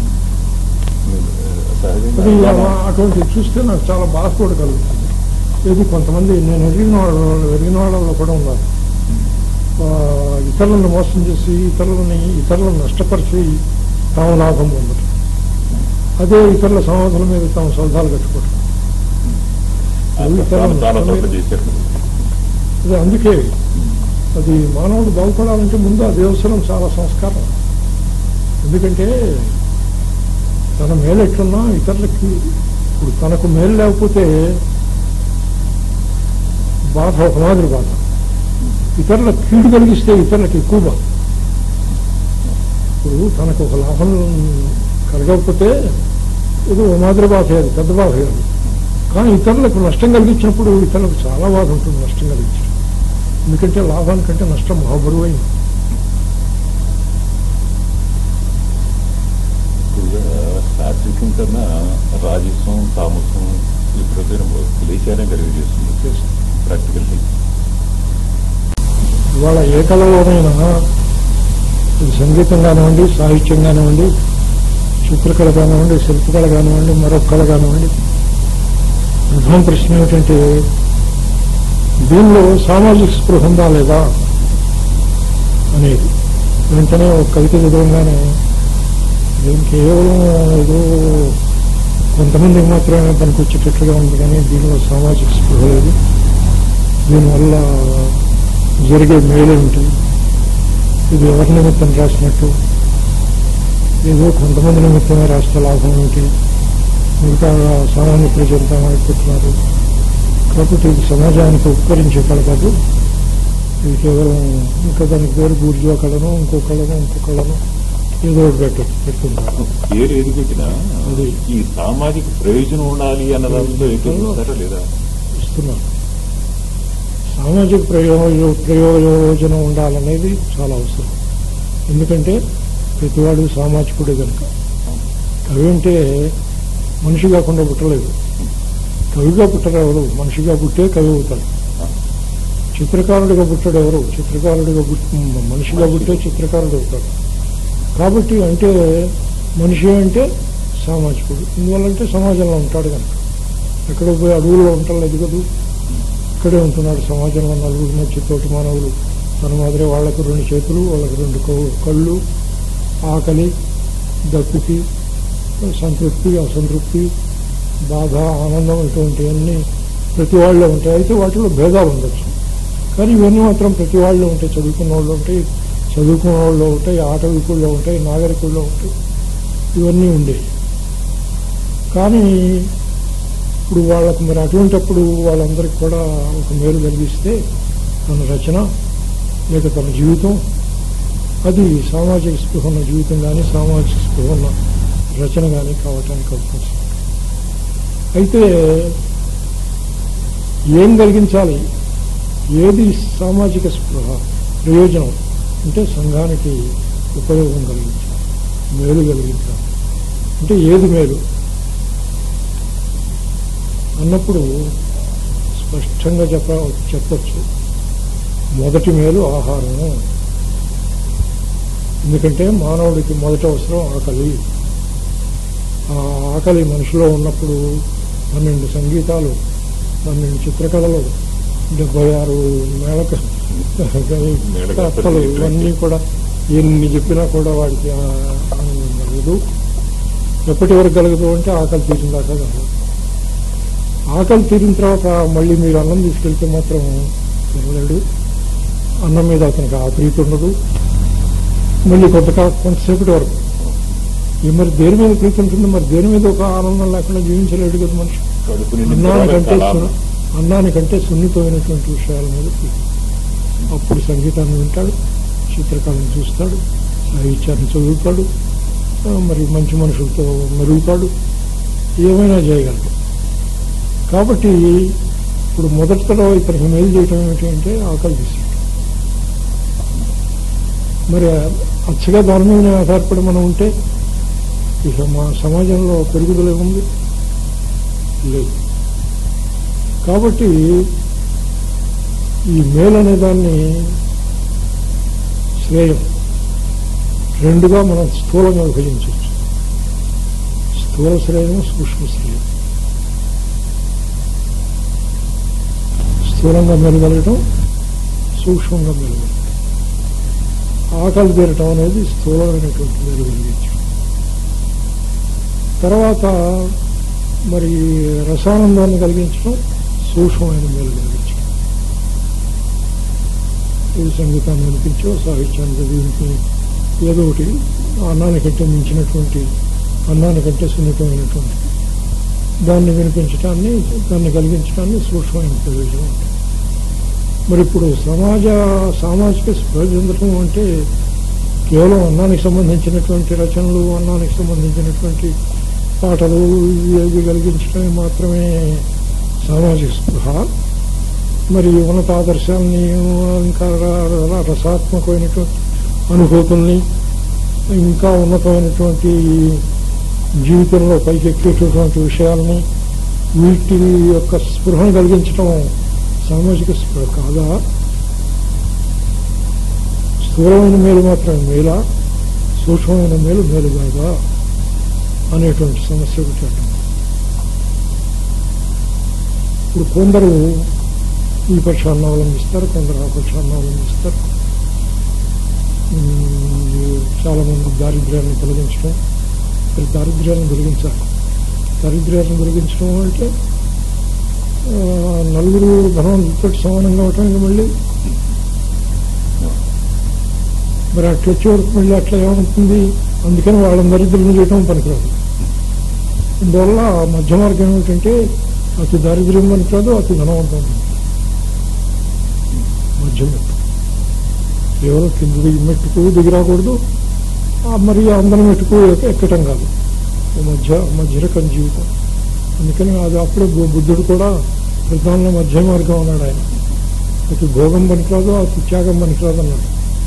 అది అటువంటి చూస్తే నాకు చాలా బాధ కూడా కలుగుతుంది. ఇది కొంతమంది నేను ఎరిగిన వాళ్ళలో కూడా ఉన్నారు. ఇతరులను మోసం చేసి ఇతరులను నష్టపరిచి తాము లాభం పొందటం, అదే ఇతరుల సమాధుల మీద తాము సౌధాలు కట్టుకోవటం. అది అందుకే అది మానవుడు బాగుపడాలంటే ముందు అది అవసరం, చాలా సంస్కారం. ఎందుకంటే తన మేలు ఎట్లున్నా ఇతరులకి, ఇప్పుడు తనకు మేలు లేకపోతే బాధ ఒక మాదిరి బాధ, ఇతరులకు కీడు కలిగిస్తే ఇతరులకు ఎక్కువ బాధ. ఇప్పుడు తనకు ఒక లాభం కలగకపోతే ఏదో ఒక మాదిరి బాధ, అది పెద్ద బాధ కాదు. కానీ ఇతరులకు నష్టం కలిగించినప్పుడు ఇతరులకు చాలా బాధ ఉంటుంది నష్టం కలిగించడం. ఎందుకంటే లాభానికంటే నష్టం మహాబరువైంది. సాత్వికం కన్నా రాజసం, తామసం ఇప్పుడు క్లేశాన్ని కలిగజేస్తుంది ప్రాక్టికల్. ఇవాళ ఏ కళలోనైనా, ఇది సంగీతం కానివ్వండి, సాహిత్యం కానివ్వండి, చిత్రకళ కానివ్వండి, శిల్పకళ కానివ్వండి, మరొక కళ కానివ్వండి, ప్రధాన ప్రశ్న ఏమిటంటే దీనిలో సామాజిక స్పృహ ఉందా లేదా అనేది. వెంటనే ఒక కవిత చదవగానే దీనికి కేవలం ఏదో కొంతమందికి మాత్రమే పనికొచ్చేటట్లుగా ఉంది, కానీ దీనిలో సామాజిక స్పృహ లేదు, దీనివల్ల జరిగే మేలేమిటి, ఇది ఎవరి నిమిత్తం రాసినట్టు, ఏదో కొంతమంది నిమిత్తమే రాష్ట్ర లాభం ఏమిటి, మిగతా సామాన్య ప్రజలంతా పెట్టున్నారు. కాబట్టి ఇది సమాజానికి ఉపకరించే కళ కాదు, ఇది కేవలం ఇంకా దానికి పేరు బూర్జువా కళను, ఇంకో కళను ఏదో ఒకటి పెట్టుకుంటారు. పేరు ఏది పెట్టినా అది ఈ సామాజిక ప్రయోజనం ఉండాలి అన్న దాంట్లో ఏదో లేదా ఇస్తున్నారు. సామాజిక ప్రయోజనం ఉండాలనేది చాలా అవసరం. ఎందుకంటే ప్రతివాడు సామాజికుడే కనుక. కవి అంటే మనిషి కాకుండా పుట్టలేదు. కవిగా పుట్టరు ఎవరు, మనిషిగా పుట్టే కవి అవుతాడు. చిత్రకారుడిగా పుట్టాడు ఎవరు, మనిషిగా పుట్టే చిత్రకారుడు అవుతాడు. కాబట్టి అంటే మనిషి అంటే సామాజికుడు. ఎందువల్లంటే సమాజంలో ఉంటాడు కనుక. ఎక్కడో పోయి అడవుల్లో ఉండలేదు కదా, ఇక్కడే ఉంటున్నాడు సమాజంలో. నలుగురు మధ్య తోటి మానవులు తన మాదిరి వాళ్ళకు 2 చేతులు, వాళ్ళకు 2 కళ్ళు, ఆకలి, దప్పికి, సంతృప్తి, అసంతృప్తి, బాధ, ఆనందం, ఇటువంటివన్నీ ప్రతి వాళ్ళలో ఉంటాయి. అయితే వాటిలో భేదాలు ఉండొచ్చు, కానీ ఇవన్నీ మాత్రం ప్రతి వాళ్ళు ఉంటాయి. చదువుకున్న వాళ్ళు ఉంటాయి, ఆటవికుల్లో ఉంటాయి, నాగరికుల్లో ఉంటాయి, ఇవన్నీ ఉండేవి. కానీ ఇప్పుడు వాళ్ళకు మరి అటువంటిప్పుడు వాళ్ళందరికీ కూడా ఒక మేలు కలిగిస్తే తన రచన లేక తన జీవితం, అది సామాజిక స్పృహ ఉన్న జీవితం కానీ సామాజిక స్పృహ ఉన్న రచన కానీ కావటానికి అవకాశం. అయితే ఏం కలిగించాలి, ఏది సామాజిక స్పృహ ప్రయోజనం అంటే సంఘానికి ఉపయోగం కలిగించాలి, మేలు కలిగించాలి. అంటే ఏది మేలు అన్నప్పుడు స్పష్టంగా చెప్పచ్చు. మొదటి మేలు ఆహారము. ఎందుకంటే మానవుడికి మొదటి అవసరం ఆకలి. ఆ ఆకలి మనిషిలో ఉన్నప్పుడు 12 సంగీతాలు, 12 చిత్రకళలు, 76 మేళకత్తలు, ఇవన్నీ కూడా ఎన్ని చెప్పినా కూడా వాడికి ఆనందం కలగదు. ఎప్పటి వరకు కలగదు అంటే ఆకలి తీసిన దాకా కలగదు. ఆకలి తీరిన తర్వాత మళ్ళీ మీరు అన్నం తీసుకెళ్తే మాత్రం తినలేడు. అన్నం మీద అతనికి ఆప్రీతి ఉండదు. మళ్ళీ కొంతసేపటి వరకు మరి దేని మీద ప్రీతి ఉంటుంది, మరి దేని మీద ఒక ఆనందం లేకుండా జీవించలేడు కదా మనిషి. అన్నానికంటే సున్నితమైనటువంటి విషయాల మీద ప్రీతి. అప్పుడు సంగీతాన్ని వింటాడు, చిత్రకళను చూస్తాడు, సాహిత్యాన్ని చదువుతాడు, మరి మంచి మనుషులతో మెరుగుతాడు, ఏమైనా చేయగలడు. కాబట్టి ఇప్పుడు మొదటిలో ఇతనికి మేలు చేయటం ఏమిటి అంటే ఆకలి తీసేయటం. మరి అచ్చగా దాని మీద ఆధారపడి మనం ఉంటే ఇక మా సమాజంలో పెరుగుదల ఏముంది? లేదు. కాబట్టి ఈ మేలు అనే దాన్ని శ్రేయం రెండుగా మనం స్థూలంగా విభజించవచ్చు. స్థూల శ్రేయం, సూక్ష్మ శ్రేయం. స్థూలంగా మెరుగలగటం, సూక్ష్మంగా మెరుగలగటం. ఆకలి తీరటం అనేది స్థూలమైనటువంటి మెరుగలిగించడం. తర్వాత మరి రసానందాన్ని కలిగించడం, సూక్ష్మమైన మేలు కలిగించడం. ఇది సంగీతాన్ని వినిపించో, సాహిత్యాన్ని చదివించి ఏదో ఒకటి అన్నానికంటే మించినటువంటి, అన్నానికంటే సున్నితమైనటువంటి దాన్ని వినిపించడాన్ని, దాన్ని కలిగించడాన్ని సూక్ష్మమైన ప్రయోజనం ఉంటుంది. మరి ఇప్పుడు సామాజిక స్పృహ చెందటం అంటే కేవలం అన్నానికి సంబంధించినటువంటి రచనలు, అన్నానికి సంబంధించినటువంటి పాటలు ఇవి కలిగించడమే మాత్రమే సామాజిక స్పృహ. మరి ఉన్నత ఆదర్శాలని, ఇంకా రసాత్మకమైనటువంటి అనుభూతుల్ని, ఇంకా ఉన్నతమైనటువంటి జీవితంలో పైకెక్కేటటువంటి విషయాలని, వీటి యొక్క స్పృహను కలిగించడం సామాజిక స్పృహ కాదా? స్థూలమైన మేలు మాత్రమే మేలా, సూక్ష్మమైన మేలు మేలు కాదా అనేటువంటి సమస్య ఒకటి. ఇప్పుడు కొందరు ఈ పక్షాన్ని అవలంబిస్తారు, కొందరు ఆ పక్షాన్ని అవలంబిస్తారు. చాలా మంది దారిద్ర్యాన్ని తొలగించడం, దారిద్ర్యాన్ని తొలగించాలి. దారిద్ర్యాన్ని తొలగించడం అంటే నలుగురు ధనవంతులతో సమానంగా అవటం మళ్ళీ మరి అట్లా వచ్చే వరకు మళ్ళీ అట్లా ఏమవుతుంది? అందుకని వాళ్ళని దరిద్రులను చేయటం పనికిరాదు. అందువల్ల మధ్య మార్గం ఏమిటంటే అతి దారిద్ర్యం పనికిరాదు, అతి ధనవంతం మధ్య మెట్టు. కేవలం కింద మెట్టుకు దిగిరాకూడదు, మరి అందరం మెట్టుకు ఎక్కటం కాదు. మధ్య రకం జీవితం. అందుకని అది అప్పుడే బుద్ధుడు కూడా ప్రధానంలో మధ్య మార్గం అన్నాడు ఆయన. అతి భోగం పనికిరాదు, అతి త్యాగం పనికిరాదు అన్నాడు.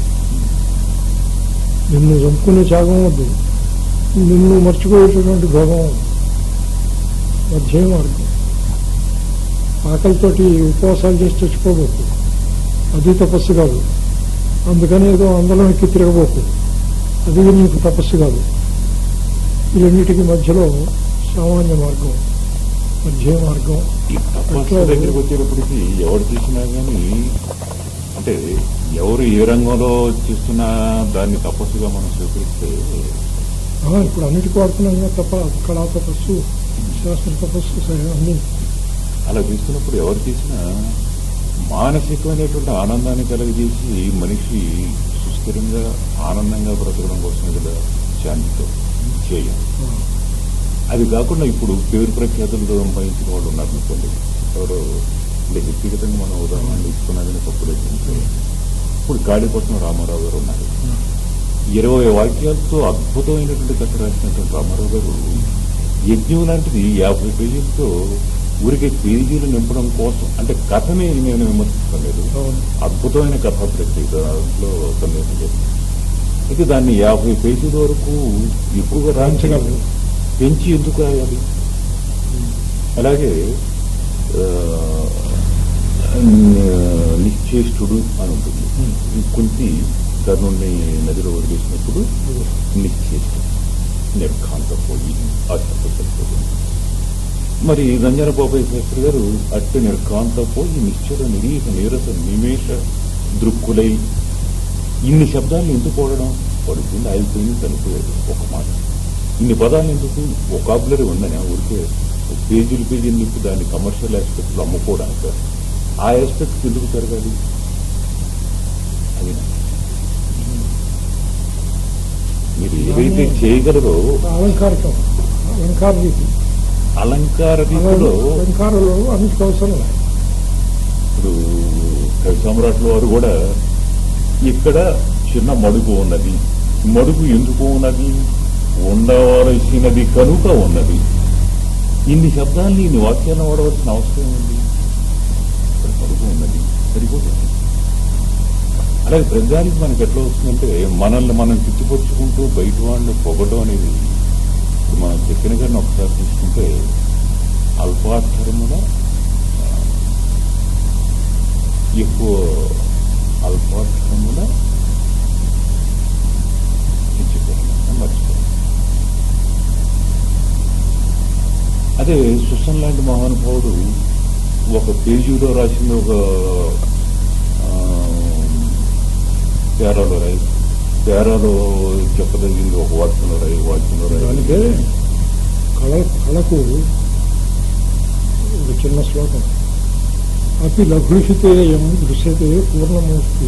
నిన్ను చంపుకునే త్యాగం వద్దు, నిన్ను మర్చిపోయేటటువంటి భోగం మధ్య మార్గం. ఆకలితోటి ఉపవాసాలు చేసి చచ్చిపోబోకు, అది తపస్సు కాదు. అందుకని ఏదో అందరం ఎక్కి తిరగబోకు, అది నీకు తపస్సు కాదు. ఈ రెండింటికి మధ్యలో సామాన్య మార్గం, మధ్య మార్గం. ఈ తపస్సు దగ్గరికి వచ్చేటప్పటికి ఎవరు చేసినా కానీ, అంటే ఎవరు ఏ రంగంలో చేస్తున్నా దాన్ని తపస్సుగా మనం స్వీకరిస్తే, ఇప్పుడు అన్నిటికీ వాడుతున్నాం కదా, కళా తపస్సు, శాస్త్ర తపస్సు, అన్ని అలా చేస్తున్నప్పుడు ఎవరు చేసినా మానసికమైనటువంటి ఆనందాన్ని కలుగజేసి మనిషి సుస్థిరంగా ఆనందంగా బ్రతకడం కోసం కదా శాంతితో చేయాలి. అది కాకుండా ఇప్పుడు పేరు ప్రఖ్యాతులతో సంపాదించిన వాళ్ళు ఉన్నారు అనుకోండి. ఎవరో అంటే వ్యక్తిగతంగా మనం ఉదాహరణ ఇస్తున్నారని తప్పులేదు. ఇప్పుడు కాళీపట్నం రామారావు గారు ఉన్నారు. 20 వాక్యాలతో అద్భుతమైనటువంటి కథ రాసినటువంటి రామారావు గారు యజ్ఞం లాంటిది 50 పేజీలతో ఊరికే పేజీలు నింపడం కోసం, అంటే కథని నేను విమర్శించలేదు, అద్భుతమైన కథా ప్రక్రియ దాంట్లో సందేశం లేదు. అయితే దాన్ని 50 పేజీల వరకు ఎక్కువగా రాయించగలరు, పెంచి ఎందుకు రాయాలి? అలాగే నిశ్చేష్టుడు అని ఉంటుంది. కుంతి కర్ణుడిని నదిలో వదిలేసినప్పుడు నిశ్చేష్టుడు, నిర్ఘాంతపోయి ఆ శబ్దం. మరి రంజన పోపయ్య శాస్త్రి గారు అట్టి నిర్ఘాంతపోయి నిశ్చల నిరీహ నీరస నిమేష దృక్కులై, ఇన్ని శబ్దాలను ఎందుకు వాడడం? పడుతుంది, ఆగిపోయింది, చనిపోయాడు, ఒక మాట. ఇన్ని పదాలు ఎందుకు? వొకాబులరీ ఉందని ఊరికే పేజీలు నింపి దాన్ని కమర్షియల్ ఆస్పెక్ట్లో అమ్ముకోవడానికి ఆ ఆస్పెక్ట్ ఎందుకు పెరగాలి? అది మీరు ఏదైతే చేయగలరో అలంకార రీతి, అలంకార రీతిలో అలంకారంలో అన్నిటికీ అవసరం. ఇప్పుడు కవి సమ్రాట్ల వారు కూడా ఇక్కడ చిన్న మడుగు ఉన్నది, మడుగు ఎందుకు ఉన్నది? ఉండవలసినది కనుక ఉన్నది. ఇన్ని శబ్దాన్ని ఇన్ని వాక్యాలను వాడవలసిన అవసరం ఉంది. ఇక్కడ మడుగు ఉన్నది, సరిపోతుంది. అలాగే ప్రజానికి మనకి ఎట్లా వస్తుందంటే మనల్ని మనం పిచ్చిపరుచుకుంటూ బయట వాళ్ళు పొగడం అనేది మనం చెప్పిన గారిని ఒకసారి చూసుకుంటే అల్పాక్షరముల ఎక్కువ అల్పాక్షరముల మర్చిపోయాను. అదే సుసన్ లాంటి మహానుభావుడు ఒక పేజీలో రాసింది ఒక పేరాలో చెప్పదగింది ఒక వాక్యంలో దానికే కళకు ఒక చిన్న శ్లోకం, అతి లఘుషితేయం దృశ్యతే పూర్ణమూర్తి.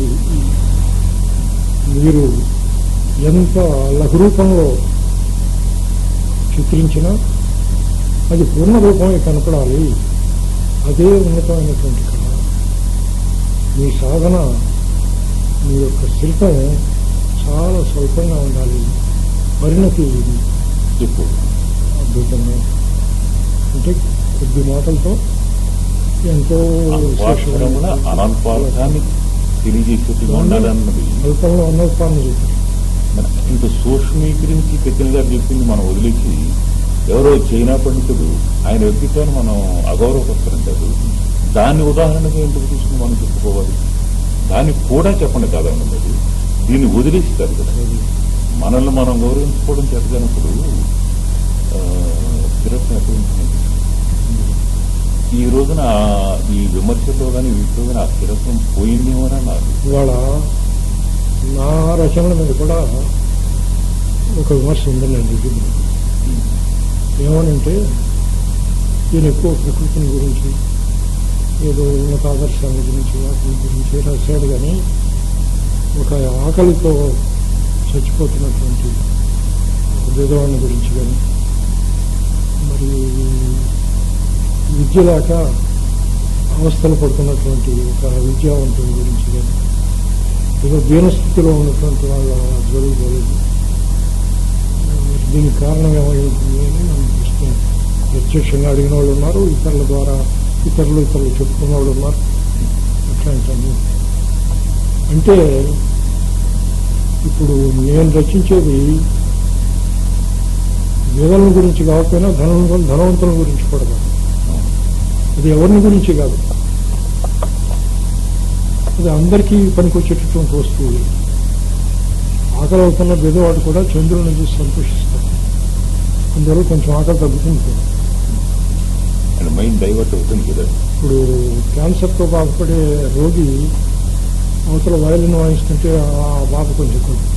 మీరు ఎంత లఘురూపంలో చిత్రించినా అది పూర్ణ రూపమే కనపడాలి. అదే ఉన్నతమైనటువంటి కళ. మీ సాధన, మీ యొక్క శిల్పం చాలా స్వల్పంగా ఉండాలి. పరిణతి ఎక్కువ అద్భుతంగా అంటే కొద్ది మాటలతో ఎంతో అనంతాన్ని తెలియజేసేట్టుగా ఉండాలన్నది స్వల్పంలో అన్నోత్పాన్ని చూపారు. ఇంత సూక్ష్మీకరించి పెద్దలు గారు చెప్పింది మనం వదిలేసి ఎవరో చైనా పండితుడు ఆయన వ్యక్తిత్వాన్ని మనం అగౌరవపరుస్తారంటారు. దాన్ని ఉదాహరణగా ఎందుకు తీసుకుని మనం చెప్పుకోవాలి? దాన్ని కూడా చెప్పండి కాదన్నది, దీన్ని వదిలేస్తారు కదా. మనల్ని మనం గౌరవించుకోవడం చేతగానప్పుడు స్థిరత్వం ఎక్కడ ఈ రోజున ఈ విమర్శల్లో కానీ వీటిలో కానీ ఆ స్థిరత్వం పోయిందేమోనా నాకు. ఇవాళ నా రచనల మీద కూడా ఒక విమర్శ ఉందండి. ఏమనంటే ఈయన ఎక్కువ ప్రకృతిని గురించి ఏదో ఉన్నత ఆదర్శాల గురించి వాటి గురించి రాశాడు. కానీ ఒక ఆకలితో చచ్చిపోతున్నటువంటి ఒక పేదవాడిని గురించి కానీ, మరి విద్య లేక అవస్థలు పడుతున్నటువంటి ఒక విద్యావంతుని గురించి కానీ, ఏదో దీనస్థితిలో ఉన్నటువంటి వాళ్ళ జరుగుకోలేదు. దీనికి కారణం ఏమై ఉంటుంది అని నన్ను చూస్తున్నాను. ప్రత్యక్షంగా అడిగిన వాళ్ళు ఉన్నారు, ఇతరుల ద్వారా ఇతరులు చెప్పుకున్న వాళ్ళు ఉన్నారు. అట్లాంటి అంటే ఇప్పుడు నేను రచించేది వేదల గురించి కాకపోయినా ధనవంతుల గురించి కూడా కాదు. అది ఎవరిని గురించి కాదు, అది అందరికీ పనికొచ్చేటటువంటి వస్తువు. ఆకలి అవుతున్న బెదవాడు కూడా చంద్రుని చూసి సంతోషిస్తాడు. అందువల్ల కొంచెం ఆకలి తగ్గుతుంది కూడా. మైండ్ డైవర్ట్ అవుతుంది కదా. ఇప్పుడు క్యాన్సర్తో బాధపడే రోగి అవతల వయలిన్ వాయిస్తుంటే ఆ బాధ కొంచెం తగ్గుతుంది.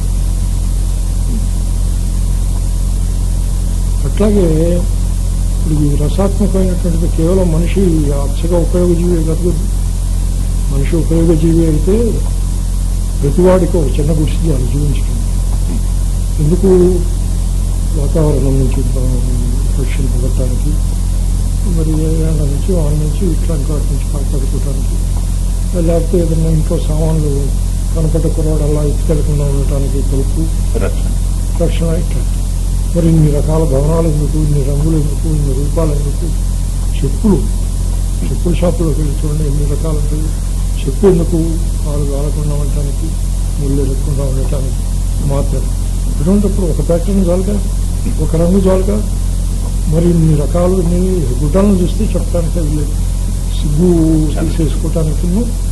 అట్లాగే ఇప్పుడు ఈ రసాత్మకమైనటువంటిది కేవలం మనిషి అచ్చగా ఉపయోగజీవి కాదు. మనిషి ఉపయోగజీవి అయితే ప్రతివాడికి ఒక చిన్న గుడిసి అది జీవించడం. ఎందుకు? వాతావరణం నుంచి రక్షింపబడటానికి, మరి ఏళ్ళ నుంచి వాళ్ళ నుంచి ఇట్లాంటి వాటి నుంచి కాపాడుకోవటానికి, లేకపోతే ఏదైనా ఇంట్లో సామాన్లు కనపడ్డ కురవాడల్లా ఎత్తుకెళ్ళకుండా ఉండటానికి కొరకు రక్షణ ఇట్లాంటి. మరి ఇన్ని రకాల భవనాలు ఎందుకు, ఇన్ని రంగులు ఎందుకు, ఇన్ని రూపాలు ఎందుకు? చెప్పుల షాపులోకి వెళ్ళి చూడండి ఎన్ని రకాలు ఉంటాయి. చెప్పు ఎందుకు? కాలు కాలకుండా ఉండటానికి, ముళ్ళు ఎరగకుండా ఉండటానికి మాత్రం. ఇటువంటిప్పుడు ఒక ప్యాటర్న్ చాలుగా, ఒక రంగు చాలుగా. మరి ఇన్ని రకాలు గుడ్డలను చూస్తే చెప్పడానికి అవి లేదు. సిగ్గు తీసేసుకోవటానికి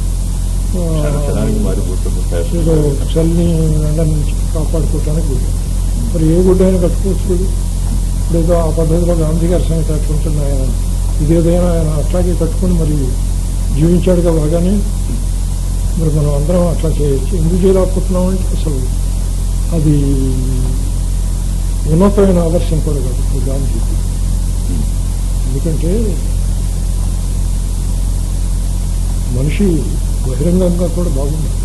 ఏదో చల్లని ఎండ నుంచి కాపాడుకోవటానికి గుడ్డ. మరి ఏ గుడ్డ అయినా కట్టుకోవచ్చు. ఇప్పుడు ఏదో ఆ పద్ధతిలో గాంధీ గారి సంగతి అట్లుంటుంది. ఆయన ఇదేదైనా ఆయన అట్లాగే కట్టుకుని మరి జీవించాడుగా బాగానే. మరి మనం అందరం అట్లా చేయొచ్చు. ఎందుకు చేయలేకపోతున్నామంటే అసలు అది ఉన్నతమైన ఆదర్శం కూడా కాదు గాంధీకి. ఎందుకంటే మనిషి బహిరంగంగా కూడా బాగుండాలి.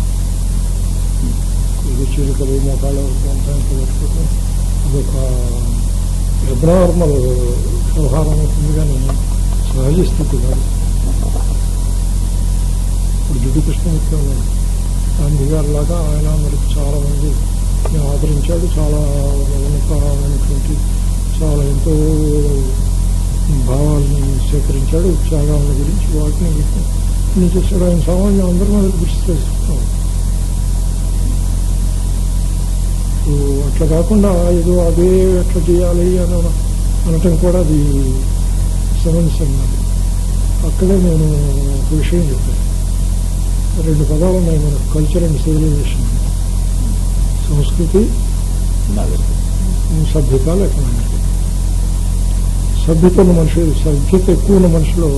ఇది చిలుకలు మోకాళ్ళు వంటానికి పెట్టుకుంటే అదొక అబ్నార్మల్ వ్యవహారం అవుతుంది, కానీ సహజ స్థితి కాదు. ఇప్పుడు జిడ్డు కృష్ణమూర్తి ఉన్నాడు, గాంధీ గారి లాగా ఆయన మనకి చాలా మంది ఆదరించాడు. చాలా ఉన్నతమైనటువంటి చాలా ఎంతో భావాలని సేకరించాడు. త్యాగాల గురించి వాటిని వీటిని చేశాడు. ఆయన సామాన్యం అందరూ మనకు దృష్టి చేసుకుంటాం. అట్లా కాకుండా ఏదో అదే ఎట్లా చేయాలి అని అనటం కూడా అది సమస్య అన్నది. అక్కడే నేను ఒక విషయం చెప్పాను. 2 పదాలు ఉన్నాయి మనకు, కల్చర్ అండ్ సివిలైజేషన్. సంస్కృతి, సభ్యత, లేకుండా సభ్యత ఉన్న మనిషి, సభ్యత ఎక్కువ ఉన్న మనిషిలో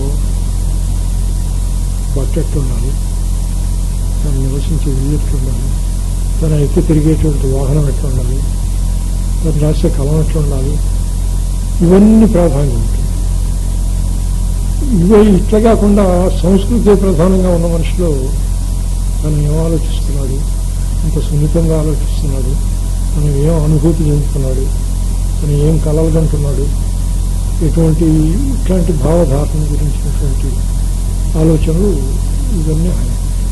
బట్టెట్టు ఉండాలి, తను నివసించే ఇల్లు ఎట్లుండాలి, తన ఎక్కి తిరిగేటువంటి వాహనం ఎట్లా ఉండాలి, తను రాసే కలం ఎట్లా ఉండాలి, ఇవన్నీ ప్రాధాన్యం ఉంటుంది. ఇవే ఇట్లా కాకుండా సంస్కృతి ప్రధానంగా ఉన్న మనిషిలో తను ఏం ఆలోచిస్తున్నాడు, ఇంత సున్నితంగా ఆలోచిస్తున్నాడు, తను ఏం అనుభూతి చెందుతున్నాడు, తను ఏం కలలు కంటున్నాడు, ఇట్లాంటి భావధారణ గురించినటువంటి ఆలోచనలు ఇవన్నీ ఆయన.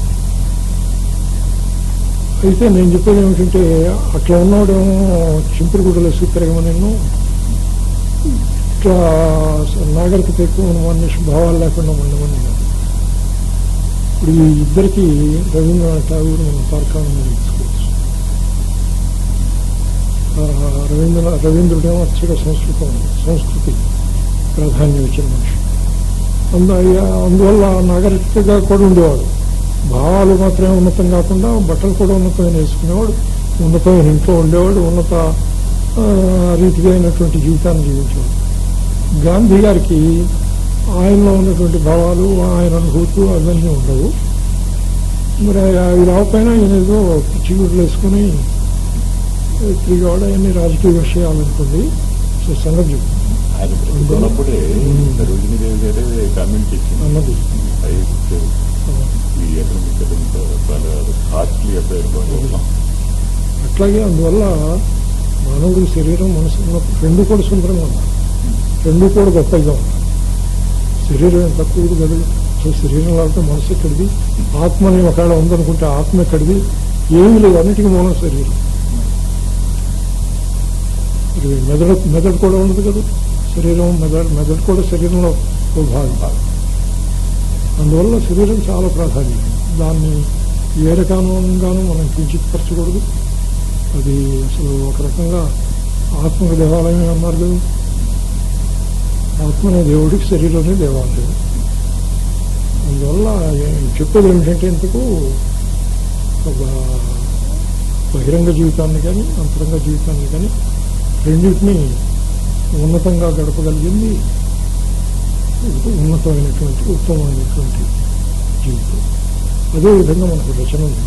అయితే నేను చెప్పేది ఏమిటంటే, అట్లా ఉన్నవాడేమో చింపురు గుడ్డలు తిరగమనేను, ఇట్లా నాగరికత ఎక్కువ మనిషి భావాలు లేకుండా ఉండమని. ఇప్పుడు ఈ ఇద్దరికి రవీంద్రనాథ్ ఠాగూర్ మనం తార్కాణం తీసుకోవచ్చు. రవీంద్రుడేమో అచ్చగా సంస్కృతి ప్రాధాన్యం ఇచ్చిన మనిషి. అందువల్ల నాగరికతగా కూడా ఉండేవాడు. భావాలు మాత్రమే ఉన్నతం కాకుండా బట్టలు కూడా ఉన్నతమైన వేసుకునేవాడు, ఉన్నతమైన ఇంట్లో ఉండేవాడు, ఉన్నత రీతిగా అయినటువంటి జీవితాన్ని జీవించేవాడు. గాంధీ గారికి ఆయనలో ఉన్నటువంటి భావాలు, ఆయన అనుభూతులు అవన్నీ ఉండవు. మరి అవి రాకపోయినా ఈయన ఏదో పిచ్చిగుడ్లు వేసుకుని తిరిగేవాడు. అవన్నీ రాజకీయ విషయాలు అనుకోండి. సో సంగతి ఉన్నప్పుడే సరోజినీదేవి గారే కామెంట్ చేసింది అన్నది. ఈ ఎకనామిక్ చాలా కాస్ట్లీ అఫైర్. అట్లాగే అందువల్ల మానవుడి శరీరం, మనసు ఉన్నప్పుడు రెండు కూడా సుందరంగా ఉండాలి, రెండు కూడా గొప్పగా ఉండాలి. శరీరం తక్కువ కదా. సో శరీరం లేకపోతే మనసు ఎక్కడిది, ఆత్మని ఒకవేళ ఉందనుకుంటే ఆత్మ ఎక్కడిది, ఏమీ లేదు. అన్నిటికీ మూలం శరీరం. మెదడు కూడా ఉండదు కదా. శరీరం మెదడు కూడా శరీరంలో ఒక భాగం. అందువల్ల శరీరం చాలా ప్రాధాన్యం. దాన్ని ఏ రకంగానూ మనం కించిత్పరచకూడదు. అది అసలు ఒక రకంగా ఆత్మకు దేవాలయం అన్నారు కదా. ఆత్మనే దేవుడికి, శరీరమే దేవాలయం. అందువల్ల చెప్పేది ఏమిటంటే, ఇంతకు ఒక బహిరంగ జీవితాన్ని కానీ అంతరంగ జీవితాన్ని కానీ రెండింటినీ ఉన్నతంగా గడపగలిగింది ఉన్నతమైనటువంటి ఉత్తమమైనటువంటి జీవితం. అదేవిధంగా మనకు రచన ఉంది.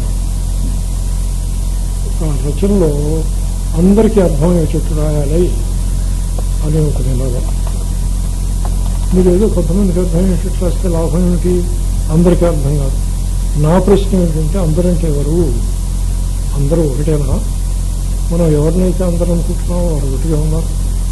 ఆ రచనలో అందరికీ అర్థమయ్యేటట్టు రాయాలి అనే ఒక నినాదం. మీరు ఏదో కొంతమందికి అర్థమయ్యేటట్టు రాస్తే లాభం ఏమిటి? అందరికీ అర్థం కాదు. నా ప్రశ్న ఏంటంటే, అందరంటే ఎవరు? అందరూ ఒకటేనా? మనం ఎవరినైతే అందరూ అనుకుంటున్నామో వారు ఒకటిగా ఉన్నారు.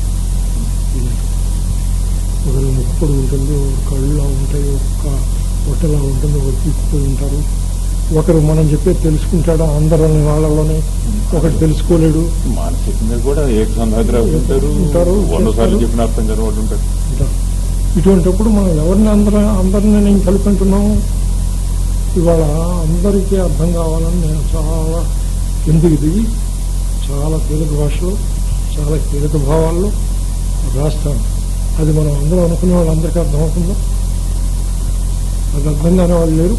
ఒకరు ముక్కుడు ఉంటుంది, ఒకరు కళ్ళులా ఉంటాయి, ఒక్క పొట్టలా ఉంటుంది, ఒకరు తిప్పుకొని ఉంటారు. ఒకరు మనం చెప్పేది తెలుసుకుంటాడా? అందరూ వాళ్ళలోనే ఒకటి తెలుసుకోలేడు. మానసికంగా కూడా ఉంటారు. 100 సార్లు చెప్పిన అర్థం కాని వాడు ఉంటారు. ఇటువంటిప్పుడు మనం ఎవరిని అందరినీ నేను కలుపుకుంటున్నాము. ఇవాళ అందరికీ అర్థం కావాలని నేను చాలా ఎందుకు దిగి చాలా తేలిక భాషలో, చాలా తేలిక భావాల్లో రాస్తాను. అది మనం అందరూ అనుకునే వాళ్ళందరికీ అర్థమవుతుందో? అది అర్థం కాని వాళ్ళు లేరు.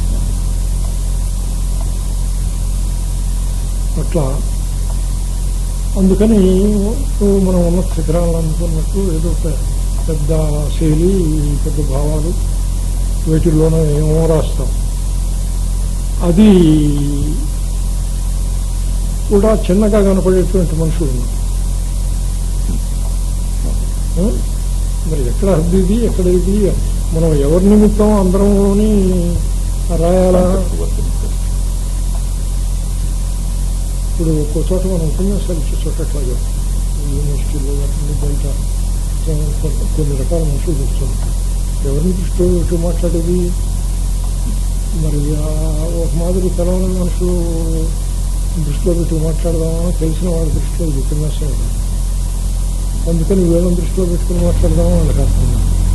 అట్లా అందుకని మనం ఉన్న శిఖరాలను అందుకున్నట్టు ఏదో పెద్ద శైలి, పెద్ద భావాలు వీటిల్లోనే ఏమో రాస్తాం. అది కూడా చిన్నగా కనపడేటువంటి మనుషులు ఉన్నారు. మరి ఎక్కడ హద్దు ఇది, ఎక్కడ ఇది, మనం ఎవరి నిమిత్తం అందరంలోని రాయాలా? ఇప్పుడు ఒక్కో చోట మనం ఉపన్యాసాలు ఇచ్చే చోట అట్లాగే యూనివర్సిటీలో వాటిని బయట కొన్ని రకాల మనుషులు చూస్తుంటారు. ఎవరిని దృష్టిలో పెట్టి మాట్లాడేది? మరి ఒక మాదిరి తెలవని మనుషులు దృష్టిలో పెట్టి మాట్లాడదామా, తెలిసిన వాళ్ళ దృష్టిలో ఇది ఉపన్యాసం. అందుకని వీళ్ళని దృష్టిలో పెట్టుకుని మాట్లాడదామా వాళ్ళకి అర్థం.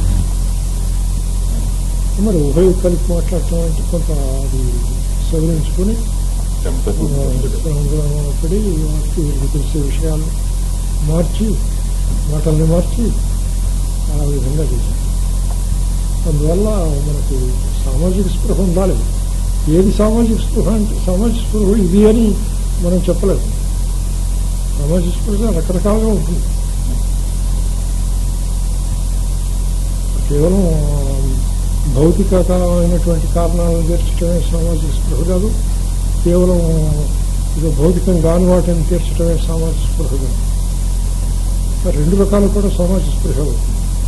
మరి ఉభయ కలిపి మాట్లాడటం అంటే కొంత అది సవరించుకొని పడి వాటికి వీళ్ళకి తెలిసే విషయాలు మార్చి మాటల్ని మార్చి ఆ విధంగా చేశాం. అందువల్ల మనకు సామాజిక స్పృహ ఉండాలి. ఏది సామాజిక స్పృహ అంటే సామాజిక స్పృహ ఇది అని మనం చెప్పలేదు. సామాజిక స్పృహ రకరకాలుగా ఉంటుంది. కేవలం భౌతికమైనటువంటి కారణాలను తీర్చడమే సామాజిక స్పృహ కాదు, కేవలం ఇది భౌతికం కాని వాటిని తీర్చడమే సామాజిక స్పృహ కాదు. రెండు రకాలు కూడా సామాజిక స్పృహ అవుతుంది.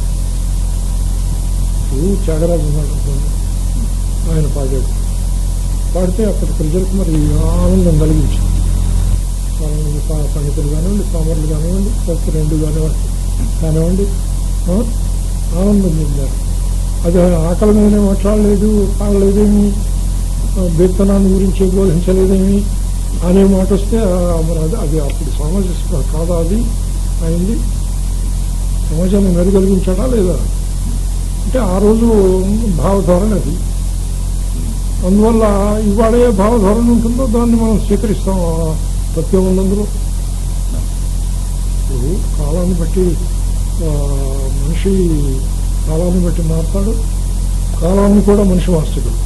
త్యాగరాజు మాట్లాడుతుంది, ఆయన పాడితే అప్పటి ప్రజలకు మరి ఆనందం కలిగించింది. పండితులు కానివ్వండి, పామరులు కానివ్వండి, లేకపోతే రెండు కానివ్వండి ఆనందం చెందారు. అది ఆకలి మీదనే మాట్లాడలేదు, పాడలేదేమి, బేతనాన్ని గురించి బోధించలేదేమి అనే మాట వస్తే మరి అది అప్పుడు సామాజిక స్పృహ కాదా? అది అయింది. సమాజాన్ని మెరుగలిగించాడా లేదా అంటే ఆ రోజు భావధోరణి అది. అందువల్ల ఇవాళ ఏ భావధోరణి ఉంటుందో దాన్ని మనం స్వీకరిస్తాం. తత్వం ఉన్నందులో ఇప్పుడు కాలాన్ని బట్టి మనిషి కాలాన్ని బట్టి మారుతాడు, కాలాన్ని కూడా మనిషి మార్చగలడు.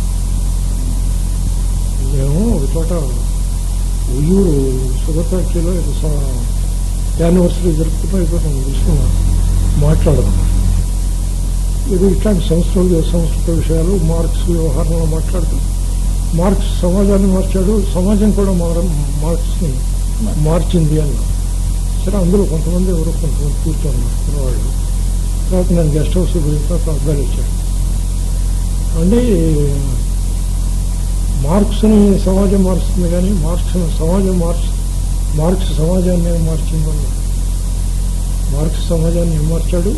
మేము ఒక చోట ఉయ్యూరు షుగర్ ఫ్యాక్టరీలో యానివర్సరీ జరుపుకుంటూ తెలుసుకున్నాం, మాట్లాడదాం. ఇది ఇట్లాంటి సంస్కృత విషయాలు మార్క్స్ వ్యవహారంలో మాట్లాడుతూ మార్క్స్ సమాజాన్ని మార్చాడు, సమాజం కూడా మార్క్స్ని మార్చింది అన్నా. సరే, అందులో కొంతమంది కూర్చొని వాళ్ళు తర్వాత నేను గెస్ట్ హౌస్ గురించి అబ్బాయిలు వచ్చాడు. అంటే మార్క్స్ని సమాజం మారుస్తుంది కానీ మార్క్స్ సమాజాన్ని మార్చిందన్న. మార్క్స్ సమాజాన్ని ఏం మార్చాడు?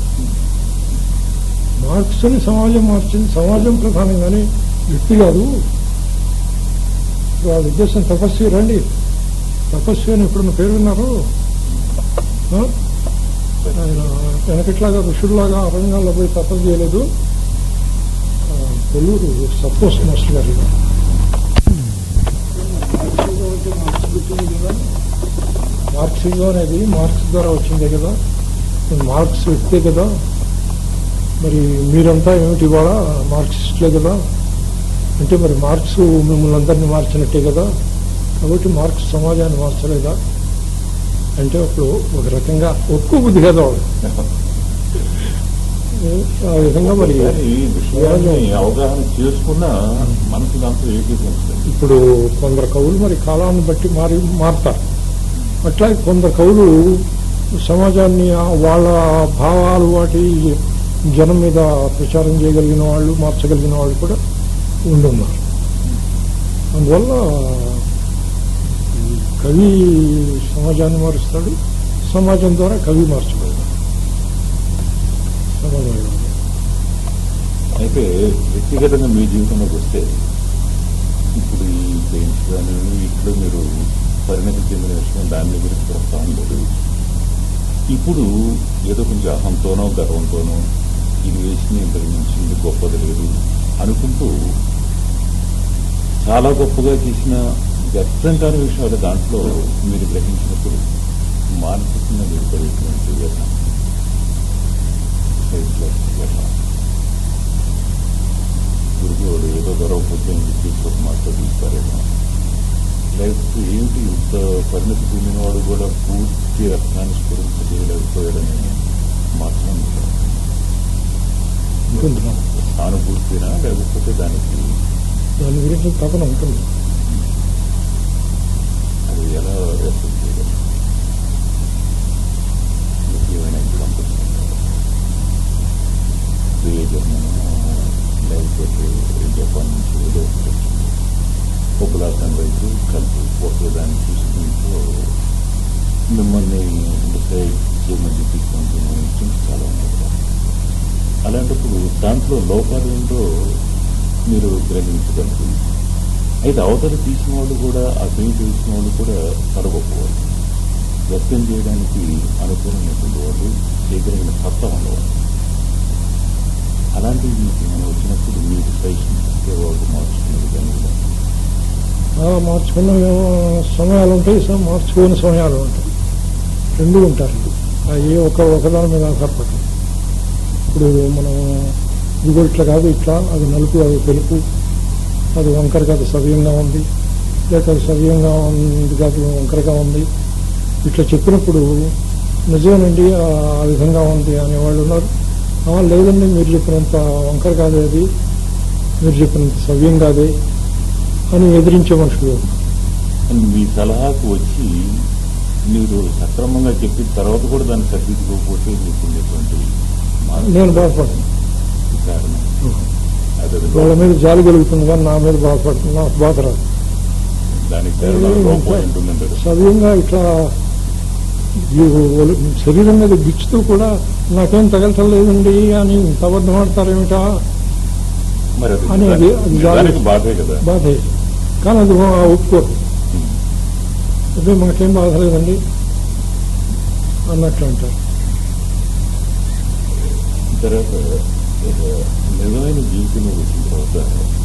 మార్క్స్ని సమాజం మార్చింది. సమాజం ప్రధానం కానీ వ్యక్తి కాదు. వాళ్ళ ఉద్దేశం తపస్వి. రండి, తపస్వి అని ఎప్పుడున్న పేరు విన్నారు? ఆయన వెనకట్లాగా ఋషుల్లాగా అరణ్యాల్లో పోయి తపస్సు చేయలేదు. కొల్లూరు సపోజ్ మాస్టర్ గారు మార్క్సిజం అనేది మార్క్స్ ద్వారా వచ్చిందే కదా, మార్క్స్ వ్యక్తే కదా. మరి మీరంతా ఏమిటి ఇవాళ మార్క్సిస్టులే కదా, అంటే మరి మార్క్స్ మిమ్మల్ని అందరినీ మార్చినట్టే కదా. కాబట్టి మార్క్స్ సమాజాన్ని మార్చలేదా అంటే అప్పుడు ఒక రకంగా ఒక్కో బుద్ధి కదా ఆ విధంగా. మరి అవగాహన చేసుకున్నా మనసు దాంతో ఏకీకరిస్తుంది. ఇప్పుడు కొందరు కవులు మరి కాలాన్ని బట్టి మారుతారు. అట్లాగే కొందరు కవులు సమాజాన్ని వాళ్ళ భావాలు వాటి జనం మీద ప్రచారం చేయగలిగిన వాళ్ళు, మార్చగలిగిన వాళ్ళు కూడా ఉండున్నారు. అందువల్ల కవి సమాజాన్ని మారుస్తాడు, సమాజం ద్వారా కవి మార్చబడతాడు. అయితే వ్యక్తిగతంగా మీ జీవితంలోకి వస్తే ఇప్పుడు ఈ పెయింట్స్ కానీ ఇట్లో మీరు పరిణతి చెందిన విషయం దాని గురించి ప్రస్తావన లేదు. ఇప్పుడు ఏదో కొంచెం అహంతోనో గర్వంతోనో ఇది వేసింది ఇంతకు మించింది గొప్పది లేదు అనుకుంటూ చాలా గొప్పగా చేసిన వ్యర్థం కాని విషయాలు దాంట్లో మీరు గ్రహించినప్పుడు మానసికంగా మీరు కలిగినటువంటి వ్యర్థం గురుదేవుడు ఏదో దొరకకపోతే తీసుకొని మాతో తీస్తారేమో, లేకపోతే ఏమిటి ఇంత పరిణతి పొందిన వాడు కూడా పూర్తి రక్తాన్ని స్ఫురించలేకపోయాడని మాత్రం సానుభూతినా, లేకపోతే దాని గురించి తపన ఉంటుంది. అది ఎలా వ్యక్తం చేయగలరు? ఏమైనా ఎగ్జాంపుల్స్ మిమ్మల్ని డిసైడ్ చేయమని తీసుకుంటున్న ఇన్స్టెన్స్ చాలా ఉన్నాయి కదా. అలాంటప్పుడు దాంట్లో లోపాలు ఏంటో మీరు గ్రహించగలరు. అయితే అవతల తీసిన వాళ్ళు కూడా ఆ పెయింట్ వేసిన వాళ్ళు కూడా పడగొప్పవాళ్ళు, వ్యక్తం చేయడానికి అనుకూలమైనటువంటి వాళ్ళు, చేయగలిగిన సత్తా ఉన్నవాళ్ళు. అలాంటివి మీకు మనం వచ్చినప్పుడు మీరు సైషన్ వాళ్ళు మార్చుకున్నది కానీ మార్చుకున్న సమయాలు ఉంటాయి, మార్చుకోని సమయాలు ఉంటాయి. రెండు ఉంటారు. అవి ఒకదాని మీద ఆధారపడతాం. ఇప్పుడు మనం ఇదిగో ఇట్లా కాదు, ఇట్లా, అది నలుపు, అది తెలుపు, అది వంకర కాదు సవ్యంగా ఉంది, లేక అది సవ్యంగా ఉంది కాదు వంకరగా ఉంది, ఇట్లా చెప్పినప్పుడు నిజమేనండి ఆ విధంగా ఉంది అనేవాళ్ళు ఉన్నారు. లేదండి మీరు చెప్పినంత వంకర కాదే, అది మీరు చెప్పినంత సవ్యం కాదే అని ఎదిరించే మనుషులు. మీ సలహాకు వచ్చి మీరు సక్రమంగా చెప్పిన తర్వాత కూడా దాన్ని సరిదిద్దుకోకపోతే మీకు ఉండేటువంటి నేను బాధపడతాను. కారణం అదే వాళ్ళ మీద జాలి కలుగుతుంది కానీ నా మీద బాధపడుతుంది, నాకు బాధ రాదు. దానికి కారణం లోపం ఉంటుందంటారు. సవ్యంగా ఇట్లా శరీరం మీద గిచ్చుతూ కూడా నాకేం తగలటలేదండి అని ఇంత అబద్ధం ఆడతారేమిటా మరి అనేది అది బాధే కదా. బాధే, కానీ అది ఒప్పుకోరు. అదే మాకేం బాధ లేదండి అన్నట్లు అంటారు. తర్వాత నిజమైన జీవితంలో వచ్చిన తర్వాత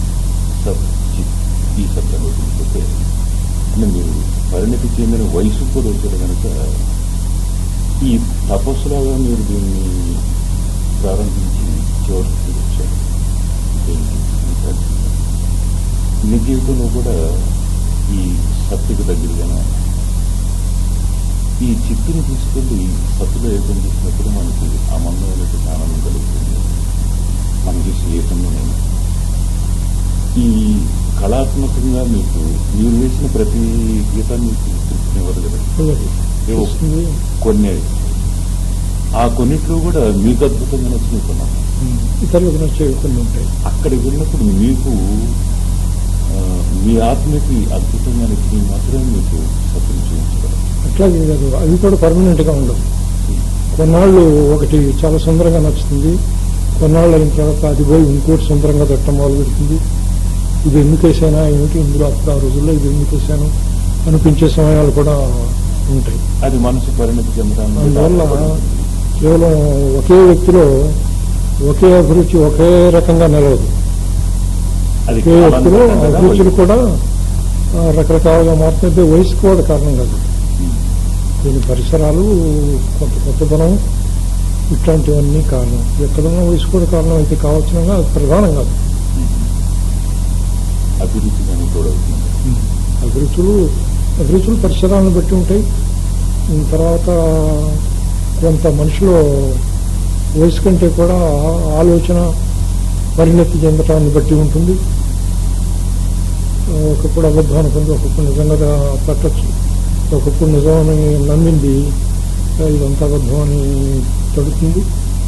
ఈ సత్యంలో తీసుకుంటే అంటే మీరు పరిణతి చెందిన వయసు కూడా వచ్చారు కనుక ఈ తపస్సులాగా మీరు దీన్ని ప్రారంభించి చివరికి వచ్చారు. నిజ జీవితంలో కూడా ఈ సత్తుకు దగ్గరగానే ఈ చిత్తుని తీసుకెళ్లి సత్తులో ఏకం చేసినప్పుడు మనకి ఆ మందమైనటువంటి ఆనందం కలుగుతుంది. మనకి ఏకంలోనైనా ఈ కళాత్మకంగా మీకు మీరు వేసిన ప్రతి గీతాన్ని మీకు తృప్తినివ్వదు కదా. ఏవో కొన్ని ఆ కొన్నిట్లో కూడా మీకు అద్భుతంగా నచ్చినవి కొన్నాము, ఇతరులకు నచ్చేవి కొన్ని ఉంటాయి. అక్కడికి వెళ్ళినప్పుడు మీకు మీ ఆత్మకి అద్భుతంగా నచ్చినవి మాత్రమే మీకు సత్యం చూపించగలరు. అట్లాగే కాదు, అవి కూడా పర్మనెంట్ గా ఉండవు. కొన్నాళ్ళు ఒకటి చాలా సుందరంగా నచ్చుతుంది, కొన్నాళ్ళు అయిన తర్వాత అది పోయి ఇంకోటి సుందరంగా దట్టం మొదలు పెడుతుంది. ఇది ఎందుకు వేసానా ఏమిటి, ఇందులో అప్పుడు ఆ రోజుల్లో ఇది ఎందుకు వేసాను అనిపించే సమయాలు కూడా ఉంటాయి. అది మనసు పరిణతి చెందడం. అందువల్ల కేవలం ఒకే వ్యక్తిలో ఒకే అభిరుచి ఒకే రకంగా నిలవదు. ఒకే వ్యక్తిలో అభిరుచులు కూడా రకరకాలుగా మారుతుంటే వయసు కూడా కారణం కాదు. కొన్ని పరిసరాలు, కొంత కొత్తదనం, ఇట్లాంటివన్నీ కారణం. ఎక్కడన్నా వయసు కూడా కారణం అయితే కావాల్సిన అది ప్రధానం కాదు. అభిరుచి కానీ కూడా అభిరుచులు పరిసరాలను బట్టి ఉంటాయి. తర్వాత కొంత మనిషిలో వయసు కంటే కూడా ఆలోచన పరిణతి చెందటాన్ని బట్టి ఉంటుంది. ఒకప్పుడు అబద్ధం అనుకుంది, ఒకప్పుడు నిజంగా తట్టచ్చు, ఒకప్పుడు నిజమని నమ్మింది ఇదంతా అబద్ధం అని తడుతుంది.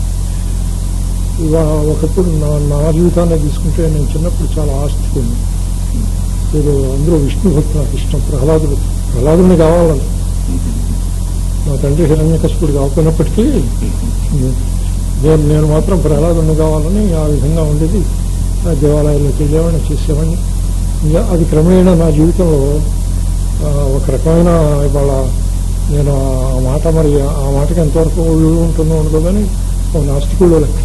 ఒకప్పుడు నా జీవితాన్ని తీసుకుంటే నేను చిన్నప్పుడు చాలా ఆస్తికుని, ఏదో అందరూ విష్ణు భక్తి నాకు ఇష్టం. ప్రహ్లాదుని కావాలని, నా తండ్రి హిరణ్యకశిపుడు కాకపోయినప్పటికీ నేను మాత్రం ప్రహ్లాదుని కావాలని ఆ విధంగా ఉండేది. ఆ దేవాలయాల్లోకి వెళ్ళేవాడిని, చేసేవాడిని. ఇంకా అది క్రమేణా నా జీవితంలో ఒక రకమైన ఇవాళ నేను ఆ మాట మరి ఆ మాటకి ఎంతవరకు ఉంటుందో ఉండదో కానీ ఒక నాస్తికుల్లో లెక్కే.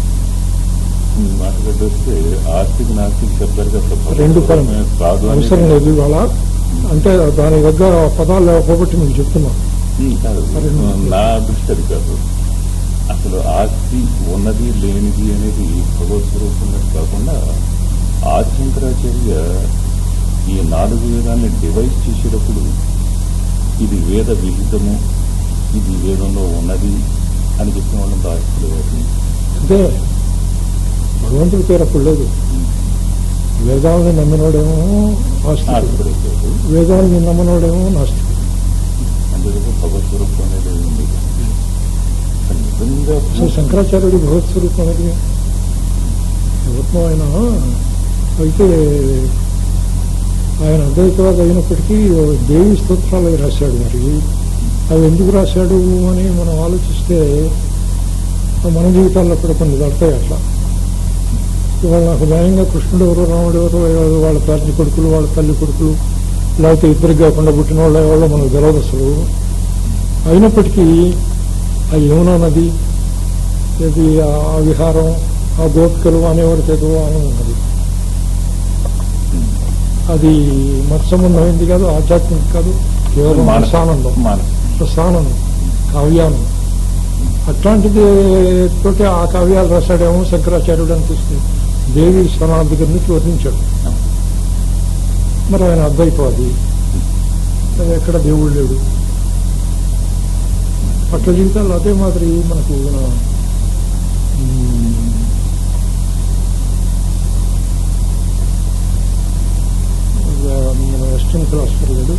మాట్లాడితే ఆస్తిక నాస్తిక శబ్దానికి రెండు కాదు, అవసరం లేదు ఇవాళ. అంటే దాని దగ్గర పదాలు లేకపోబట్టి మీకు చెప్తున్నా. నా దృష్టి అది కాదు. అసలు ఆస్తి ఉన్నది లేనిది అనేది భగవత్ స్వరూపంగా కాకుండా ఆదిశంకరాచార్య ఈ 4 వేదాన్ని డివైడ్ చేసేటప్పుడు ఇది వేద విహితము, ఇది వేదంలో ఉన్నది అని చెప్పిన వాళ్ళంతా ఆస్తిలో అంటే భగవంతుడి పేరు అప్పుడు లేదు. వేదాలని నమ్మినోడేమో ఆస్తికుడు, వేదాలని నమ్మనోడేమో నాస్తికుడు. అందులో భగవత్ స్వరూపం అనేది ఉంది. శంకరాచార్యుడి భగవత్ స్వరూపం అనేది ప్రభుత్వం అయితే ఆయన అద్వైతవాది అయినప్పటికీ దేవి స్తోత్రాలు రాశాడు. మరి అవి ఎందుకు రాశాడు అని మనం ఆలోచిస్తే మన జీవితాల్లో కూడా కొన్ని దొరుకుతాయి అట్లా. ఇవాళ నాకు న్యాయంగా కృష్ణుడు ఎవరు రాముడు ఎవరు వాళ్ళ తల్లి కొడుకులు వాళ్ళ తల్లి కొడుకులు లేకపోతే ఇద్దరికి కాకుండా పుట్టిన వాళ్ళు ఎవరో మనకు తెలియదు అసలు. అయినప్పటికీ ఆ యమునా నది ఇది ఆ విహారం ఆ గోపికలు అనేవాడికి ఏదో అని ఉన్నది. అది మత సంబంధమైంది కాదు, ఆధ్యాత్మిక కాదు, కేవలం రసానందం, రసానందం, కావ్యానందం. అట్లాంటిది తోటి ఆ కావ్యాలు రాశాడేమో శంకరాచార్యుడు అనిపిస్తుంది. దేవి స్వనాల దగ్గర నుంచి వర్ణించాడు. మరి ఆయన అద్వైతవాది, అది ఎక్కడ దేవుడు లేడు. పట్ల జీవితాలు అదే మాదిరి మనకు మన వెస్టర్న్ ఫిలాసఫర్ లేడు,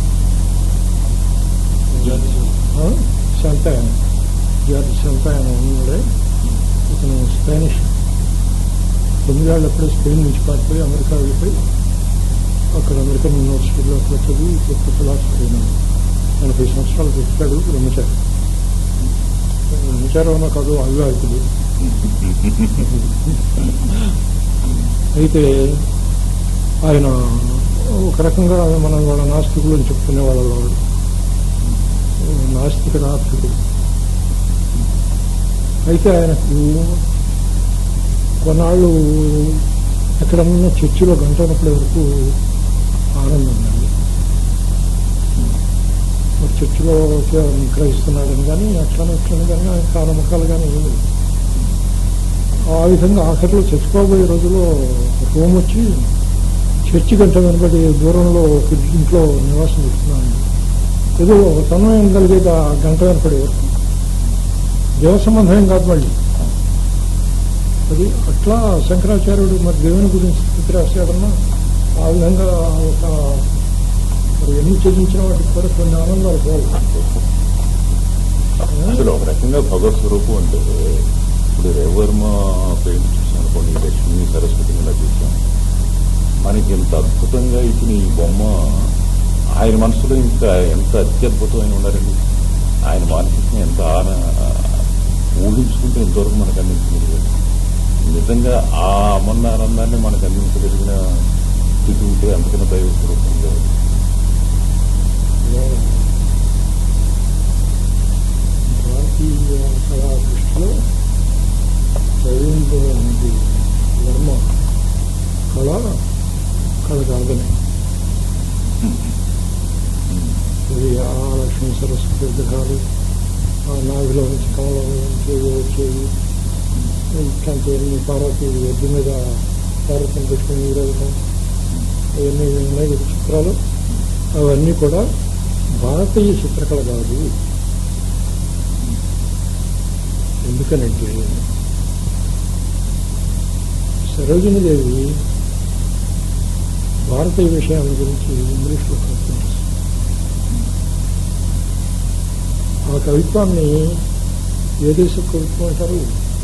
శాంతాయన, జార్జ్ శాంతాయన ఉన్నాడే. ఇతను స్పానిష్. 9 ఏళ్ళు అప్పుడే స్పెయిన్ నుంచి పారిపోయి అమెరికా వెళ్ళిపోయి అక్కడ అమెరికన్ యూనివర్సిటీలో అక్కడ చదివి గొప్ప ఫిలాసఫర్ అయినాడు. 80 సంవత్సరాలు పెట్టాడు. బ్రహ్మచారి. బ్రహ్మచారం అన్నా కాదు, అవివాహితుడు. అయితే ఆయన ఒక రకంగా మనం వాళ్ళ నాస్తికులు అని చెప్తునే వాళ్ళ నాస్తిక నాస్తికుడు. అయితే ఆయనకు కొన్నాళ్ళు ఎక్కడన్నా చర్చిలో గంట ఉన్నప్పటి వరకు ఆనందం ఉందండి. మరి చర్చిలో గ్రహిస్తున్నాడని కానీ అట్లానే ఇట్లని కానీ ఆయన కానముఖాలు కానీ ఏమి. ఆ విధంగా ఆఖరిలో చచ్చిపోబోయే రోజులో రూమ్ వచ్చి చర్చి గంట వెనబడి దూరంలో ఒక ఇంట్లో నివాసం పెడుతున్నాను. ఏదో తన్మయం కలిగేది ఆ గంట వెనపడే వరకు. దేవ సంబంధం కాదు మళ్ళీ అది. అట్లా శంకరాచార్యుడు మరి దేవుని గురించి స్థితి రాశాడన్నా ఆ విధంగా ఒక మరి ఎన్ని త్యజించిన వాటికి కూడా కొన్ని ఆనందాలు పోవాలి. అసలు ఒక రకంగా భగవత్ స్వరూపం అంటే ఇప్పుడు రవివర్మ పెయింట్ చూసాను అనుకోండి, లక్ష్మీ సరస్వతి మీద చూసాం. మనకి ఎంత అద్భుతంగా ఇచ్చిన ఈ బొమ్మ ఆయన మనసులో ఇంకా ఎంత అత్యద్భుతమైన ఉండాలండి. ఆయన మానసికంగా ఎంత ఊహించుకుంటే ఎంతవరకు మనకు అందించగలిగారు. నిజంగా ఆ అమన్న ఆనందాన్ని మనకు అందించగలిగిన స్థితి ఉంటే అందుకని దైవ స్వరూపం కాదు. భారతీయ కళా దృష్టిలో రవీంద్ర వర్మ కళ కాదని ఇది ఆ లక్ష్మీ సరస్వతి విగ్రహాలు, ఆ నావిలో నుంచి కమలం నుంచి వచ్చేవి, ఇట్లాంటివన్నీ పార్వతి ఎద్దు మీద పార్వతిని పెట్టుకుని ఊరేగటం, అవన్నీ ఉన్నాయి చిత్రాలు. అవన్నీ కూడా భారతీయ చిత్రకళ కాదు. ఎందుకనంటే సరోజినీదేవి భారతీయ విషయాల గురించి ఇంగ్లీష్లో కవిత్వం చేస్తుంది. ఆ కవిత్వాన్ని ఏ దేశ కవిత్వం అంటారు?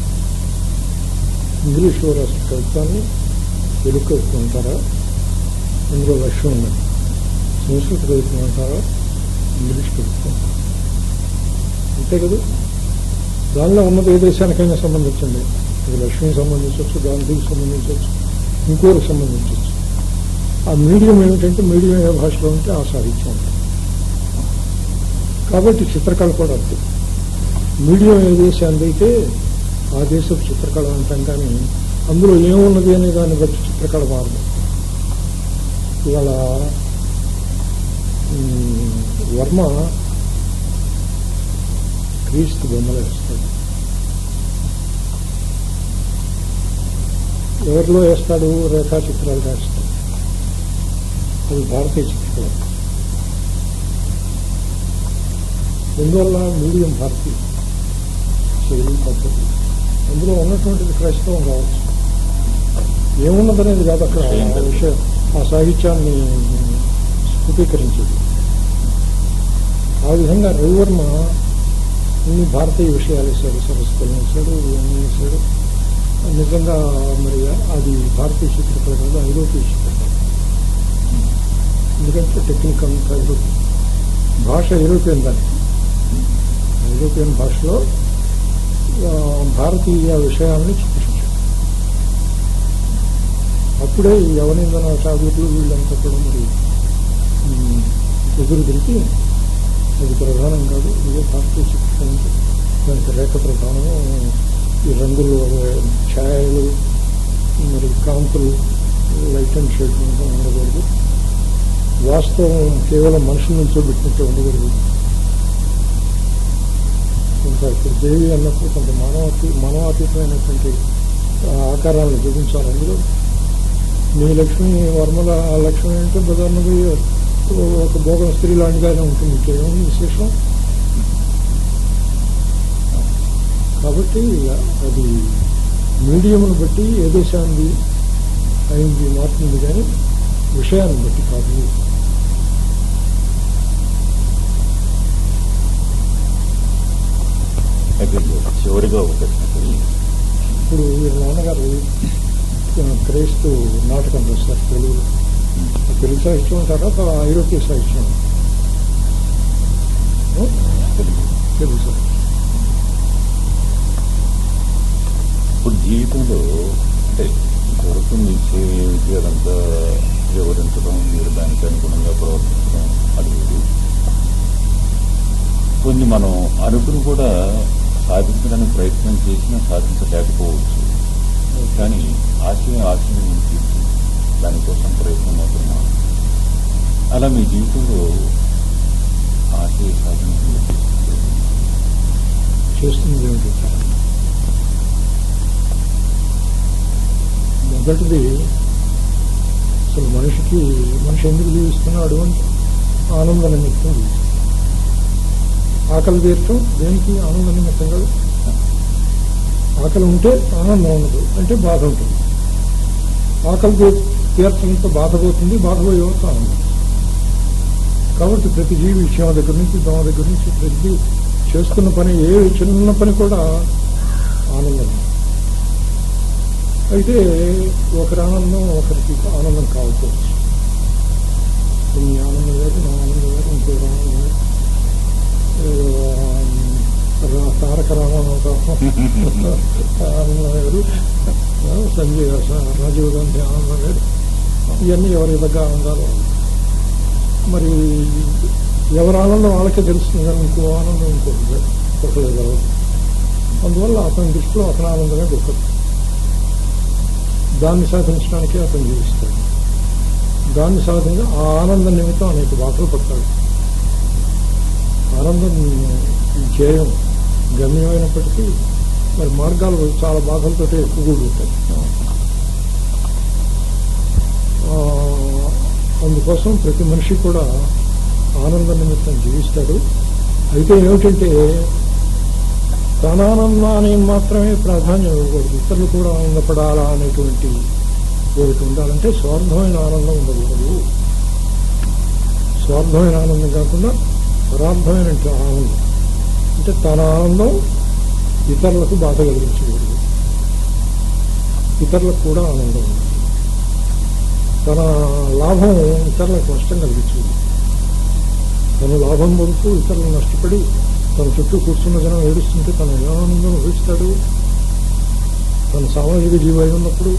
ఇంగ్లీష్లో రాసిన కవిత్వాన్ని తెలుగు కవిత్వం అంటారా? అందులో లక్ష్యం ఉన్నది. సంస్కృత కవిత్వం అంటారా? ఇంగ్లీష్ కవిత్వం అంటారా? అంతే కదా. దానిలో ఉన్నది ఏ దేశానికైనా సంబంధించండి. అది లక్ష్మికి సంబంధించవచ్చు, గాంధీకి సంబంధించవచ్చు, ఇంకోరికి సంబంధించవచ్చు. ఆ మీడియం ఏమిటంటే మీడియం ఏ భాషలో ఉంటే ఆ సాహిత్యం ఉంటుంది. కాబట్టి చిత్రకళ కూడా అంతే. మీడియం ఏ దేశాన్ని అయితే ఆ దేశపు చిత్రకళ అంటాం. కానీ అందులో ఏమున్నది అనే దాన్ని బట్టి చిత్రకళ మారదు. ఇవాళ వర్మ క్రీస్తు బొమ్మలు వేస్తాడు. ఎవరిలో వేస్తాడు? రేఖాచిత్రాలు వేస్తాడు. అది భారతీయ చిత్రకళ. ఎందువల్ల? మీడియం భారతీయ శైలి పద్ధతి. అందులో ఉన్నటువంటిది క్రైస్తవం కావచ్చు. ఏమున్నదనేది కాదు అక్కడ విషయం. ఆ సాహిత్యాన్ని స్ఫుటీకరించేది. ఆ విధంగా రవివర్మ ఇన్ని భారతీయ విషయాలు వేశాడు. సరస్వతి వేశాడు, ఇవన్నీ వేశాడు. నిజంగా మరి అది భారతీయ చిత్రకళ కాదు, ఐరోపీయ చిత్రకళ. ఎందుకంటే టెక్నిక్ అంతా యూరోపియన్, భాష యూరోపియన్ దానికి. యూరోపియన్ భాషలో భారతీయ విషయాన్ని చూపించారు. అప్పుడే ఈ యవనిందన చాదుర్లు వీళ్ళంతా కూడా మరి ఎదురు తిరిగి అది ప్రధానం కాదు, ఇదే భారతీయ చిత్రం, దానికి రేఖ ప్రధానము, ఈ రంగులు ఛాయలు మరి కాంతులు లైట్ అండ్ షేడ్ ఉండకూడదు, వాస్తవం కేవలం మనుషుల నుంచో పెట్టినట్టు ఉండకూడదు. ఇంకా ఇప్పుడు దేవి అన్నప్పుడు కొంత మానవాతీతమైనటువంటి ఆకారాలను చూపించాలి. అందులో మీ లక్ష్మి వర్మల లక్ష్మి అంటే ప్రధానంగా ఒక భోగం స్త్రీ లాంటిగానే ఉంటుంది, ఇంకేముంది విశేషం. కాబట్టి అది మీడియంను బట్టి ఏ దేశాన్ని అయింది మారుతుంది, కానీ విషయాన్ని బట్టి కాదు. చివరిగా ఇప్పుడు వీళ్ళ నాన్నగారు క్రైస్తవ నాటకం చేస్తారు తెలుగు. తెలుగు సాహిత్యం తర్వాత ఐరోప్య సాహిత్యం, తెలుగు సాహిత్యం. ఇప్పుడు జీవితంలో అంటే కొరకు మీ చేతి అదంతా వివరించడం, మీరు దానికి అనుగుణంగా ప్రవర్తించడం అది కొన్ని మనం అనుకుని కూడా సాధించడానికి ప్రయత్నం చేసినా సాధించలేకపోవచ్చు. కానీ ఆశయం తీర్చి దానికోసం ప్రయత్నం మాత్రం. అలా మీ జీవితంలో ఆశయ సాధన చేస్తుంది ఏమిటి? మొదటిది అసలు మనిషి ఎందుకు జీవిస్తున్నాడు అంటే ఆనంద నిమిత్తం జీవిస్తాడు. ఆకలి తీర్చడం దేనికి? ఆనంద నిమిత్తం కాదు. ఆకలి ఉంటే ఆనందం ఉండదు, అంటే బాధ ఉంటుంది. ఆకలి తీర్చడంతో బాధ పోతుంది, బాధ పోయే వరకు ఆనందం. కాబట్టి ప్రతి జీవి విషయం దగ్గర నుంచి దోమ దగ్గర నుంచి ప్రతి చేస్తున్న పని, ఏ చిన్న పని కూడా ఆనందం. అయితే ఒకరి ఆనందం ఒకరికి ఆనందం కాకపోవచ్చు. మీ ఆనందం వేరు, నా ఆనందం వేరు, ఇంకో ఆనందం వేరు. తారక రామారావు ఆనందం వేరు, సంజయ్ రాజీవ్ గాంధీ ఆనందం వేరు. ఇవన్నీ ఎవరి దగ్గర ఆనందాలు. మరి ఎవరి ఆనందం వాళ్ళకే తెలుస్తుంది, కానీ ఇంకో ఆనందం ఇంకొకరు కదా. అందువల్ల అతని దృష్టిలో అతని ఆనందమే గొప్పది. దాన్ని సాధించడానికి అతను జీవిస్తాడు. దాన్ని సాధించి ఆ ఆనందం నిమిత్తం అనేక బాధలు పడతాడు. ఆనందం ధ్యేయం గమ్యమైనప్పటికీ మరి మార్గాలు చాలా బాధలతో ఎక్కువ కూడా ఉంటాయి. అందుకోసం ప్రతి మనిషి కూడా ఆనంద నిమిత్తం జీవిస్తాడు. అయితే ఏమిటంటే తన ఆనందానికి మాత్రమే ప్రాధాన్యం ఇవ్వకూడదు, ఇతరులు కూడా ఆనందపడాలా అనేటువంటి కోరిక ఉండాలంటే స్వార్థమైన ఆనందం ఉండకూడదు. స్వార్థమైన ఆనందం కాకుండా పరార్థమైన ఆనందం అంటే తన ఆనందం ఇతరులకు బాధ కలిగించకూడదు, ఇతరులకు కూడా ఆనందం ఉంది. తన లాభం ఇతరులకు నష్టం కలిగించదు. తన లాభం పొందుతూ ఇతరులు నష్టపడి తన చుట్టూ కూర్చున్న జనం ఏడుస్తుంటే తన ఆనందం ఊహిస్తాడు. తన సామాజిక జీవై ఉన్నప్పుడు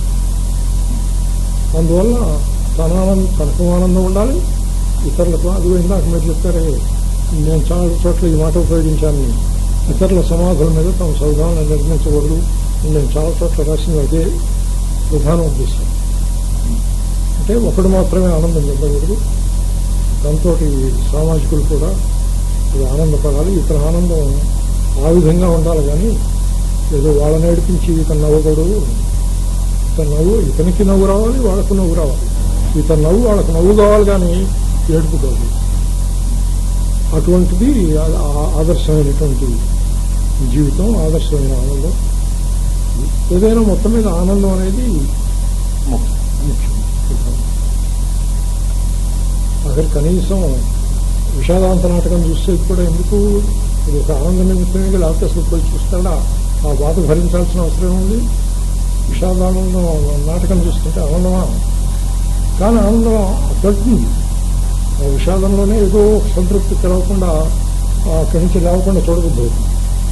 అందువల్ల తనకు ఆనందం ఉండాలి, ఇతరులకు. అది ఇందాక మీరు చెప్పారే, నేను చాలా చోట్ల ఈ మాట ఉపయోగించాను, ఇతరుల సమాధుల మీద తమ సౌధాలను నిర్మించకూడదు. నేను చాలా చోట్ల రాసిన అదే ప్రధాన ఉద్దేశం. అంటే ఒకడు మాత్రమే ఆనందం చెందకూడదు, దాంతో సామాజికులు కూడా ఆనందపడాలి. ఇతర ఆనందం ఆ విధంగా ఉండాలి, కానీ ఏదో వాళ్ళని ఏడిపించి ఇతను నవ్వకూడదు. ఇతను నవ్వు ఇతనికి నవ్వు రావాలి, వాళ్ళకు నవ్వు రావాలి. ఇతను నవ్వు వాళ్ళకు నవ్వు కావాలి, కానీ ఏడుపు కాదు. అటువంటిది ఆదర్శమైనటువంటి జీవితం, ఆదర్శమైన ఆనందం. ఏదైనా మొత్తం మీద ఆనందం అనేది ముఖ్యం. అక్కడ కనీసం విషాదాంత నాటకం చూస్తే కూడా ఎందుకు, ఇది ఒక ఆనంద నిమిత్తమే, లేకపోతే అసలు పోయి చూస్తాడా? ఆ బాధ భరించాల్సిన అవసరం ఉంది. విషాదానందం నాటకం చూస్తుంటే ఆనందమా? కానీ ఆనందం పడుతుంది. ఆ విషాదంలోనే ఏదో సంతృప్తి తెలవకుండా అక్కడి నుంచి లేవకుండా చూడబుద్ది అవుతుంది.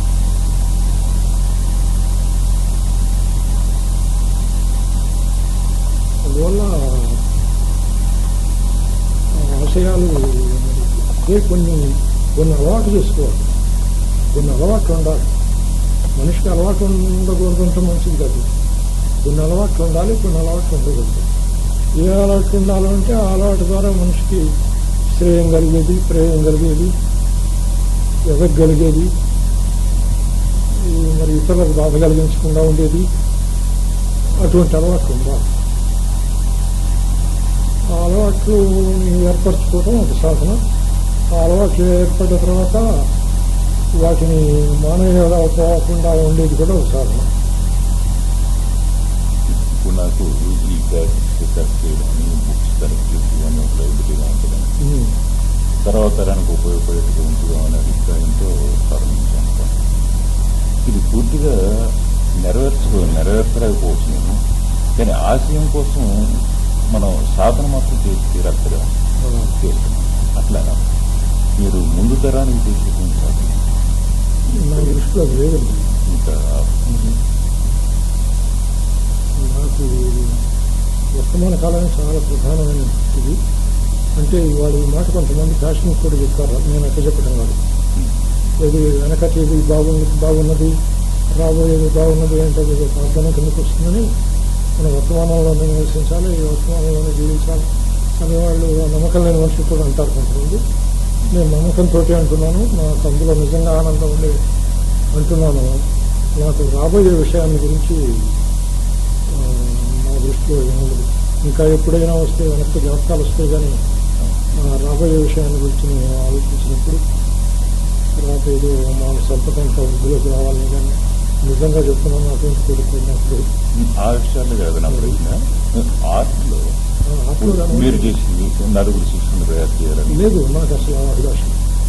అందువల్ల ఆశయాలు కొన్ని అలవాటు చేసుకోవాలి, కొన్ని అలవాట్లు ఉండాలి. మనిషికి అలవాటు ఉండకూడదంటే మంచిది కాదు. కొన్ని అలవాట్లు ఉండాలి, కొన్ని అలవాట్లు ఉండకూడదు. ఏ అలవాట్లు ఉండాలంటే ఆ అలవాటు ద్వారా మనిషికి శ్రేయం కలిగేది, ప్రేయం కలిగేది, ఎదగలిగేది, మరి ఇతరులకు బాధ కలిగించకుండా ఉండేది, అటువంటి అలవాట్లు ఉండాలి. ఆ అలవాట్లు ఏర్పరచుకోవడం ఒక సాధన. ఆ అలవాట్లు ఏర్పడిన తర్వాత వాటిని మానవీయకుండా ఉండేది కూడా ఒక సాధన. ఇప్పుడు నాకు ఈ సెటప్ చేయడం, బుక్స్ కరెక్ట్ ఇవన్నీ ఒక లైబ్రరీగా ఉంటుందని తర్వాత తరానికి ఉపయోగపడేట్టుగా ఉంటుందా అనే అభిప్రాయంతో ప్రారంభించాను. ఇది పూర్తిగా నెరవేర్చలేకపోవచ్చు నేను. కానీ ఆశయం కోసం మనం సాధన మాత్రం చేసి తీరాలి కదా చేస్తున్నాం. అట్లా మీరు ముందు తరానికి చేసేటువంటి సాధన నా దృష్టిలో అది లేదండి. ఇంకా నాకు వర్తమాన కాలం చాలా ప్రధానమైన ఇది. అంటే ఇవాళ ఈ మాట కొంతమంది ఫ్యాషన్ కూడా చెప్తారు, నేను ఎక్కడ చెప్పడం కాదు. ఏది వెనకటి ఏది బాగున్నది, రాబోయేది బాగున్నది అంటే ఏదో ప్రార్థన కిందకు వస్తుందని మన వర్తమానంలోనే నివసించాలి, ఈ వర్తమానంలోనే జీవించాలి అనేవాళ్ళు నమ్మకం లేని మనుషులు కూడా అంటారు కొంతమంది. నేను నమ్మకంతో అంటున్నాను, నాకు అందులో నిజంగా ఆనందం ఉండే అంటున్నాను. నాకు రాబోయే విషయాన్ని గురించి నా దృష్టిలో ఏముండదు. ఇంకా ఎప్పుడైనా వస్తే వెనక్కి జ్ఞాపకాలు వస్తే కానీ రాబోయే విషయాన్ని గురించి నేను ఆలోచించినప్పుడు తర్వాత ఏదో మా సంపదంతా వృద్ధిలోకి రావాలని కానీ నిజంగా చెప్తున్నాను అటువంటి కోరుకున్నప్పుడు ఆ విషయాలు కాదు నా ప్రశ్న. ఆర్ట్లో మీరు చేసింది నలుగురు శిష్యుని తయారు చేయాలని లేదు. నాకు అసలు ఆ అభిలాషం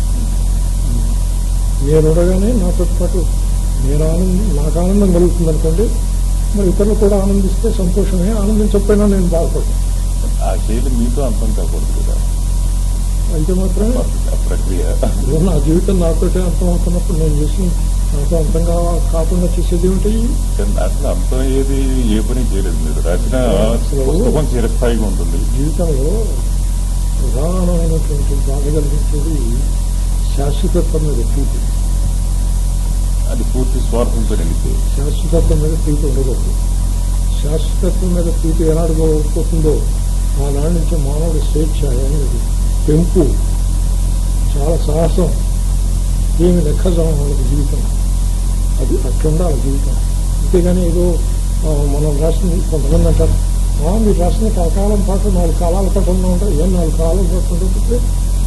నేను ఉండగానే నాతో పాటు నాకు ఆనందం కలుగుతుంది అనుకోండి, మరి ఇతరులు కూడా ఆనందిస్తే సంతోషమే, ఆనందించకపోయినా నేను బాధపడతాను. ఆ శైలి మీతో అంతం కాకూడదు కదా. అయితే మాత్రమే ప్రక్రియ నా జీవితం నాతోటే అంతం అవుతున్నప్పుడు నేను చేసి నాతో అంతంగా కాకుండా చేసేది ఏమిటి? అసలు అంతం ఏది ఏ పని చేయలేదు. మీరు రాసిన పుస్తకం చిరస్థాయిగా ఉంటుంది. జీవితంలో ప్రధానమైనటువంటి బాధ కలిగించేది శాశ్వతత్వం మీద ప్రీతి. అది పూర్తి స్వార్థంతో నిలిపే. శాశ్వతత్వం మీద ప్రీతి ఉండకూడదు. శాశ్వతత్వం మీద ప్రీతి ఏనాడుగా పోతుందో ఆనాడు నుంచి మానవుడు స్వేచ్ఛ అనేది పెంపు, చాలా సాహసం, ఏమి లెక్కజామ వాళ్ళకి జీవితం. అది అట్లుండాలి జీవితం. అంతేగాని ఏదో మనం రాసింది కొంతమంది అంటారు, మీరు రాసిన కలకాలం పాటు 4 కాలాల పాటు ఉన్నా ఉంటారు. ఏం 4 కాలాల పాటు ఉండకపోతే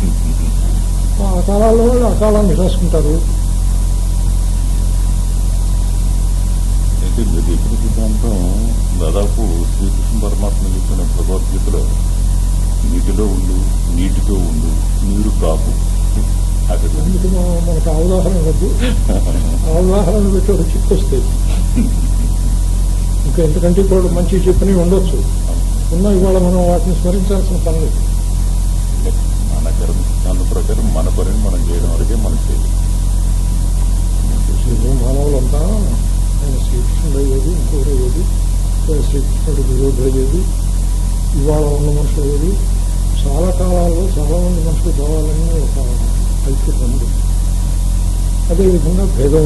ఆ కాలాల్లో వాళ్ళు ఆ కాలాన్ని రాసుకుంటారు. అయితే వ్యతిరేక సిద్ధాంతం దాదాపు శ్రీకృష్ణ పరమాత్మ చెప్పిన భగవద్గీతలో నీటిలో ఉండు, నీటితో ఉండు, నీరు కాపు. అందుకు మనకు అవగాహన వద్దు. అవగాహన పెట్టి ఒక చిక్కు వస్తాయి. ఇంకా ఎంతకంటే ఇప్పుడు మంచి చెప్పినవి ఉండొచ్చు. ఉన్నా ఇవాళ మనం వాటిని స్మరించాల్సిన పని లేదు. మన కర్మ సిద్ధాంత ప్రకారం మన పనిని మనం చేయడం వరకే మనం చేయాలి. మానవులంతా ఆయన శ్రీకృష్ణుడు అయ్యేది, ఇంకోటి అయ్యేది, శ్రీకృష్ణుడు విరోధులు అయ్యేది, ఇవాళ ఉన్న మనుషులు అయ్యేది. చాలా కాలాల్లో చాలా మంది మనుషులు కావాలని ఒక ఐక్యత ఉంది. అదేవిధంగా భేదం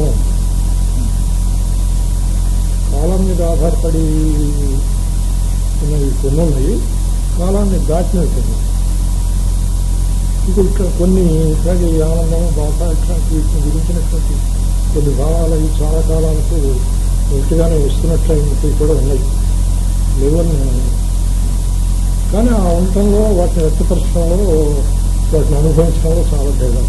కాలం మీద ఆధారపడి ఉన్నవి కొన్ని ఉన్నాయి, కాలాన్ని దాటినవి కొన్ని. ఇప్పుడు ఇక్కడ కొన్ని ఇట్లాగే ఆనందం, బాధ ఇట్లాంటి వీటిని గురించినటువంటి కొన్ని భావాలు అవి చాలా కాలాలకు ఒకటిగానే వస్తున్నట్లయినవి కూడా ఉన్నాయి. లేవని నేను కానీ ఆ ఉండటంలో వాటిని వ్యక్తపరచడంలో వాటిని అనుభవించడంలో చాలా భేదం.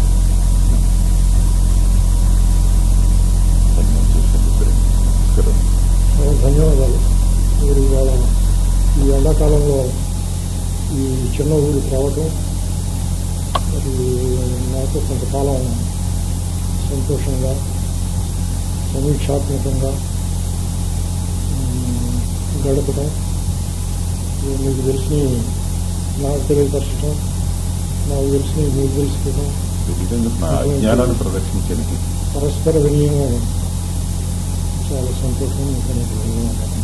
చాలా ధన్యవాదాలు. మీరు ఇవాళ ఈ ఎండాకాలంలో ఈ చిన్న ఊరికి రావటం, మరి నాతో కొంతకాలం సంతోషంగా సమీక్షాత్మకంగా గడపడం, మీకు తెలిసి నాకు తెలియపరచడం, నాకు తెలిసి మీకు తెలుసుకోవడం, తెలియదు నా అజ్ఞానాన్ని ప్రదర్శించాను. పరస్పర వినియోగం చాలా సంతోషం. ఇంకా ధన్యవాదాలు.